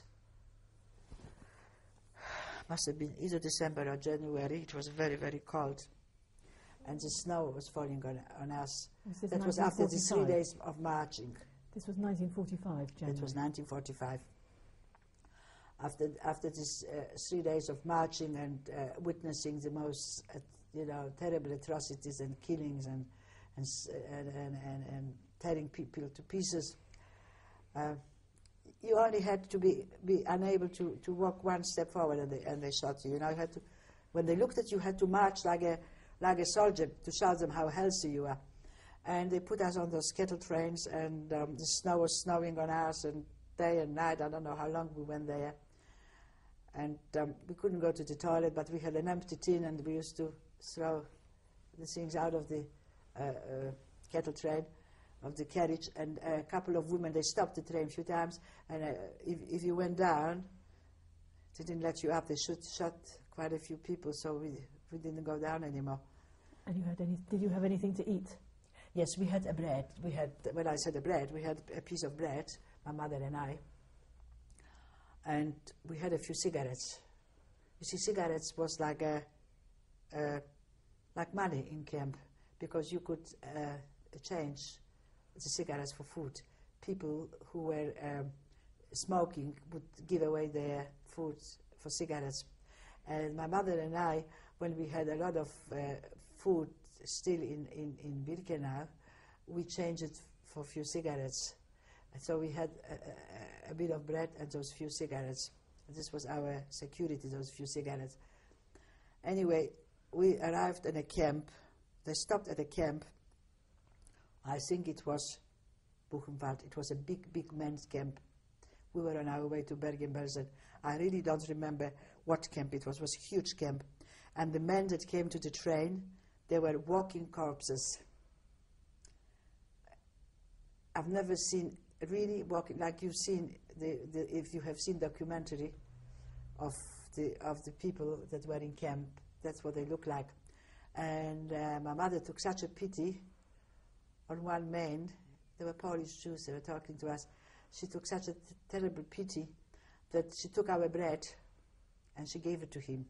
B: must have been either December or January. It was very, very cold. And the snow was falling on us. That was after the 3 days of marching.
A: This was 1945, January.
B: It was 1945. After these 3 days of marching and witnessing the most, terrible atrocities and killings and tearing people to pieces, you only had to be unable to walk one step forward, and they shot you. You had to, when they looked at you, had to march like a soldier to show them how healthy you are. And they put us on those cattle trains, and the snow was snowing on us, and day and night. I don't know how long we went there. And we couldn't go to the toilet, but we had an empty tin, and we used to throw the things out of the cattle train, of the carriage. And a couple of women, they stopped the train a few times, and if you went down, they didn't let you up. They shot quite a few people, so we didn't go down anymore.
A: And did you have anything to eat?
B: Yes, we had a bread. When I said a bread, we had a piece of bread, my mother and I, and we had a few cigarettes. You see, cigarettes was like money in camp, because you could change the cigarettes for food. People who were smoking would give away their food for cigarettes. And my mother and I, when we had a lot of food still in Birkenau, we changed it for a few cigarettes. And so we had a bit of bread and those few cigarettes. This was our security, those few cigarettes. Anyway, we arrived in a camp. They stopped at a camp. I think it was Buchenwald. It was a big, big men's camp. We were on our way to Bergen-Belsen. I really don't remember what camp it was. It was a huge camp. And the men that came to the train, they were walking corpses. I've never seen really walking like you've seen if you have seen documentary of the people that were in camp. That's what they look like. And my mother took such a pity on one man. They were Polish Jews. They were talking to us. She took such a terrible pity that she took our bread and she gave it to him.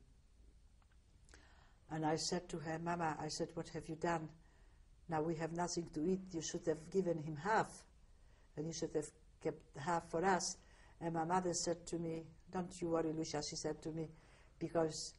B: And I said to her, Mama, I said, what have you done? Now we have nothing to eat. You should have given him half. And you should have kept half for us. And my mother said to me, don't you worry, Lucia, she said to me, because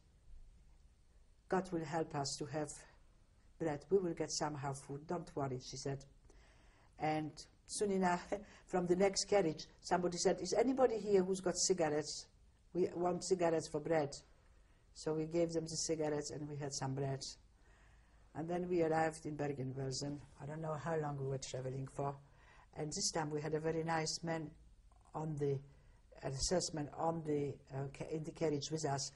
B: God will help us to have bread. We will get somehow food. Don't worry, she said. And soon enough, from the next carriage, somebody said, is anybody here who's got cigarettes? We want cigarettes for bread. So we gave them the cigarettes and we had some bread. And then we arrived in Bergen-Belsen. I don't know how long we were traveling for. And this time we had a very nice man on the assessment on the in the carriage with us.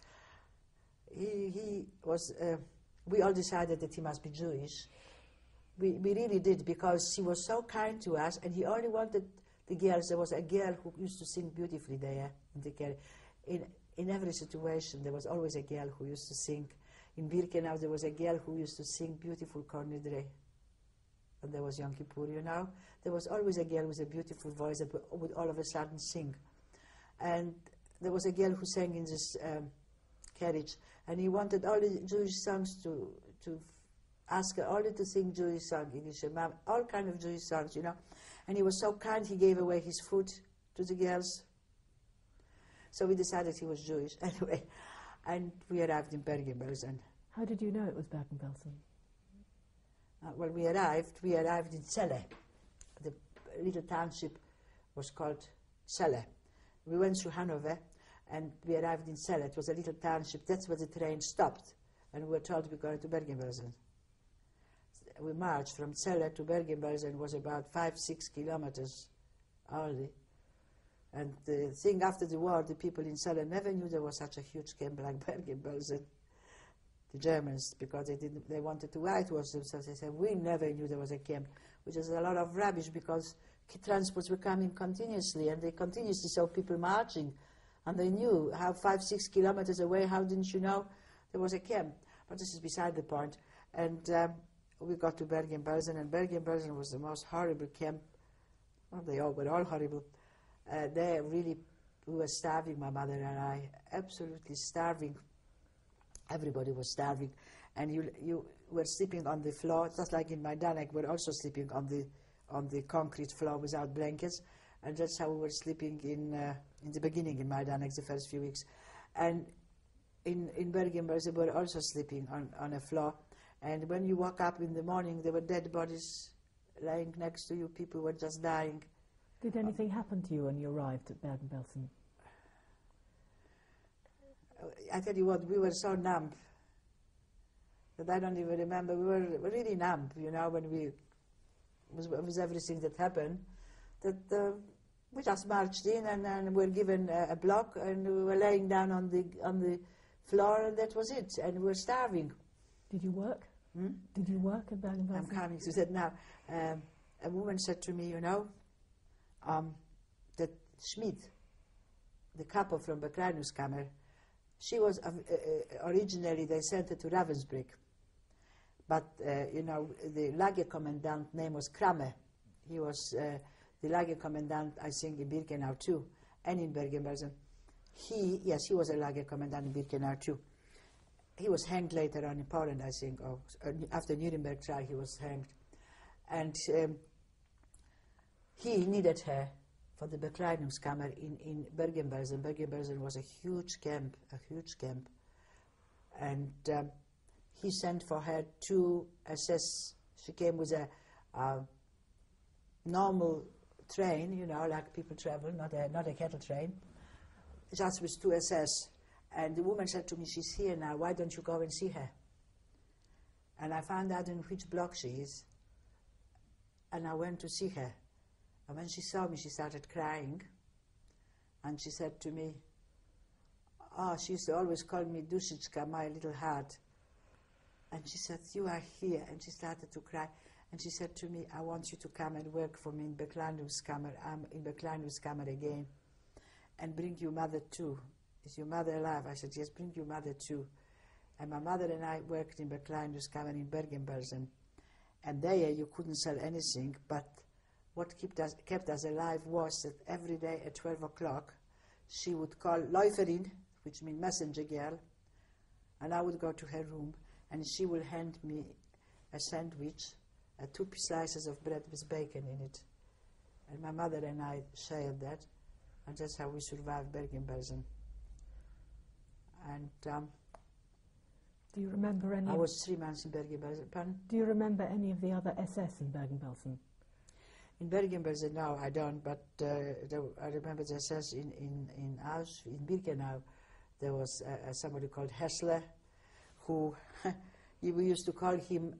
B: He was. We all decided that he must be Jewish. We really did, because he was so kind to us, and he only wanted the girls. There was a girl who used to sing beautifully there in the carriage. In every situation, there was always a girl who used to sing. In Birkenau, there was a girl who used to sing beautiful Kornidre. And there was Yom Kippur, you know. There was always a girl with a beautiful voice that would all of a sudden sing. And there was a girl who sang in this carriage, and he wanted all the Jewish songs to ask her only to sing Jewish songs, English, all kind of Jewish songs, you know. And he was so kind, he gave away his food to the girls. So we decided he was Jewish anyway. And we arrived in Bergen-Belsen.
A: How did you know it was Bergen-Belsen?
B: Well, we arrived in Celle. The little township was called Celle. We went through Hanover and we arrived in Celle. It was a little township. That's where the train stopped. And we were told we were going to Bergen-Belsen. We marched from Celle to Bergen-Belsen. Was about 5-6 kilometers only. And the thing after the war, the people in Celle never knew there was such a huge camp like Bergen-Belsen. The Germans, because they wanted to whitewash themselves. They said, we never knew there was a camp, which is a lot of rubbish, because transports were coming continuously, and they continuously saw people marching, and they knew how 5-6 kilometers away, how didn't you know there was a camp? But this is beside the point. And we got to Bergen-Belsen, and Bergen-Belsen was the most horrible camp. Well, they all were all horrible. We were starving, my mother and I, absolutely starving. Everybody was starving, and you were sleeping on the floor, just like in Majdanek. We're also sleeping on the concrete floor without blankets, and that's how we were sleeping in the beginning in Majdanek, the first few weeks. And in Bergen-Belsen, we were also sleeping on a floor. And when you woke up in the morning, there were dead bodies lying next to you. People were just dying.
A: Did anything happen to you when you arrived at Bergen-Belsen?
B: I tell you what, we were so numb that I don't even remember. We were really numb, you know, when with everything that happened. That we just marched in, and then we were given a block, and we were laying down on the floor, and that was it. And we were starving.
A: Did you work? Did you work at Bergen-Belsen?
B: I'm coming to that now. A woman said to me, you know, that Schmid, the couple from Bekleidungskammer, she was originally, they sent her to Ravensbrück. But, you know, the Lagerkommandant name was Kramer. He was the Lagerkommandant, I think, in Birkenau too, and in Bergen-Belsen. He was a Lagerkommandant in Birkenau too. He was hanged later on in Poland, I think, or after Nuremberg trial he was hanged. And he needed her for the Bekleidungskammer in Bergen-Belsen. Bergen-Belsen was a huge camp. And he sent for her to assess. She came with a normal train, you know, like people travel, not a cattle train, just with 2 SS. And the woman said to me, she's here now, why don't you go and see her? And I found out in which block she is, and I went to see her. And when she saw me, she started crying, and she said to me, oh, she used to always call me Dushitska, my little heart. And she said, you are here. And she started to cry. And she said to me, I want you to come and work for me in Bekleidungskammer. I'm in Bekleidungskammer again. And bring your mother too. Is your mother alive? I said, yes, bring your mother too. And my mother and I worked in Bekleidungskammer in Bergen-Belsen. And there you couldn't sell anything, but what kept us alive was that every day at 12 o'clock she would call Läuferin, which means messenger girl, and I would go to her room and she would hand me a sandwich, 2 slices of bread with bacon in it. And my mother and I shared that, and that's how we survived Bergen-Belsen. And
A: do you remember any?
B: I was 3 months in Bergen-Belsen. Pardon?
A: Do you remember any of the other SS in Bergen-Belsen?
B: In Bergen-Belsen, no, I don't. But I remember the SS in Auschwitz, in Birkenau. There was somebody called Hessler, who we used to call him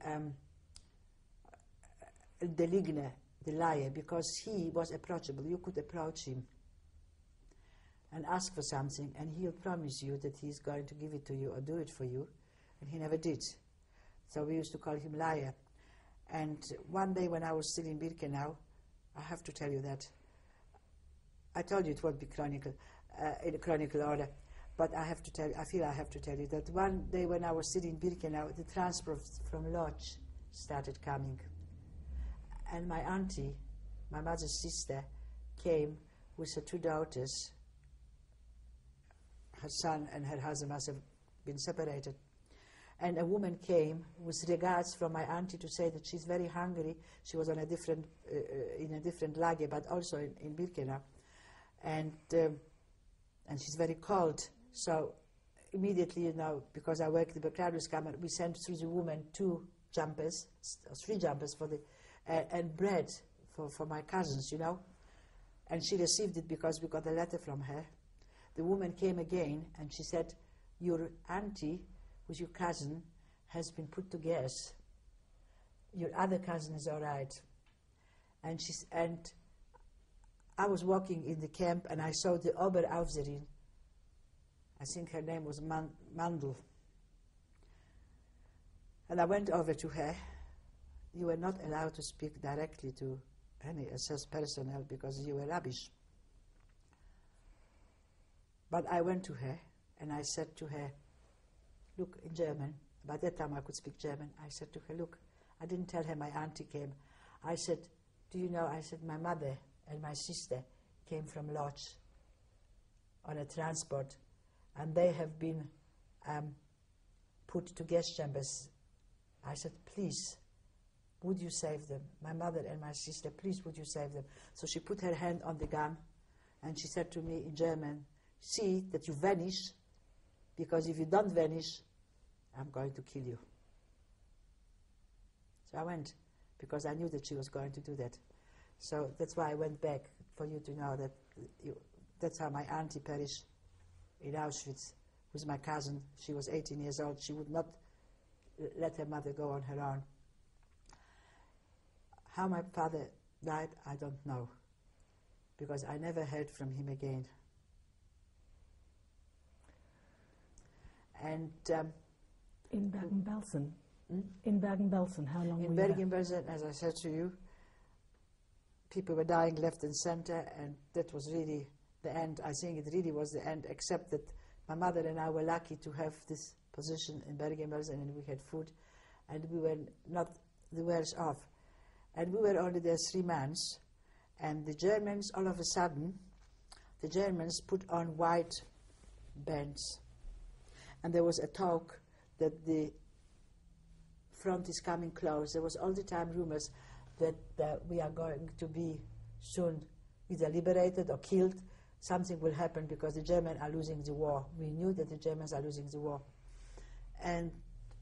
B: the Lügner, the liar, because he was approachable. You could approach him and ask for something, and he'll promise you that he's going to give it to you or do it for you, and he never did. So we used to call him liar. And one day when I was still in Birkenau, I have to tell you that. I told you it won't be chronicle, in a chronicle order, but I have to tell you, I feel I have to tell you that one day when I was sitting in Birkenau, the transport from Lodz started coming. And my auntie, my mother's sister, came with her 2 daughters. Her son and her husband must have been separated. And a woman came with regards from my auntie to say that she's very hungry. She was on a different, in a different lager, but also in Birkenau. And she's very cold. So immediately, you know, because I worked in the Bekleidungskammer, we sent through the woman 2 jumpers, 3 jumpers for the, and bread for my cousins, you know. And she received it because we got a letter from her. The woman came again and she said, your auntie, who's your cousin, has been put to gas. Your other cousin is all right. And I was walking in the camp and I saw the Oberaufseherin. I think her name was Mandel. And I went over to her. You were not allowed to speak directly to any SS personnel because you were rubbish. But I went to her and I said to her, look, in German, by that time I could speak German, I said to her, look, I didn't tell her my auntie came. I said, do you know, I said, my mother and my sister came from Lodz on a transport, and they have been put to gas chambers. I said, please, would you save them? My mother and my sister, please, would you save them? So she put her hand on the gun, and she said to me in German, see that you vanish, because if you don't vanish, I'm going to kill you. So I went, because I knew that she was going to do that. So that's why I went back, for you to know that that's how my auntie perished in Auschwitz with my cousin. She was 18 years old. She would not let her mother go on her own. How my father died, I don't know, because I never heard from him again. And
A: in Bergen-Belsen, in Bergen-Belsen, how long were you
B: in Bergen-Belsen, as I said to you, people were dying left and center, and that was really the end. I think it really was the end, except that my mother and I were lucky to have this position in Bergen-Belsen, and we had food, and we were not the worse off. And we were only there 3 months, and the Germans, all of a sudden, the Germans put on white bands. And there was a talk that the front is coming close. There was all the time rumors that we are going to be soon either liberated or killed. Something will happen because the Germans are losing the war. We knew that the Germans are losing the war. And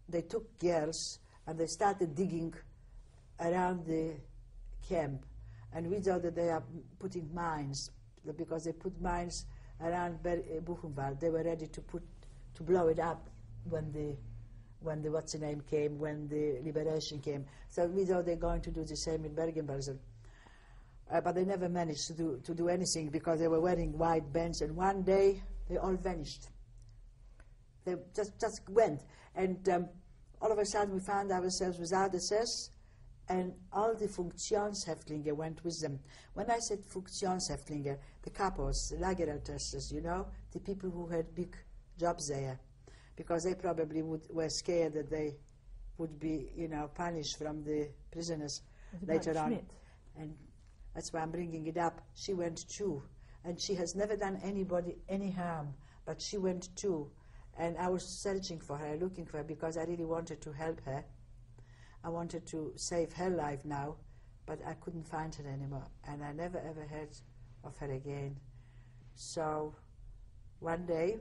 B: they took girls and they started digging around the camp. And we thought that they are putting mines, because they put mines around Buchenwald. They were ready to blow it up when the what's the name came, when the liberation came. So we thought they're going to do the same in Bergen-Belsen. But they never managed to do anything because they were wearing white bands, and one day they all vanished. They just went. And all of a sudden we found ourselves without SS, and all the Funktionshäftlinge went with them. When I said Funktionshäftlinge, the capos, the Lagerarbeiter, you know, the people who had big jobs there, because they probably were scared that they would be, you know, punished from the prisoners later on. And that's why I'm bringing it up. She went too, and she has never done anybody any harm, but she went too. And I was searching for her, looking for her, because I really wanted to help her. I wanted to save her life now, but I couldn't find her anymore, and I never ever heard of her again. So one day,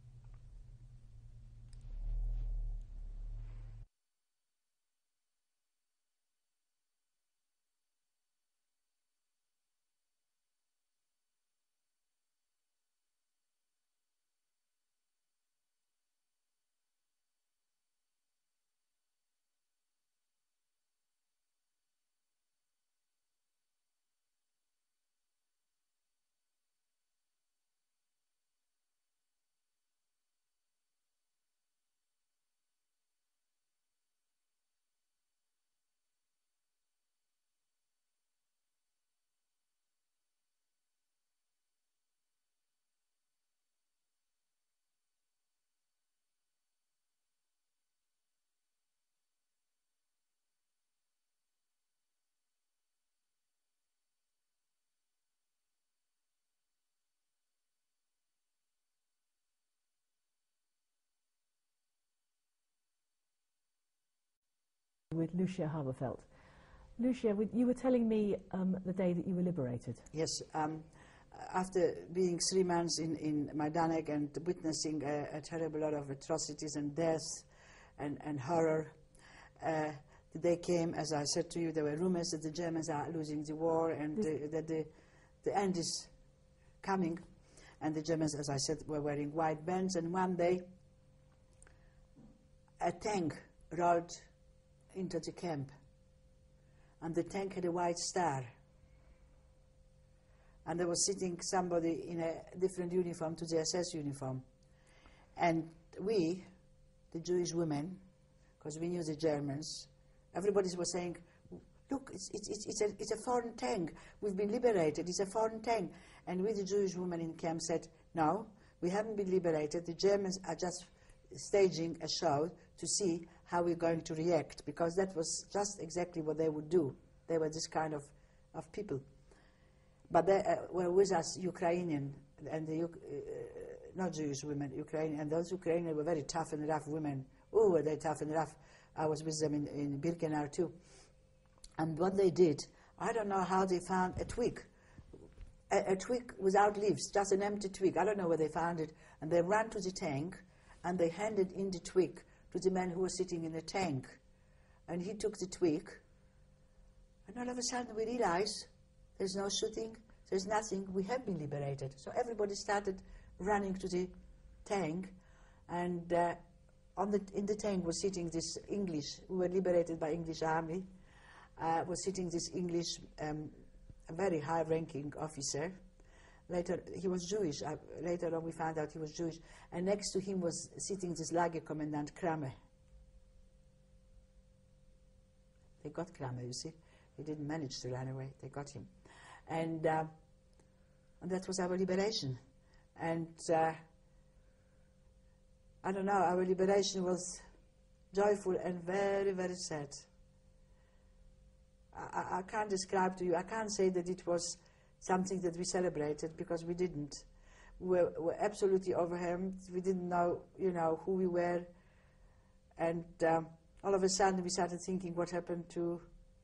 A: with Lusia Haberfeld. Lucia, you were telling me the day that you were liberated.
B: yes, after being 3 months in Majdanek and witnessing a terrible lot of atrocities and death and horror, the day came, as I said to you, there were rumors that the Germans are losing the war and that the end is coming. And the Germans, as I said, were wearing white bands. And one day, a tank rolled into the camp, and the tank had a white star, and there was sitting somebody in a different uniform to the SS uniform, and we, the Jewish women, because we knew the Germans, everybody was saying, look, it's a foreign tank, we've been liberated, it's a foreign tank. And we, the Jewish women in camp, said, no, we haven't been liberated, the Germans are just staging a show to see how we're going to react, because that was just exactly what they would do. They were this kind of people. But they were with us Ukrainian, and the not Jewish women, Ukrainian, and those Ukrainians were very tough and rough women. Oh, were they tough and rough. I was with them in Birkenau too. And what they did, I don't know how they found a twig without leaves, just an empty twig. I don't know where they found it. And they ran to the tank, and they handed in the twig to the man who was sitting in the tank. And he took the twig, and all of a sudden we realized there's no shooting, there's nothing, we have been liberated. So everybody started running to the tank, and in the tank was sitting this English, we were liberated by English army, was sitting this English, a very high-ranking officer. Later, he was Jewish. Later on, we found out he was Jewish. And next to him was sitting this Lagerkommandant Kramer. They got Kramer, you see. He didn't manage to run away. They got him. And that was our liberation. And I don't know, our liberation was joyful and very, very sad. I can't describe to you, I can't say that it was something that we celebrated, because we didn't. We were absolutely overwhelmed. We didn't know, who we were. And all of a sudden we started thinking what happened to,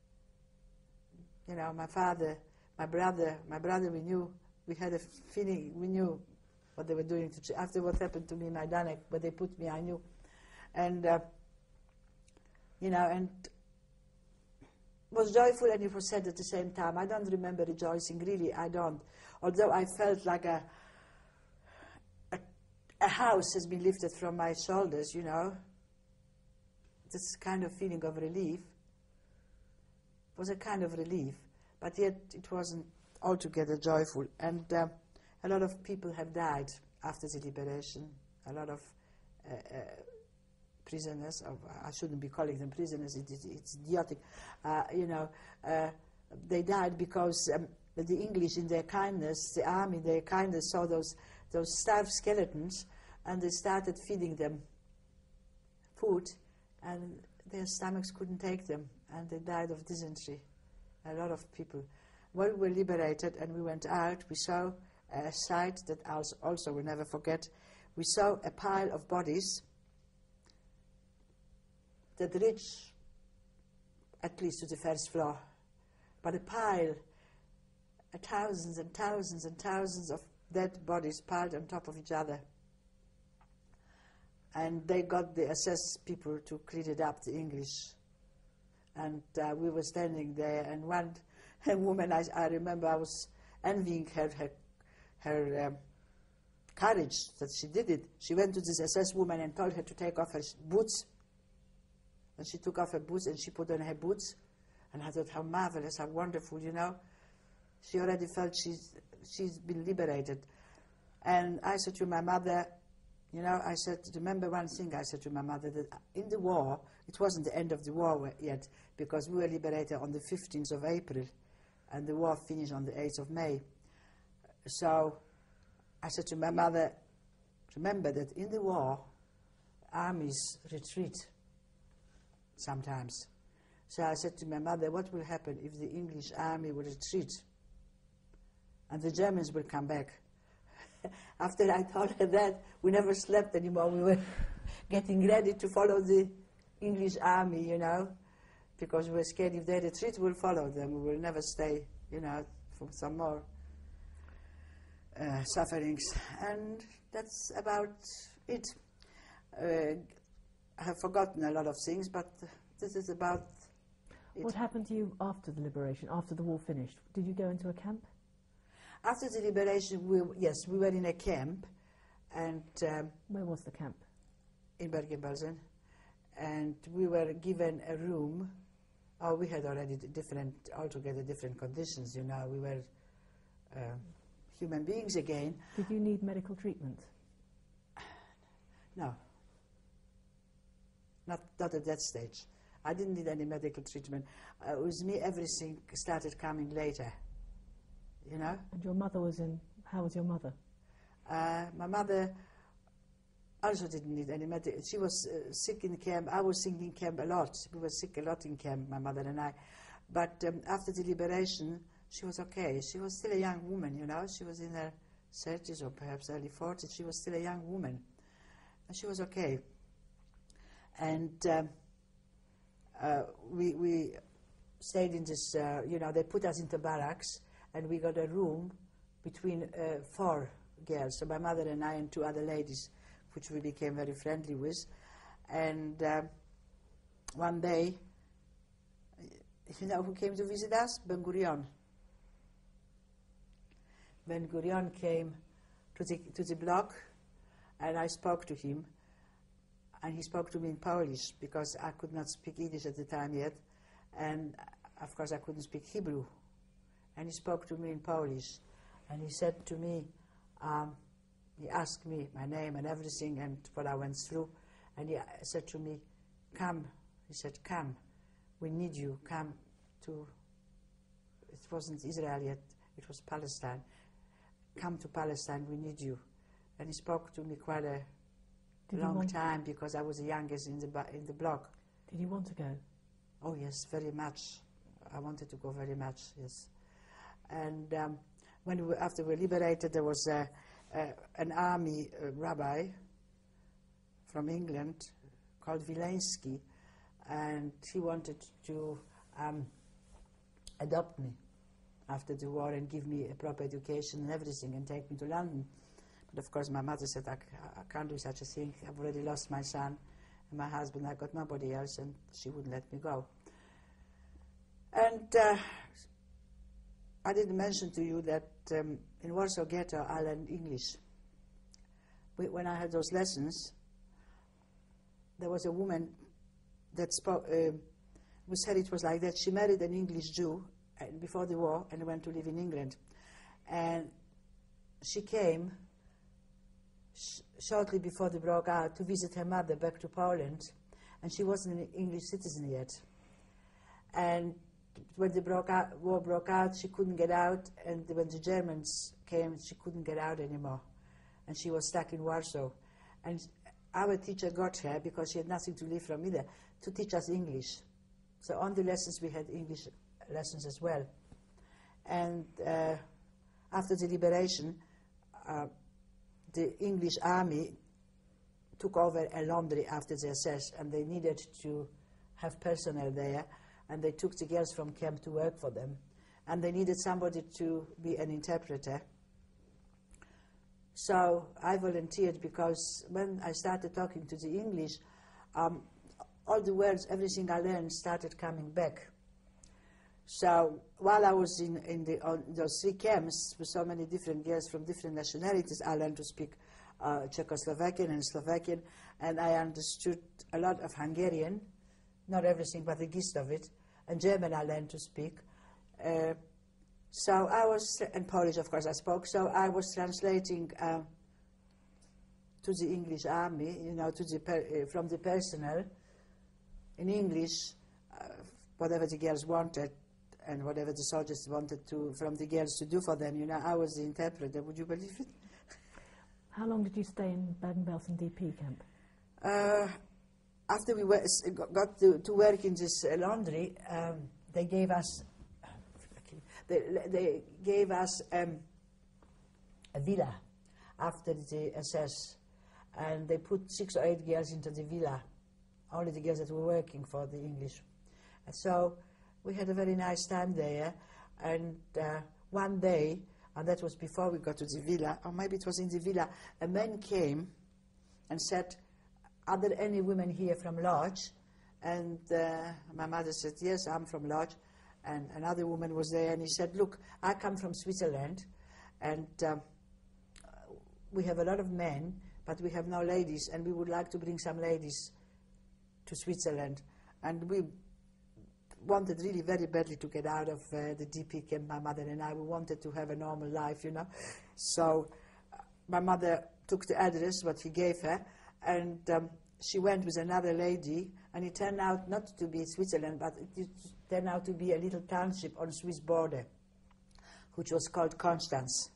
B: my father, my brother, we knew, we had a feeling, we knew what they were doing. After what happened to me in Majdanek, where they put me, I knew. And you know, and was joyful and it was sad at the same time. I don't remember rejoicing, really, I don't. Although I felt like a house has been lifted from my shoulders, you know. This kind of feeling of relief was a kind of relief, but yet it wasn't altogether joyful. And a lot of people have died after the liberation. A lot of prisoners, I shouldn't be calling them prisoners, it's idiotic, you know, they died because the English in their kindness, the army in their kindness saw those starved skeletons and they started feeding them food and their stomachs couldn't take them and they died of dysentery. A lot of people. When we were liberated and we went out, we saw a sight that also we'll never forget. We saw a pile of bodies that reached at least to the first floor, but a pile, thousands and thousands and thousands of dead bodies piled on top of each other. And they got the SS people to clean it up, the English. And we were standing there, and one woman, I remember I was envying her courage that she did it. She went to this SS woman and told her to take off her boots. And she took off her boots and she put on her boots. And I thought, how marvelous, how wonderful, you know. She already felt she's been liberated. And I said to my mother, you know, I said, remember one thing I said to my mother, that in the war, it wasn't the end of the war yet, because we were liberated on the 15th of April, and the war finished on the 8th of May. So I said to my mother, remember that in the war, armies retreat sometimes. So I said to my mother, what will happen if the English army will retreat and the Germans will come back? After I told her that, we never slept anymore. We were getting ready to follow the English army, you know, because we were scared if they retreat, we'll follow them. We will never stay, you know, for some more sufferings. And that's about it. I have forgotten a lot of things, but this is about it.
A: What happened to you after the liberation, after the war finished? Did you go into a camp?
B: After the liberation, yes, we were in a camp, and
A: where was the camp?
B: In Bergen-Belsen, and we were given a room. Oh, we had already altogether different conditions. You know, we were human beings again.
A: Did you need medical treatment?
B: No, not at that stage. I didn't need any medical treatment. With me, everything started coming later. You know?
A: And your mother was in, how was your mother?
B: My mother also didn't need any medical. She was sick in camp. I was sick in camp a lot. We were sick a lot in camp, my mother and I. But after the liberation, she was okay. She was still a young woman, you know. She was in her 30s or perhaps early 40s. She was still a young woman. And she was okay. And we stayed in this, you know, they put us into barracks. And we got a room between 4 girls, so my mother and I and 2 other ladies, which we became very friendly with. And one day, you know who came to visit us? Ben-Gurion. Ben-Gurion came to the block, and I spoke to him. And he spoke to me in Polish, because I could not speak Yiddish at the time yet. And, of course, I couldn't speak Hebrew. And he spoke to me in Polish, and he said to me, he asked me my name and everything and what I went through, and he said to me, come, he said, come, we need you, come to, it wasn't Israel yet, it was Palestine, come to Palestine, we need you. And he spoke to me quite a long time, because I was the youngest in the block.
A: Did you want to go?
B: Oh yes, very much. I wanted to go very much, yes. And after we were liberated, there was an army rabbi from England called Wileński, and he wanted to adopt me after the war and give me a proper education and everything and take me to London. But of course my mother said, I can't do such a thing. I've already lost my son, And my husband, I got nobody else, and she wouldn't let me go. And I didn't mention to you that in Warsaw Ghetto I learned English. When I had those lessons, there was a woman that spoke, who said it was like that. She married an English Jew before the war and went to live in England. And she came shortly before they broke out to visit her mother back to Poland, and she wasn't an English citizen yet. And when the war broke out, she couldn't get out, and when the Germans came, she couldn't get out anymore. And she was stuck in Warsaw. And our teacher got her, because she had nothing to live from either, to teach us English. So on the lessons we had English lessons as well. And after the liberation, the English army took over a laundry after the SS, and they needed to have personnel there, and they took the girls from camp to work for them. And they needed somebody to be an interpreter. So I volunteered, because when I started talking to the English, all the words, everything I learned started coming back. So while I was in those 3 camps with so many different girls from different nationalities, I learned to speak Czechoslovakian and Slovakian, and I understood a lot of Hungarian, not everything, but the gist of it, and German I learned to speak. So I was, and Polish of course I spoke, so I was translating to the English army, you know, to the from the personnel in English, whatever the girls wanted, and whatever the soldiers wanted from the girls to do for them. You know, I was the interpreter. Would you believe it?
A: How long did you stay in Bergen-Belsen DP camp?
B: After we got to work in this laundry, they gave us they gave us a villa after the SS, and they put 6 or 8 girls into the villa, only the girls that were working for the English. And so we had a very nice time there, and one day, and that was before we got to the villa, or maybe it was in the villa, a man came and said, "Are there any women here from Lodz?" And my mother said, "Yes, I'm from Lodz." And another woman was there, and he said, "Look, I come from Switzerland, and we have a lot of men, but we have no ladies, and we would like to bring some ladies to Switzerland." And we wanted really very badly to get out of the DP camp, my mother and I. We wanted to have a normal life, you know. So my mother took the address, what he gave her, and she went with another lady, and it turned out not to be Switzerland, but it turned out to be a little township on the Swiss border, which was called Constance.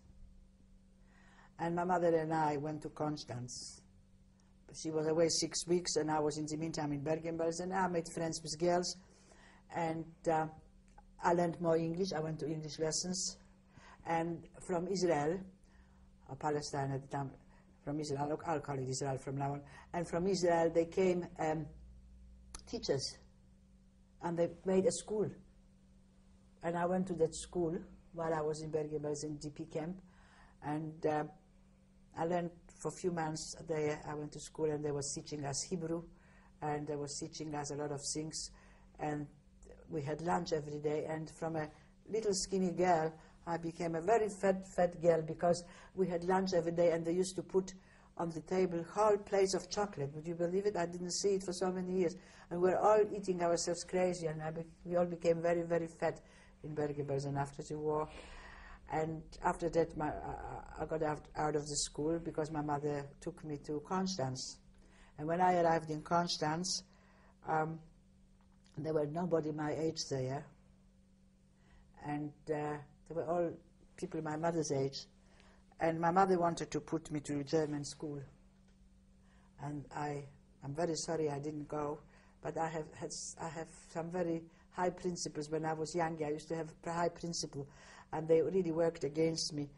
B: And my mother and I went to Constance. She was away 6 weeks, and I was in the meantime in Bergen-Belsen. I made friends with girls, and I learned more English. I went to English lessons. And from Israel, or Palestine at the time, from Israel, I'll call it Israel from now on, and from Israel they came teachers, and they made a school. And I went to that school while I was in Bergen-Belsen DP camp, and I learned for a few months there. I went to school, and they were teaching us Hebrew, and they were teaching us a lot of things, and we had lunch every day, and from a little skinny girl, I became a very fat girl, because we had lunch every day, and they used to put on the table whole plates of chocolate. Would you believe it? I didn't see it for so many years. And we were all eating ourselves crazy, and we all became very, very fat in Bergen-Belsen after the war. And after that, I got out of the school, because my mother took me to Constance. And when I arrived in Constance, there were nobody my age there, and they were all people my mother's age. And my mother wanted to put me to a German school, and I'm very sorry I didn't go, but I have some very high principles. When I was younger, I used to have a high principle, and they really worked against me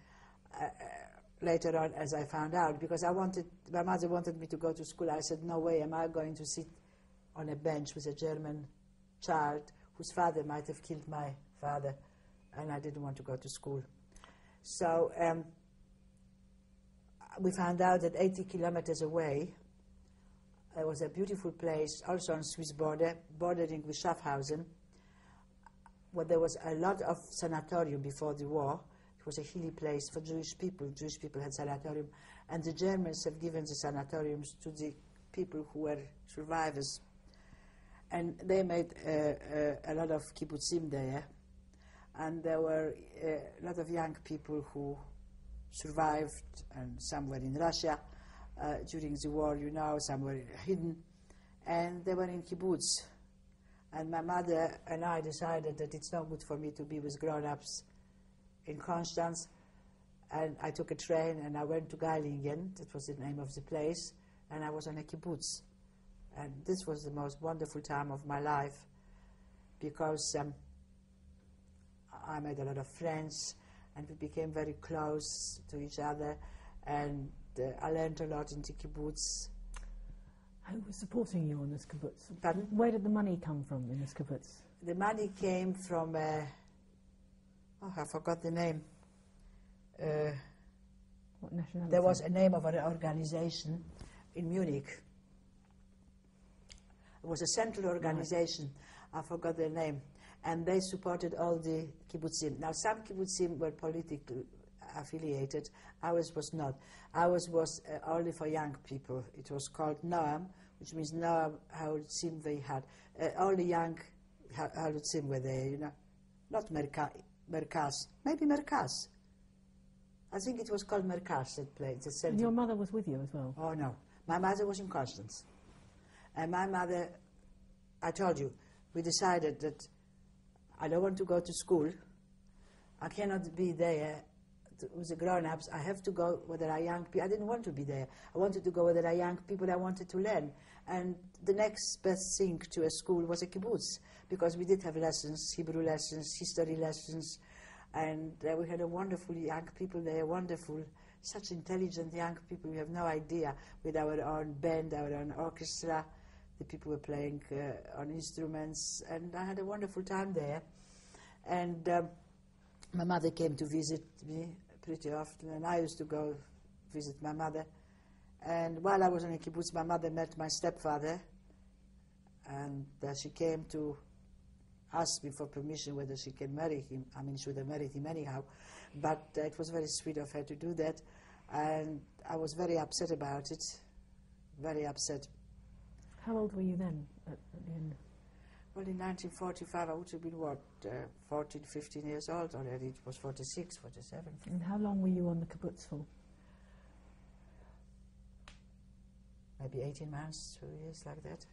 B: later on, as I found out, because my mother wanted me to go to school. I said, "No way am I going to sit on a bench with a German child whose father might have killed my father," and I didn't want to go to school. So we found out that 80 kilometers away There was a beautiful place, also on Swiss border, bordering with Schaffhausen, where there was a lot of sanatorium before the war. It was a hilly place for Jewish people. Jewish people had sanatorium, and the Germans have given the sanatoriums to the people who were survivors. And they made a lot of kibbutzim there, and there were a lot of young people who survived, and some were in Russia during the war, you know, some were hidden, and they were in kibbutz. And my mother and I decided that it's not good for me to be with grown-ups in Constance, and I took a train and I went to Geilingen, that was the name of the place, and I was on a kibbutz. And this was the most wonderful time of my life, because I made a lot of friends, and we became very close to each other, and I learned a lot in the kibbutz.
A: Who was supporting you on this kibbutz?
B: Pardon?
A: Where did the money come from in this kibbutz?
B: The money came from, I forgot the name.
A: What nationality?
B: There was a name of an organization in Munich. It was a central organization. Right. I forgot their name. And they supported all the kibbutzim. Now, some kibbutzim were politically affiliated. Ours was not. Ours was only for young people. It was called Noam, which means Noam Halutzim they had. Only young Halutzim were there, you know. Not Merkaz. Maybe Merkaz. I think it was called Merkaz that played.
A: And your mother was with you as well?
B: Oh, no. My mother was in Constance. And my mother, I told you, we decided that I don't want to go to school. I cannot be there with the grown-ups. I have to go where there are young people. I didn't want to be there. I wanted to go where there are young people. I wanted to learn. And the next best thing to a school was a kibbutz, because we did have lessons, Hebrew lessons, history lessons, and we had a wonderful young people there, wonderful, such intelligent young people. We have no idea, with our own band, our own orchestra. The people were playing on instruments, and I had a wonderful time there. And my mother came to visit me pretty often, and I used to go visit my mother. And while I was in a kibbutz, my mother met my stepfather, and she came to ask me for permission whether she can marry him. I mean, she would have married him anyhow, but it was very sweet of her to do that, and I was very upset about it, very upset.
A: How old were you then at the end?
B: Well, in 1945, I would have been, 14, 15 years old already. It was 46, 47.
A: And how long were you on the kibbutz for?
B: Maybe 18 months, 2 years, like that.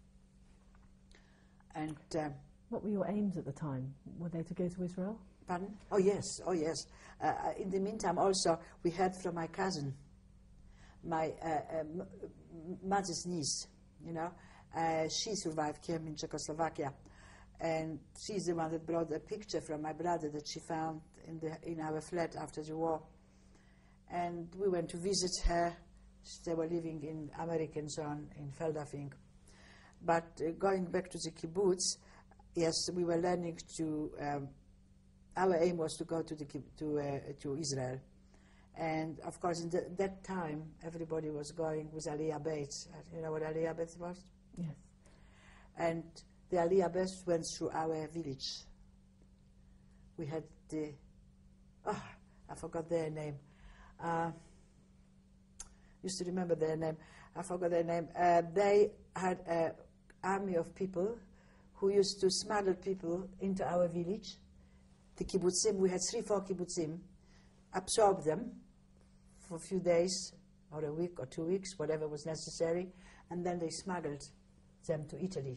B: And
A: what were your aims at the time? Were they to go to Israel?
B: Pardon? Oh, yes, oh, yes. In the meantime, also, we heard from my cousin, my mother's niece, you know. She survived, came in Czechoslovakia, and she's the one that brought a picture from my brother that she found in our flat after the war. And we went to visit her. They were living in American zone in Feldafing. But going back to the kibbutz, yes, we were learning to. Our aim was to go to Israel, and of course, in that time, everybody was going with Aliyah Beit. You know what Aliyah Beit was?
A: Yes.
B: And the Aliyah Beit went through our village. We had I forgot their name. Used to remember their name. I forgot their name. They had an army of people who used to smuggle people into our village. The kibbutzim, we had 3-4 kibbutzim, absorb them for a few days, or a week or 2 weeks, whatever was necessary, and then they smuggled them to Italy.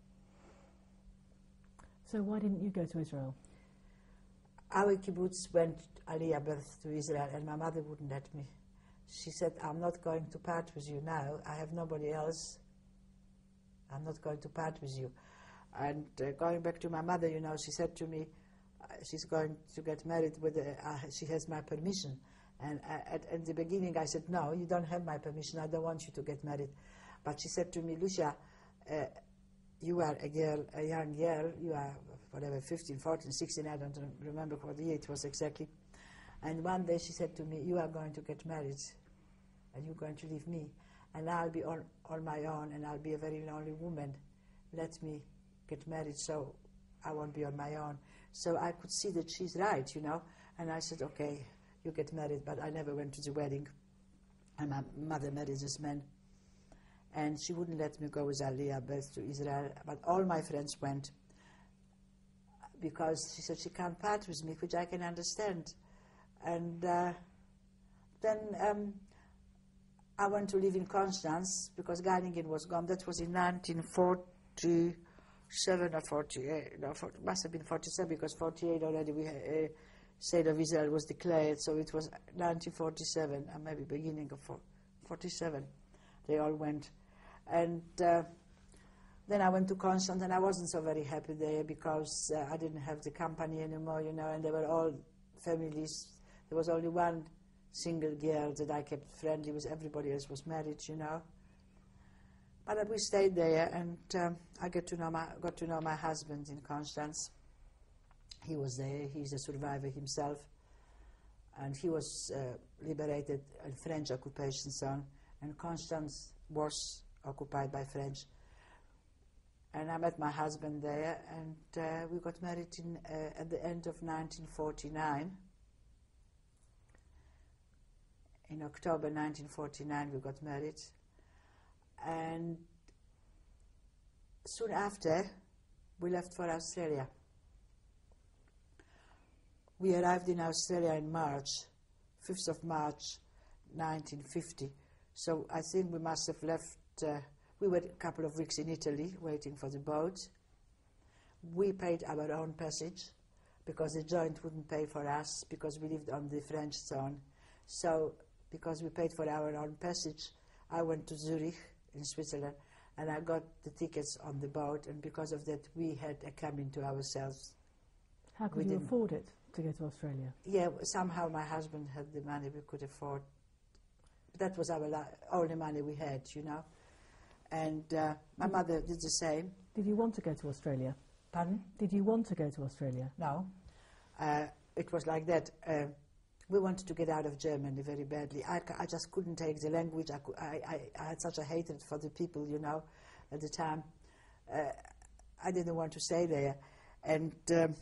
A: So why didn't you go to Israel?
B: Our kibbutz went Aliyah Beit to Israel, and my mother wouldn't let me. She said, I'm not going to part with you now. I have nobody else. I'm not going to part with you. And going back to my mother, you know, she said to me, she's going to get married with, she has my permission. And at the beginning I said, no, you don't have my permission. I don't want you to get married. But she said to me, Lusia, you are a girl, a young girl. You are, whatever, 15, 14, 16, I don't remember what year it was exactly. And one day she said to me, you are going to get married, and you're going to leave me. and I'll be on my own, and I'll be a very lonely woman. Let me get married so I won't be on my own. So I could see that she's right, you know, and I said, okay, you get married, but I never went to the wedding. And my mother married this man, and she wouldn't let me go with Aliyah back to Israel, but all my friends went, because she said she can't part with me, which I can understand. And then I went to live in Constance, because Geiningen was gone. That was in 1947 or 48. No, must have been 47, because 48 already we State of Israel was declared, so it was 1947, and maybe beginning of 47. They all went. And then I went to Constance, and I wasn't so very happy there, because I didn't have the company anymore, you know, and they were all families. There was only one single girl that I kept friendly with. Everybody else was married, you know. But we stayed there, and I got to know my husband in Constance. He was there. He's a survivor himself, and he was liberated in French occupation zone, and Constance was occupied by French. And I met my husband there, and we got married at the end of 1949. In October 1949 we got married, and soon after we left for Australia. We arrived in Australia in March, 5th of March 1950. So I think we must have left, we were a couple of weeks in Italy waiting for the boat. We paid our own passage, because the joint wouldn't pay for us, because we lived on the French zone. So because we paid for our own passage, I went to Zurich in Switzerland, and I got the tickets on the boat, and because of that we had a cabin to ourselves.
A: How could you afford it to go to Australia?
B: Yeah, somehow my husband had the money we could afford. That was our only money we had, you know. And my mother did the same.
A: Did you want to go to Australia?
B: Pardon?
A: Did you want to go to Australia?
B: No. It was like that. We wanted to get out of Germany very badly. I just couldn't take the language. I had such a hatred for the people, you know, at the time. I didn't want to stay there. And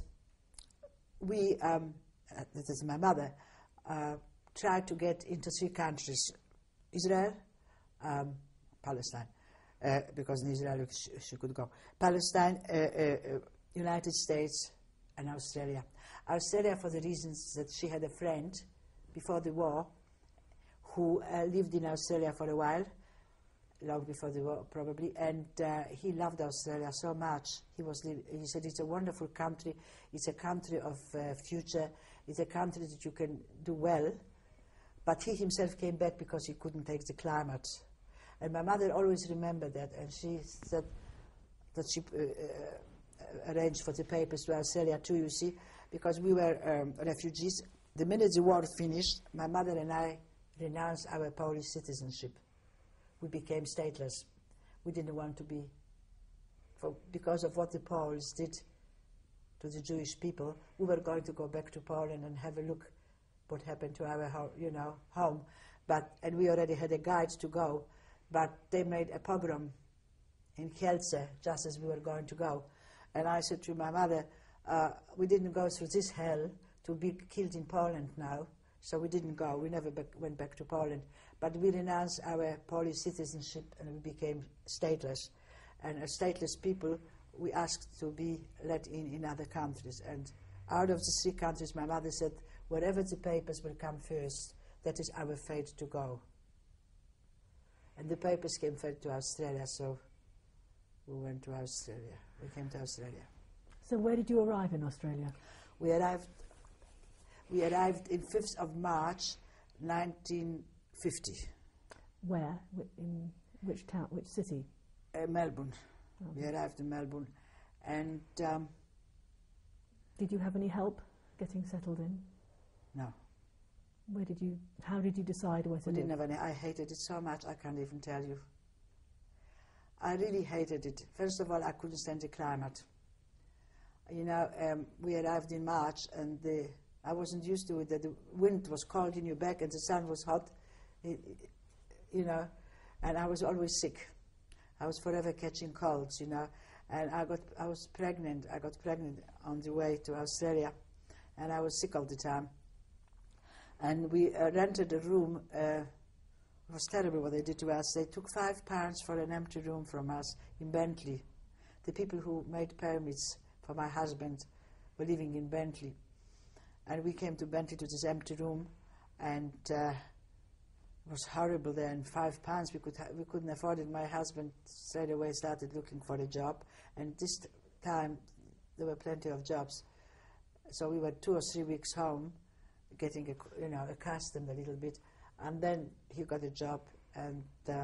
B: we, this is my mother, tried to get into 3 countries: Israel, Palestine, because in Israel she could go. Palestine, United States, and Australia. Australia for the reasons that she had a friend before the war who lived in Australia for a while, long before the war probably, and he loved Australia so much. He said it's a wonderful country, it's a country of future, it's a country that you can do well, but he himself came back because he couldn't take the climate. And my mother always remembered that, and she said that she arranged for the papers to Australia too, you see, because we were refugees. The minute the war finished, my mother and I renounced our Polish citizenship. We became stateless. We didn't want to be, because of what the Poles did to the Jewish people. We were going to go back to Poland and have a look what happened to our home. And we already had a guide to go, but they made a pogrom in Kielce just as we were going to go. And I said to my mother, we didn't go through this hell to be killed in Poland now, so we didn't go. We never went back to Poland. But we renounced our Polish citizenship and we became stateless. And as stateless people, we asked to be let in other countries. And out of the 3 countries, my mother said, wherever the papers will come first, that is our fate to go. And the papers came first to Australia, so we went to Australia. We came to Australia.
A: So where did you arrive in Australia?
B: We arrived in 5th of March, 1950.
A: Where? In which town? Which city?
B: Melbourne.
A: Oh.
B: We arrived in Melbourne. And
A: did you have any help getting settled in?
B: No.
A: How did you decide where to live?
B: We didn't have any. I hated it so much, I can't even tell you. I really hated it. First of all, I couldn't stand the climate. You know, we arrived in March, and I wasn't used to it, that the wind was cold in your back and the sun was hot, you know. And I was always sick. I was forever catching colds, you know. And I was pregnant. I got pregnant on the way to Australia, and I was sick all the time. And we rented a room. It was terrible what they did to us. They took £5 for an empty room from us in Bentley. The people who made permits for my husband were living in Bentley. And we came to Bentley to this empty room, and it was horrible there. And £5, we couldn't afford it. My husband straight away started looking for a job, and this time there were plenty of jobs. So we were 2 or 3 weeks home, getting accustomed a little bit, and then he got a job, and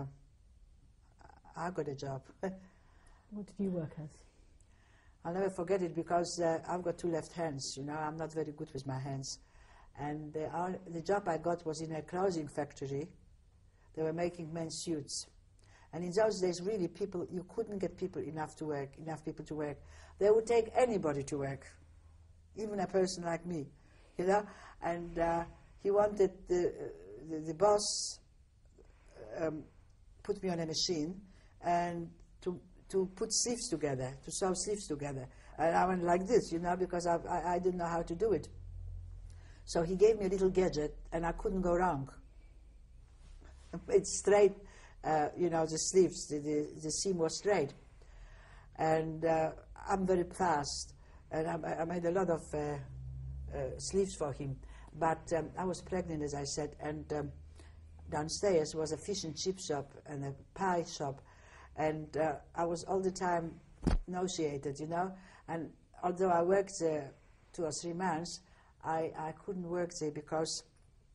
B: I got a job.
A: What did you work as?
B: I'll never forget it, because I've got 2 left hands. You know, I'm not very good with my hands. And the job I got was in a clothing factory. They were making men's suits. And in those days, really, you couldn't get enough people to work. They would take anybody to work, even a person like me, you know. And he wanted the boss put me on a machine and to put sleeves together, to sew sleeves together. And I went like this, you know, because I didn't know how to do it. So he gave me a little gadget, and I couldn't go wrong. It's straight, you know, the sleeves, the seam was straight. And I'm very fast, and I made a lot of sleeves for him. But I was pregnant, as I said, and downstairs was a fish and chip shop and a pie shop. And I was all the time nauseated, you know. And although I worked 2 or 3 months, I couldn't work there because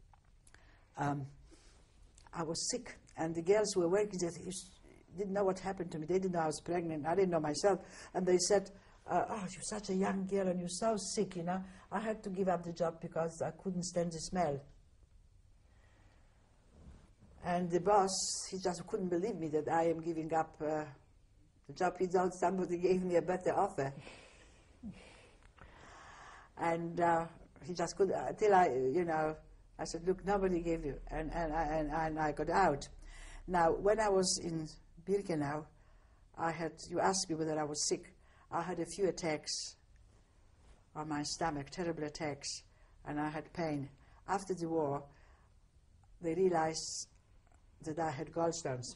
B: I was sick. And the girls who were working there didn't know what happened to me. They didn't know I was pregnant. I didn't know myself. And they said, oh, you're such a young girl and you're so sick, you know. I had to give up the job because I couldn't stand the smell. And the boss, he just couldn't believe me that I am giving up the job. He thought somebody gave me a better offer. And he just couldn't, until I said, look, nobody gave you. And I got out. Now, when I was in Birkenau, you asked me whether I was sick. I had a few attacks on my stomach, terrible attacks, and I had pain. After the war, they realized that I had gallstones.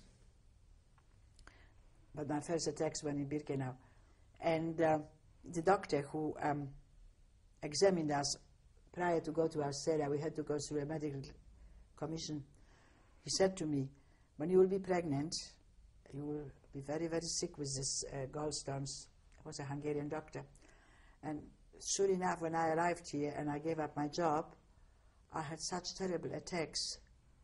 B: But my first attacks were in Birkenau. And the doctor who examined us prior to go to Australia, we had to go through a medical commission. He said to me, when you will be pregnant, you will be very, very sick with this gallstones. I was a Hungarian doctor. And sure enough, when I arrived here and I gave up my job, I had such terrible attacks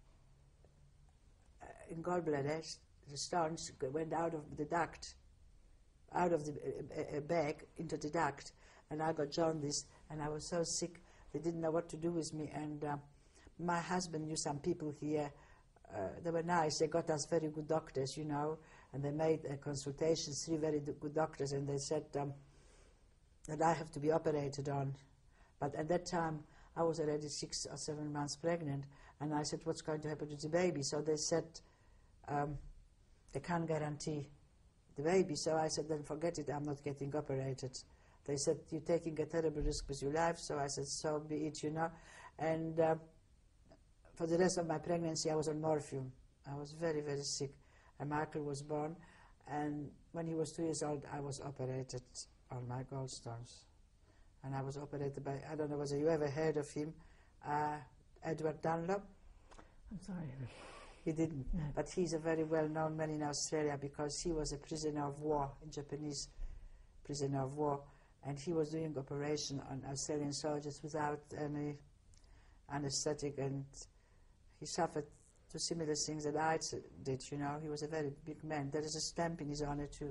B: in gallbladder. The stones went out of the duct, out of the bag into the duct, and I got jaundice, and I was so sick, they didn't know what to do with me. And my husband knew some people here. They were nice. They got us very good doctors, you know, and they made consultations, 3 very good doctors, and they said that I have to be operated on. But at that time, I was already 6 or 7 months pregnant, and I said, what's going to happen to the baby? So they said, they can't guarantee the baby. So I said, then forget it, I'm not getting operated. They said, you're taking a terrible risk with your life. So I said, so be it, you know. And for the rest of my pregnancy, I was on morphine. I was very, very sick. And Michael was born. And when he was 2 years old, I was operated on my gallstones. And I was operated by, I don't know whether you ever heard of him, Edward Dunlop.
A: I'm sorry.
B: He didn't. No. But he's a very well-known man in Australia because he was a prisoner of war, a Japanese prisoner of war. And he was doing operation on Australian soldiers without any anesthetic, and he suffered to similar things that I did, you know. He was a very big man. There is a stamp in his honor, too.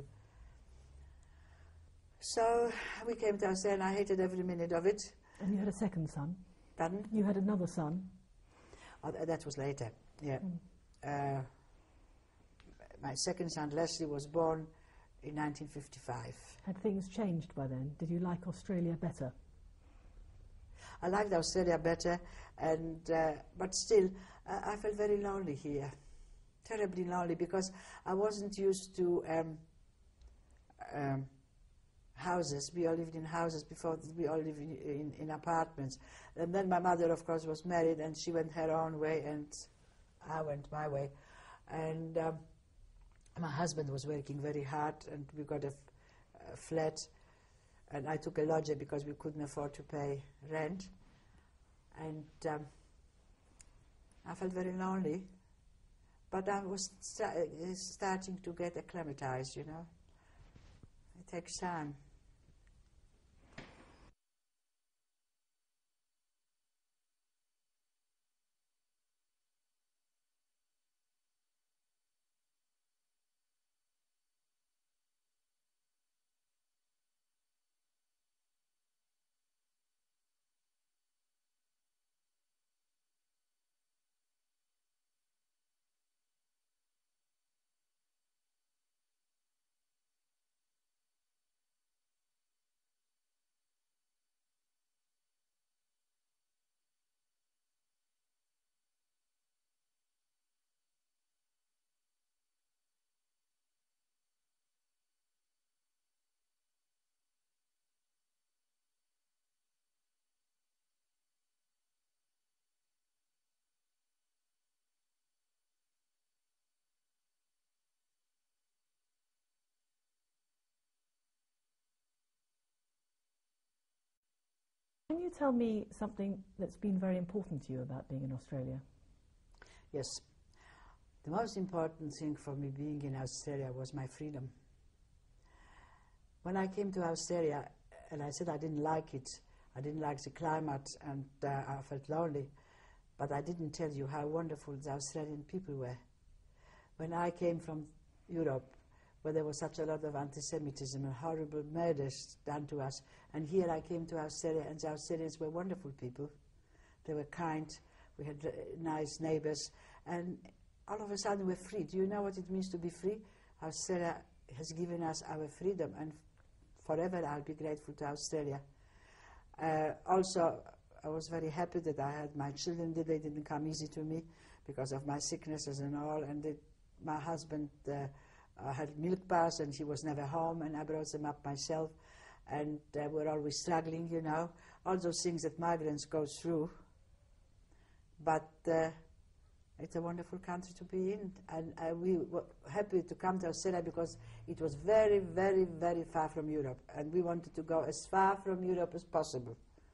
B: So we came to Australia, and I hated every minute of it.
A: And you had a second son?
B: Pardon?
A: You had another son?
B: Oh, that was later, yeah. My second son, Leslie, was born in 1955.
A: Had things changed by then? Did you like Australia better?
B: I liked Australia better, and but still, I felt very lonely here. terribly lonely because I wasn't used to houses. We all lived in houses before. We all lived in apartments. And then my mother, of course, was married, and she went her own way, and I went my way. And my husband was working very hard, and we got a flat, and I took a lodger because we couldn't afford to pay rent. And I felt very lonely, but I was starting to get acclimatized, you know. It takes time.
A: Can you tell me something that's been very important to you about being in Australia?
B: Yes. The most important thing for me being in Australia was my freedom. When I came to Australia, and I said I didn't like it, I didn't like the climate, and I felt lonely, but I didn't tell you how wonderful the Australian people were. When I came from Europe, where there was such a lot of anti-Semitism and horrible murders done to us, and here I came to Australia, and the Australians were wonderful people. They were kind, we had nice neighbors, and all of a sudden we're free. Do you know what it means to be free? Australia has given us our freedom, and forever I'll be grateful to Australia. Also, I was very happy that I had my children. They didn't come easy to me because of my sicknesses and all, and my husband had milk bars, and he was never home, and I brought them up myself, and we're always struggling, you know, all those things that migrants go through. But it's a wonderful country to be in, and we were happy to come to Australia because it was very, very, very far from Europe, and we wanted to go as far from Europe as possible.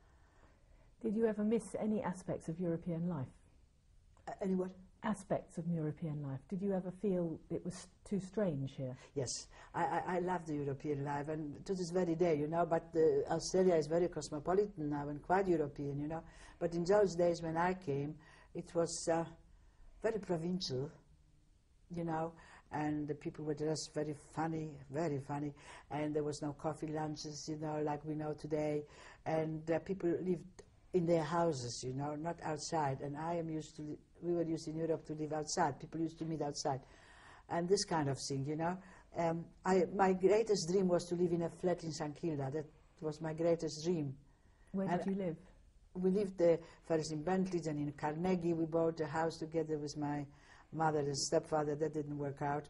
A: Did you ever miss any aspects of European life?
B: Any what?
A: Aspects of European life. Did you ever feel it was too strange here?
B: Yes, I love the European life, and to this very day, you know, but Australia is very cosmopolitan now and quite European, you know. But in those days when I came, it was very provincial, you know, and the people were dressed very funny, and there was no coffee lunches, you know, like we know today, and people lived in their houses, you know, not outside, and we were used in Europe to live outside. People used to meet outside, and this kind of thing, you know. My greatest dream was to live in a flat in St Kilda. That was my greatest dream.
A: Where did you live?
B: We lived first in Bentley, then in Carnegie. We bought a house together with my mother and stepfather. That didn't work out.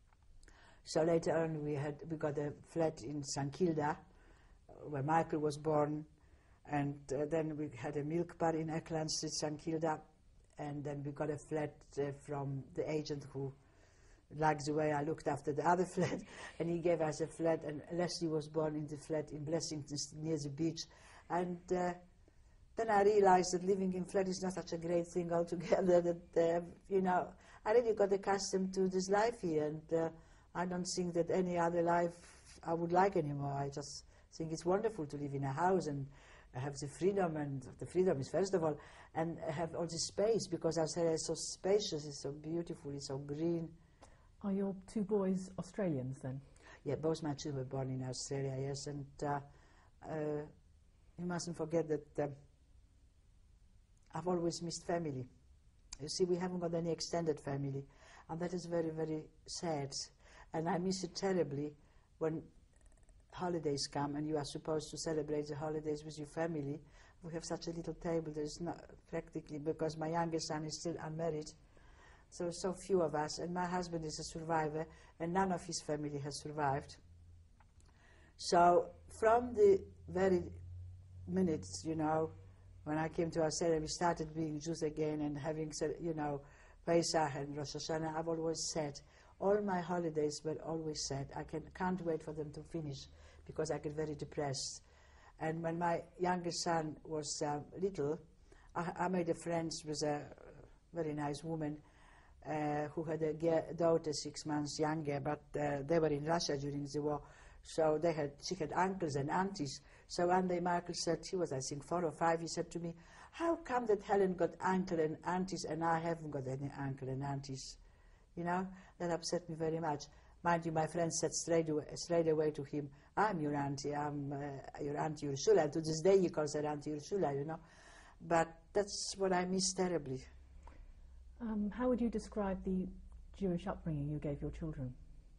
B: So later on we got a flat in St Kilda, where Michael was born, and then we had a milk bar in Eckland Street, St Kilda, and then we got a flat from the agent who liked the way I looked after the other flat, and he gave us a flat, and Leslie was born in the flat in Blessington near the beach. And then I realized that living in flat is not such a great thing altogether, that, you know, I really got accustomed to this life here, and I don't think that any other life I would like anymore. I just think it's wonderful to live in a house and have the freedom, and the freedom is first of all, and have all this space, because Australia is so spacious, it's so beautiful, it's so green.
A: Are your two boys Australians then?
B: Yeah, both my children were born in Australia, yes, and you mustn't forget that I've always missed family. You see, we haven't got any extended family, and that is very, very sad, and I miss it terribly when holidays come and you are supposed to celebrate the holidays with your family. We have such a little table. There's not practically, because my youngest son is still unmarried. So few of us, and my husband is a survivor, and none of his family has survived. So from the very minutes, you know, when I came to Australia, we started being Jews again and having, you know, Pesach and Rosh Hashanah. I've always said, all my holidays were always said, I can't wait for them to finish because I get very depressed. And when my youngest son was little, I made a friends with a very nice woman who had a daughter 6 months younger, but they were in Russia during the war. So she had uncles and aunties. So one day Michael said, he was I think 4 or 5, he said to me, how come that Helen got uncle and aunties and I haven't got any uncle and aunties? You know, that upset me very much. Mind you, my friend said straight away to him, I'm your auntie, I'm your Auntie Ursula. To this day he calls her Auntie Ursula, you know. But that's what I miss terribly.
A: How would you describe the Jewish upbringing you gave your children?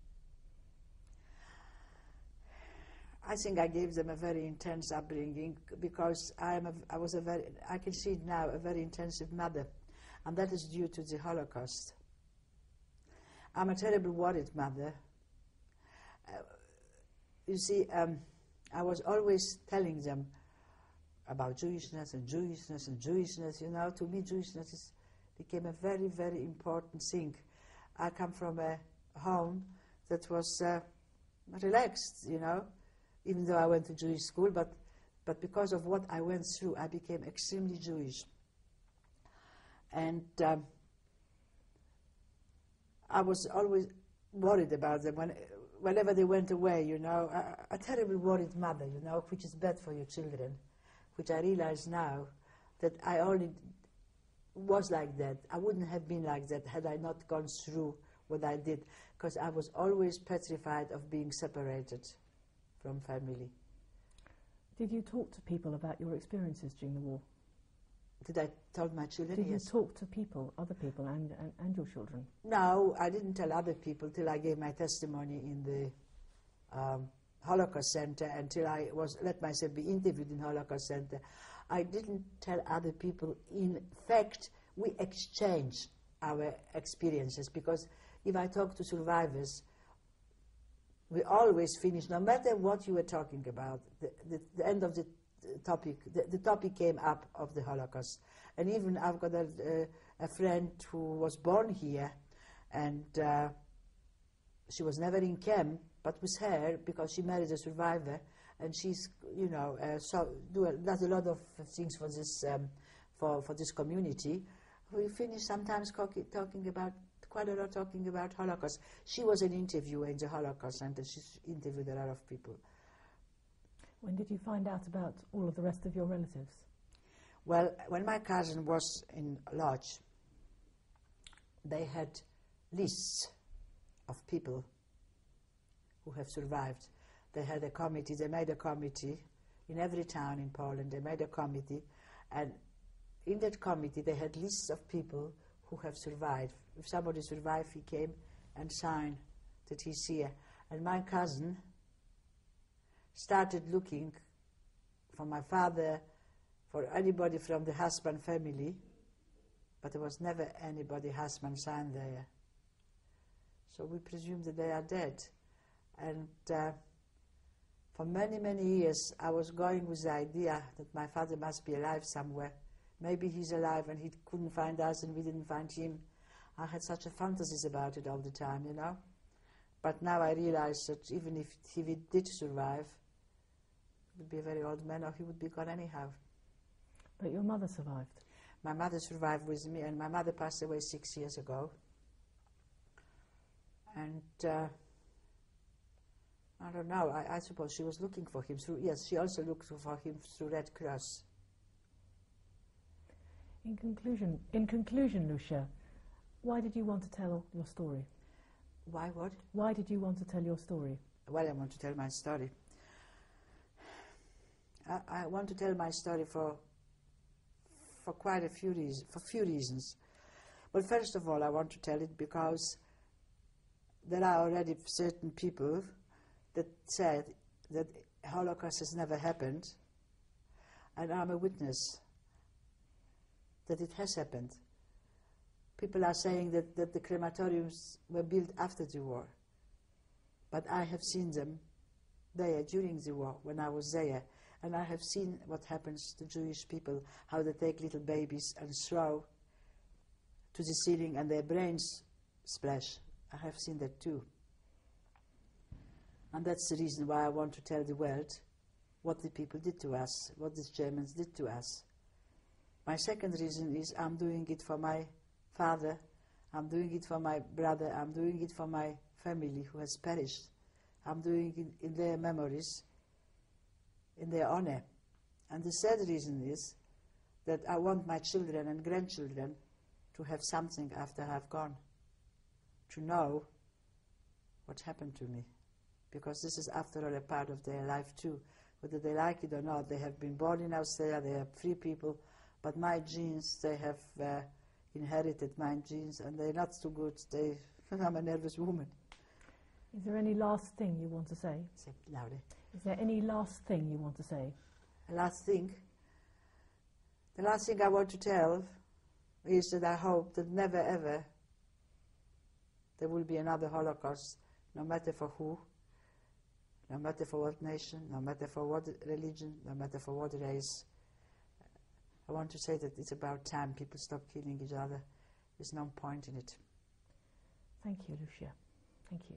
B: I think I gave them a very intense upbringing because I can see it now, a very intensive mother, and that is due to the Holocaust. I'm a terribly worried mother. You see, I was always telling them about Jewishness and Jewishness and Jewishness. You know, to me, Jewishness became a very, very important thing. I come from a home that was relaxed, you know, even though I went to Jewish school, but because of what I went through, I became extremely Jewish. And I was always worried about them. Whenever they went away, you know, a terribly worried mother, you know, which is bad for your children, which I realize now that I only was like that. I wouldn't have been like that had I not gone through what I did, because I was always petrified of being separated from family.
A: Did you talk to people about your experiences during the war?
B: Did I tell my children?
A: Did
B: Yes.
A: you talk to people, other people, and your children?
B: No, I didn't tell other people till I gave my testimony in the Holocaust Center, until I let myself be interviewed in Holocaust Center. I didn't tell other people. In fact, we exchange our experiences, because if I talk to survivors, we always finish, no matter what you were talking about, the end of the topic, the topic came up of the Holocaust. And even I've got a friend who was born here, and she was never in camp, but with her, because she married a survivor, and she's, you know, does a lot of things for this community. We finish sometimes talking about, quite a lot talking about Holocaust. She was an interviewer in the Holocaust Center. She's interviewed a lot of people.
A: When did you find out about all of the rest of your relatives?
B: Well, when my cousin was in Lodge, they had lists of people who have survived. They had a committee, they made a committee in every town in Poland. They made a committee, and in that committee they had lists of people who have survived. If somebody survived, he came and signed that he's here. And my cousin started looking for my father, for anybody from the husband family, but there was never anybody husband signed there. So we presume that they are dead. And for many, many years I was going with the idea that my father must be alive somewhere. Maybe he's alive and he couldn't find us and we didn't find him. I had such a fantasies about it all the time, you know. But now I realize that even if he did survive, he would be a very old man, or he would be gone anyhow.
A: But your mother survived.
B: My mother survived with me, and my mother passed away 6 years ago. And I don't know, I suppose she was looking for him through, yes, she also looked for him through Red Cross.
A: In conclusion, Lusia, why did you want to tell your story?
B: Why what?
A: Why did you want to tell your story?
B: Well, I want to tell my story. I want to tell my story for quite a few reasons. But first of all, I want to tell it because there are already certain people that said that Holocaust has never happened, and I'm a witness that it has happened. People are saying that the crematoriums were built after the war. But I have seen them there during the war, when I was there. And I have seen what happens to Jewish people, how they take little babies and throw to the ceiling and their brains splash. I have seen that too. And that's the reason why I want to tell the world what the people did to us, what the Germans did to us. My second reason is I'm doing it for my father, I'm doing it for my brother, I'm doing it for my family who has perished. I'm doing it in their memories, in their honor. And the third reason is that I want my children and grandchildren to have something after I've gone, to know what happened to me. Because this is, after all, a part of their life too. Whether they like it or not, they have been born in Australia, they are free people, but my genes, they have inherited my genes, and they're not so good. I'm a nervous woman.
A: Is there any last thing you want to say?
B: Say it louder.
A: Is there any last thing you want to say?
B: The last thing I want to tell is that I hope that never ever there will be another Holocaust, no matter for who, no matter for what nation, no matter for what religion, no matter for what race. I want to say that it's about time people stop killing each other. There's no point in it.
A: Thank you, Lusia. Thank you.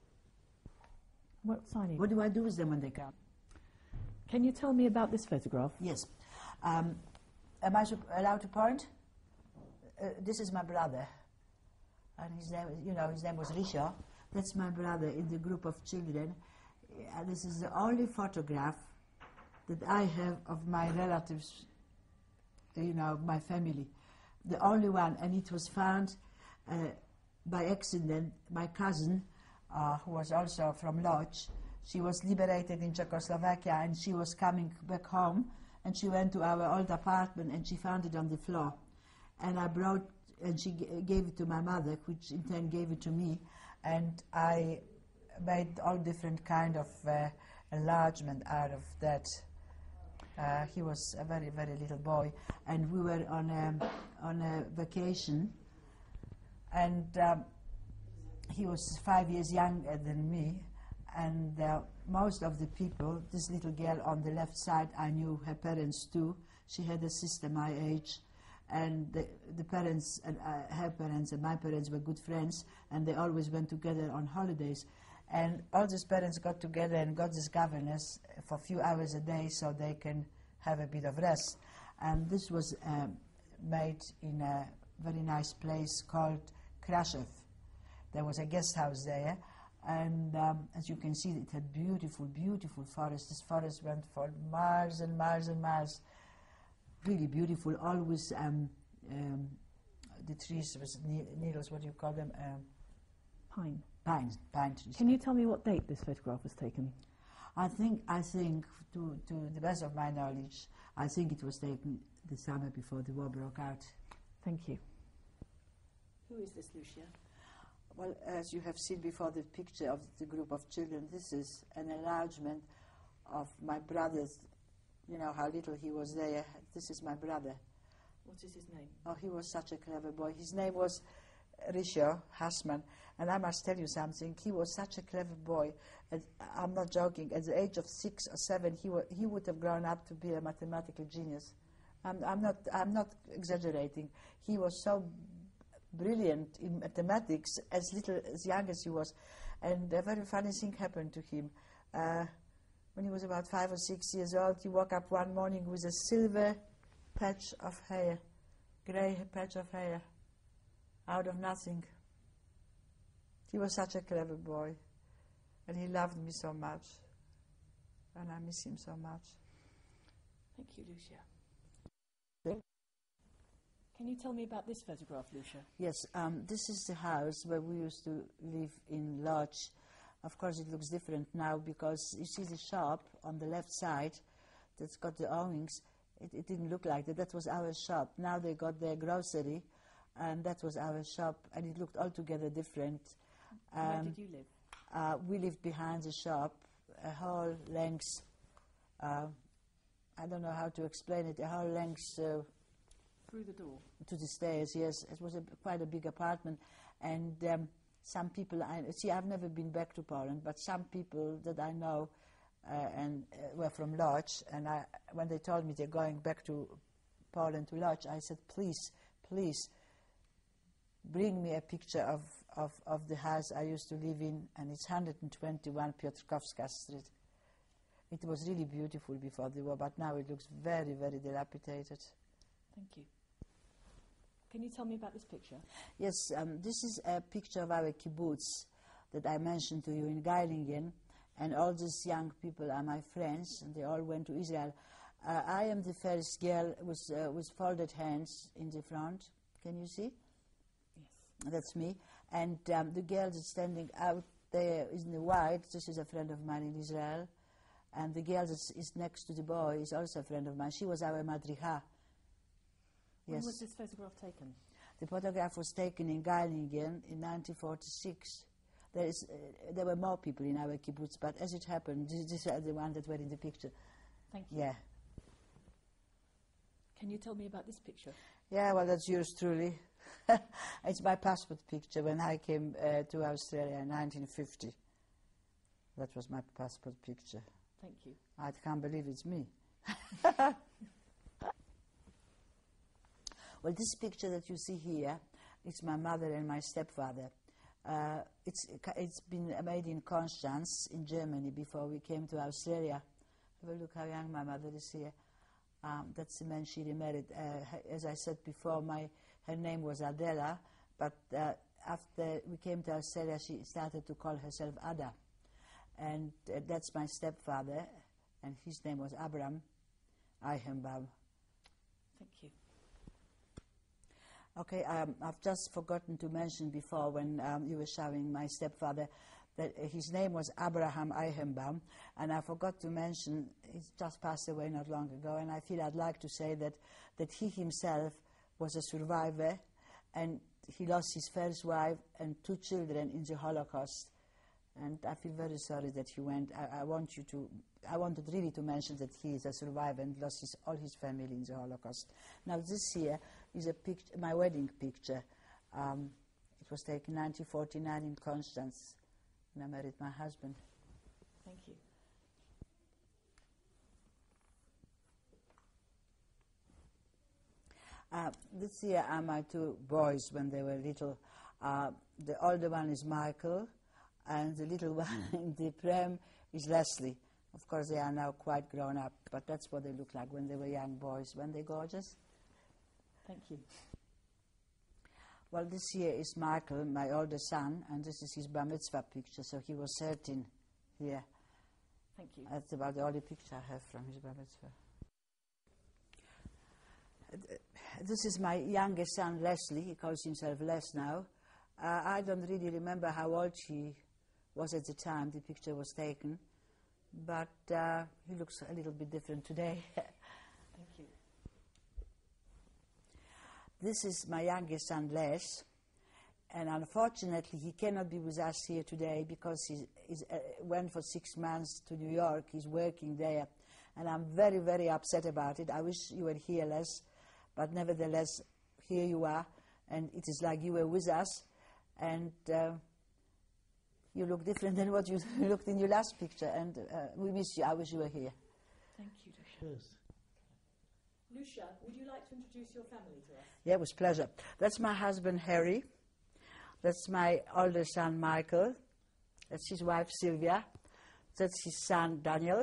A: What signing?
B: What do I do with them when they come?
A: Can you tell me about this photograph?
B: Yes. Am I allowed to point? This is my brother. And his name was Richard. That's my brother in the group of children. This is the only photograph that I have of my relatives, my family. The only one, and it was found by accident. My cousin, who was also from Lodz, she was liberated in Czechoslovakia, and she was coming back home, and she went to our old apartment, and she found it on the floor. And I brought, and she gave it to my mother, which in turn gave it to me, and I made all different kind of enlargement out of that. He was a very, very little boy, and we were on a vacation, and he was 5 years younger than me, and most of the people, this little girl on the left side, I knew her parents too. She had a sister my age, and the parents, and her parents and my parents were good friends, and they always went together on holidays. And all these parents got together and got this governess for a few hours a day so they can have a bit of rest. And this was made in a very nice place called Krashev. There was a guest house there, and as you can see, it had beautiful, beautiful forest. This forest went for miles and miles and miles. Really beautiful, always the trees with needles, what do you call them?
A: Pine.
B: Pine trees.
A: Can you tell me what date this photograph was taken?
B: I think, to the best of my knowledge, I think it was taken the summer before the war broke out.
A: Thank you.
B: Who is this, Lusia? Well, as you have seen before, the picture of the group of children, this is an enlargement of my brother's. You know how little he was there. This is my brother.
A: What is his name?
B: Oh, he was such a clever boy. His name was Richard Hassman, and I must tell you something. He was such a clever boy. And I'm not joking. At the age of 6 or 7, he would have grown up to be a mathematical genius. I'm not exaggerating. He was so brilliant in mathematics, as young as he was. And a very funny thing happened to him. When he was about 5 or 6 years old, he woke up one morning with a silver patch of hair, grey patch of hair, out of nothing. He was such a clever boy, and he loved me so much, and I miss him so much.
A: Thank you, Lusia. Can you tell me about this photograph, Lusia?
B: Yes, this is the house where we used to live in Lodz. Of course, it looks different now because you see the shop on the left side that's got the awnings. It didn't look like that. That was our shop. Now they got their grocery, and that was our shop, and it looked altogether different.
A: Where did you live?
B: We lived behind the shop, a whole length, I don't know how to explain it, a whole length
A: through the door?
B: To the stairs, yes. It was quite a big apartment. And some people, I've never been back to Poland, but some people that I know were from Lodz, and when they told me they're going back to Poland to Lodz, I said, please, bring me a picture of the house I used to live in, and it's 121 Piotrkowska Street. It was really beautiful before the war, but now it looks very, very dilapidated.
A: Thank you. Can you tell me about this picture?
B: Yes, this is a picture of our kibbutz that I mentioned to you in Geilingen, and all these young people are my friends, and they all went to Israel. I am the first girl with folded hands in the front. Can you see?
A: Yes.
B: That's me. And the girl that's standing out there in the white, this is a friend of mine in Israel. And the girl that is next to the boy is also a friend of mine. She was our madricha.
A: When
B: Yes.
A: was this photograph taken?
B: The photograph was taken in Geilingen in 1946. There were more people in our kibbutz, but as it happened, these are the ones that were in the picture.
A: Thank you.
B: Yeah.
A: Can you tell me about this picture?
B: Yeah, well, that's yours truly. It's my passport picture when I came to Australia in 1950. That was my passport picture.
A: Thank you.
B: I can't believe it's me. Well, this picture that you see here, it's my mother and my stepfather. It's been made in Konstanz in Germany before we came to Australia. Have a look how young my mother is here. That's the man she remarried. As I said before, her name was Adela, but after we came to Australia, she started to call herself Ada. And that's my stepfather, and his name was Abraham Eichenbaum.
A: Thank you.
B: Okay, I've just forgotten to mention before when you were showing my stepfather that his name was Abraham Eichenbaum, and I forgot to mention, he just passed away not long ago, and I feel I'd like to say that he himself was a survivor, and he lost his first wife and 2 children in the Holocaust, and I feel very sorry that he went. I wanted really to mention that he is a survivor and lost all his family in the Holocaust. Now this here is a picture, my wedding picture. It was taken 1949 in Konstanz, when I married my husband.
A: Thank you.
B: This here are my 2 boys when they were little. The older one is Michael, and the little one in the pram is Leslie. Of course, they are now quite grown up, but that's what they look like when they were young boys. Weren't they gorgeous?
A: Thank you.
B: Well, this here is Michael, my older son, and this is his bar mitzvah picture, so he was 13 here.
A: Thank you.
B: That's about the only picture I have from his bar mitzvah. This is my youngest son, Leslie. He calls himself Les now. I don't really remember how old he was at the time the picture was taken, but he looks a little bit different today.
A: Thank you.
B: This is my youngest son, Les, and unfortunately he cannot be with us here today because he went for 6 months to New York. He's working there, and I'm very, very upset about it. I wish you were here, Les, but nevertheless, here you are, and it is like you were with us, and you look different than what you looked in your last picture, and we miss you. I wish you were here.
A: Thank you, Lusia.
C: Yes.
A: Lusia, would you like to introduce your family to us?
B: Yeah, with pleasure. That's my husband, Harry. That's my older son, Michael. That's his wife, Sylvia. That's his son, Daniel.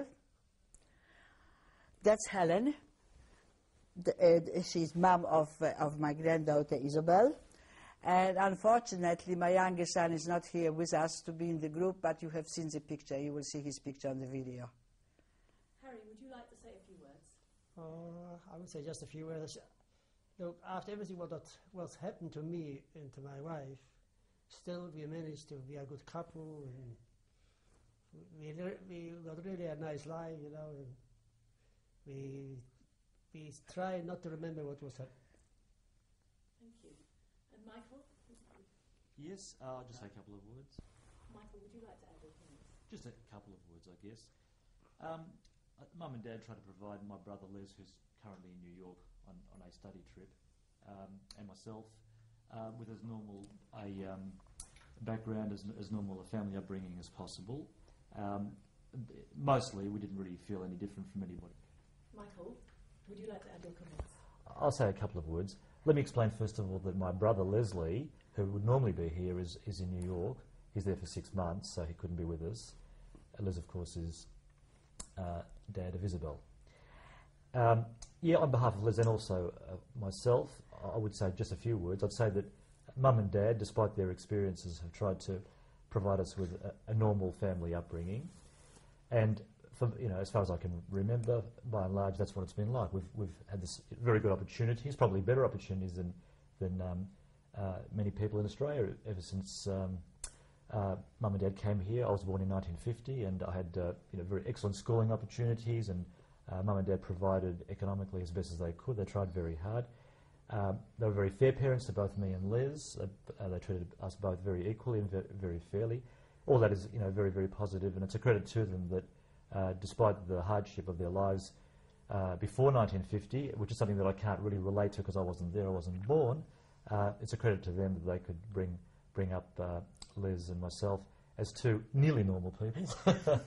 B: That's Helen. She's mom of my granddaughter, Isabel. And unfortunately, my youngest son is not here with us to be in the group, but you have seen the picture. You will see his picture on the video.
A: Harry, would you like to say a few words?
C: I would say just a few words. Look, after everything what happened to me and to my wife, still we managed to be a good couple, and we got really a nice life, you know, and we try not to remember what was happening.
A: Thank you. And Michael?
D: Yes, I'll just say a couple of words.
A: Michael, would you like to add anything?
D: Just a couple of words, I guess. Mum and Dad tried to provide my brother Les, who's currently in New York on a study trip, and myself, with as normal a background, as normal a family upbringing as possible. Mostly, we didn't really feel any different from anybody.
A: Michael, would you like to add your comments?
E: I'll say a couple of words. Let me explain first of all that my brother Leslie, who would normally be here, is in New York. He's there for 6 months, so he couldn't be with us. Liz, of course, is dad of Isabel. On behalf of Liz and also myself, I would say just a few words. I'd say that Mum and Dad, despite their experiences, have tried to provide us with a normal family upbringing. And for, as far as I can remember, by and large, that's what it's been like. We've had this very good opportunities, probably better opportunities than many people in Australia ever since Mum and Dad came here. I was born in 1950, and I had very excellent schooling opportunities, and Mum and Dad provided economically as best as they could. They tried very hard. They were very fair parents to both me and Liz. They treated us both very equally and very fairly. All that is, very, very positive, and it's a credit to them that, despite the hardship of their lives before 1950, which is something that I can't really relate to because I wasn't there, I wasn't born, it's a credit to them that they could bring up Liz and myself as two nearly normal people.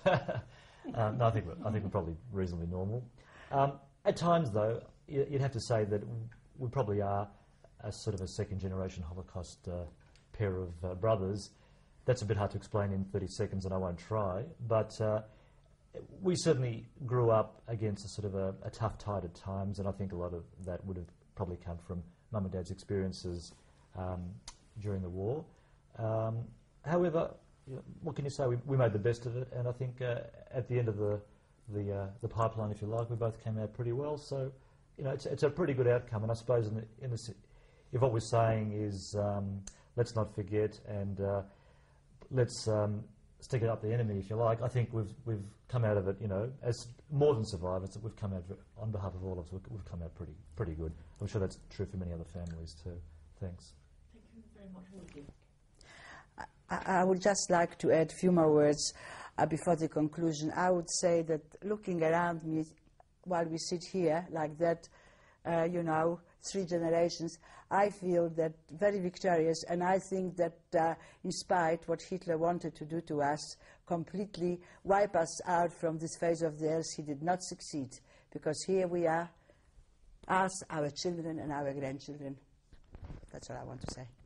E: No, I think we're probably reasonably normal. At times, though, you'd have to say that we probably are a sort of a second-generation Holocaust pair of brothers. That's a bit hard to explain in 30 seconds, and I won't try. But we certainly grew up against a sort of a tough tide at times, and I think a lot of that would have probably come from Mum and Dad's experiences during the war. However, what can you say? We made the best of it, and I think at the end of the pipeline, if you like, we both came out pretty well. So, it's a pretty good outcome. And I suppose if what we're saying is let's not forget and let's stick it up the enemy, if you like, I think we've come out of it, as more than survivors. We've come out on behalf of all of us. We've come out pretty good. I'm sure that's true for many other families too. Thanks.
A: Thank you very much, all of you.
B: I would just like to add a few more words before the conclusion. I would say that looking around me while we sit here like that, 3 generations, I feel that very victorious, and I think that in spite what Hitler wanted to do to us, completely wipe us out from this face of the earth, he did not succeed, because here we are, us, our children and our grandchildren. That's all I want to say.